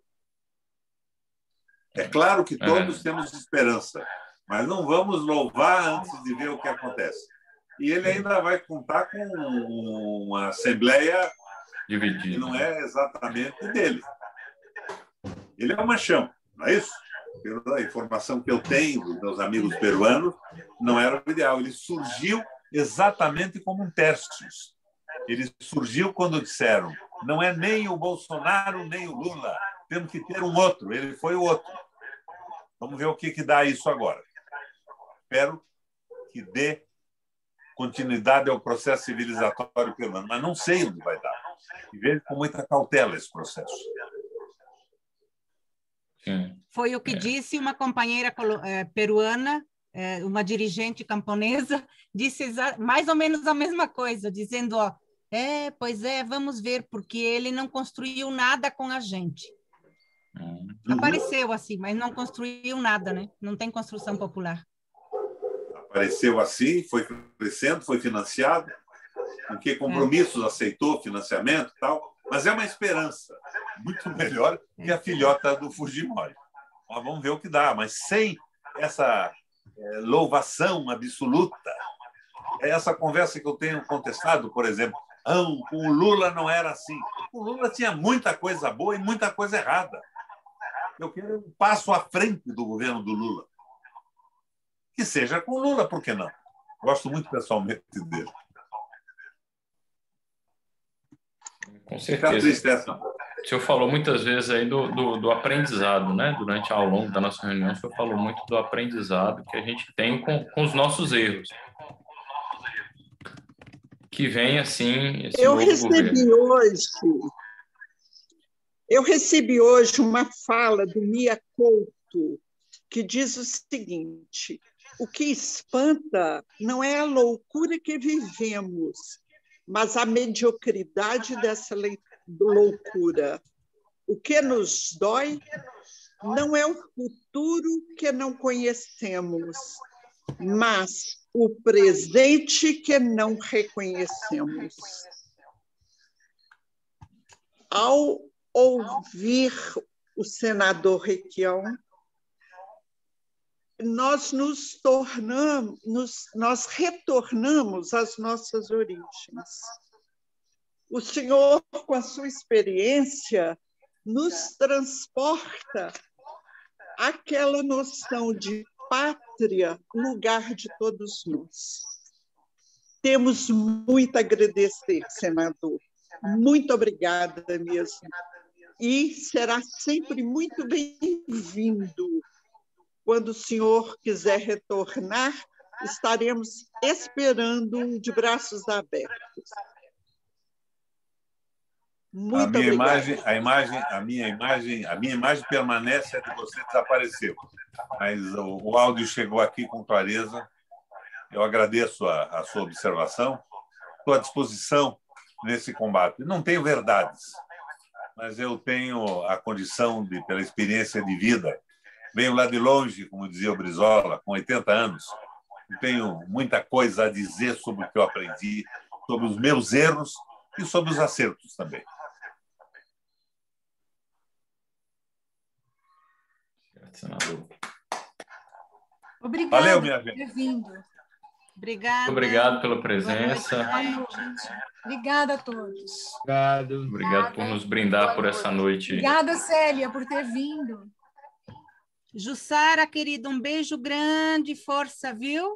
É claro que todos é. temos esperança, mas não vamos louvar antes de ver o que acontece. E ele ainda vai contar com uma assembleia dividida, que não é exatamente dele. Ele é um machão, não é isso? Pela informação que eu tenho dos meus amigos peruanos, não era o ideal. Ele surgiu exatamente como um Tércios. Ele surgiu quando disseram: não é nem o Bolsonaro nem o Lula, temos que ter um outro. Ele foi o outro. Vamos ver o que, que dá isso agora. Espero que dê continuidade ao processo civilizatório peruano, mas não sei onde vai dar. E vejo com muita cautela esse processo. Sim. Foi o que é. disse uma companheira peruana, uma dirigente camponesa, disse mais ou menos a mesma coisa, dizendo, ó, é, pois é, vamos ver, porque ele não construiu nada com a gente. Uhum. Apareceu assim, mas não construiu nada, né? Não tem construção popular. Apareceu assim, foi crescendo, foi financiado, com que compromissos é. aceitou financiamento e tal, mas é uma esperança muito melhor que a filhota do Fujimori. Mas vamos ver o que dá, mas sem essa é, louvação absoluta, é essa conversa que eu tenho contestado, por exemplo, ah, com o Lula não era assim. O Lula tinha muita coisa boa e muita coisa errada. Eu quero um passo à frente do governo do Lula. Que seja com o Lula, por que não? Gosto muito pessoalmente dele. Com certeza. O senhor falou muitas vezes aí do, do, do aprendizado, né? Durante, ao longo da nossa reunião, o senhor falou muito do aprendizado que a gente tem com, com os nossos erros. Que vem, assim, esse eu novo recebi governo. hoje Eu recebi hoje uma fala do Mia Couto, que diz o seguinte: o que espanta não é a loucura que vivemos, mas a mediocridade dessa loucura. O que nos dói não é o futuro que não conhecemos, mas o presente que não reconhecemos. Ao ouvir o senador Requião, nós nos tornamos, nos, nós retornamos às nossas origens. O senhor, com a sua experiência, nos transporta àquela noção de pátria, lugar de todos nós. Temos muito a agradecer, senador. Muito obrigada mesmo. E será sempre muito bem-vindo. Quando o senhor quiser retornar, estaremos esperando de braços abertos. Muito a minha obrigada. imagem, a imagem, a minha imagem, a minha imagem permanece, a de você desapareceu. Mas o, o áudio chegou aqui com clareza. Eu agradeço a, a sua observação. Estou à disposição nesse combate. Não tenho verdades, mas eu tenho a condição de, pela experiência de vida. Venho lá de longe, como dizia o Brizola, com oitenta anos. Tenho muita coisa a dizer sobre o que eu aprendi, sobre os meus erros e sobre os acertos também. Senador. Obrigada Valeu, minha por ter vindo. Obrigada. Muito obrigado pela presença. Boa noite. Obrigada a todos. Obrigado. Obrigado por nos brindar por essa noite. Obrigada, Célia, por ter vindo. Jussara, querida, um beijo grande, força, viu?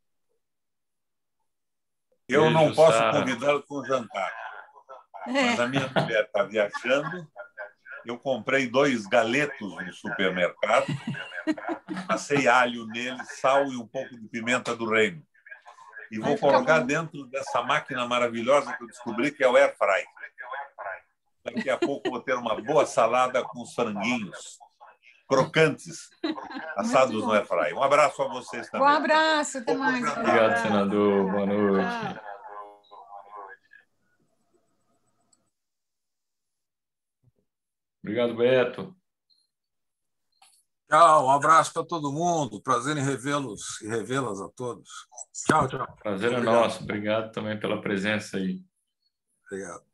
Eu Beijo, não posso Sara. convidá-lo para um jantar, É. mas a minha mulher está viajando. Eu comprei dois galetos no supermercado, passei alho nele, sal e um pouco de pimenta do reino. E vou colocar dentro dessa máquina maravilhosa que eu descobri, que é o Air Fry. Daqui a pouco vou ter uma boa salada com os franguinhos crocantes, assados no Air Fry. Um abraço a vocês também. Um abraço, até mais. Obrigado, senador. Boa noite. Obrigado, Beto. Tchau, um abraço para todo mundo. Prazer em revê-los e revê-las a todos. Tchau, tchau. Prazer é Obrigado. nosso. Obrigado também pela presença aí. Obrigado.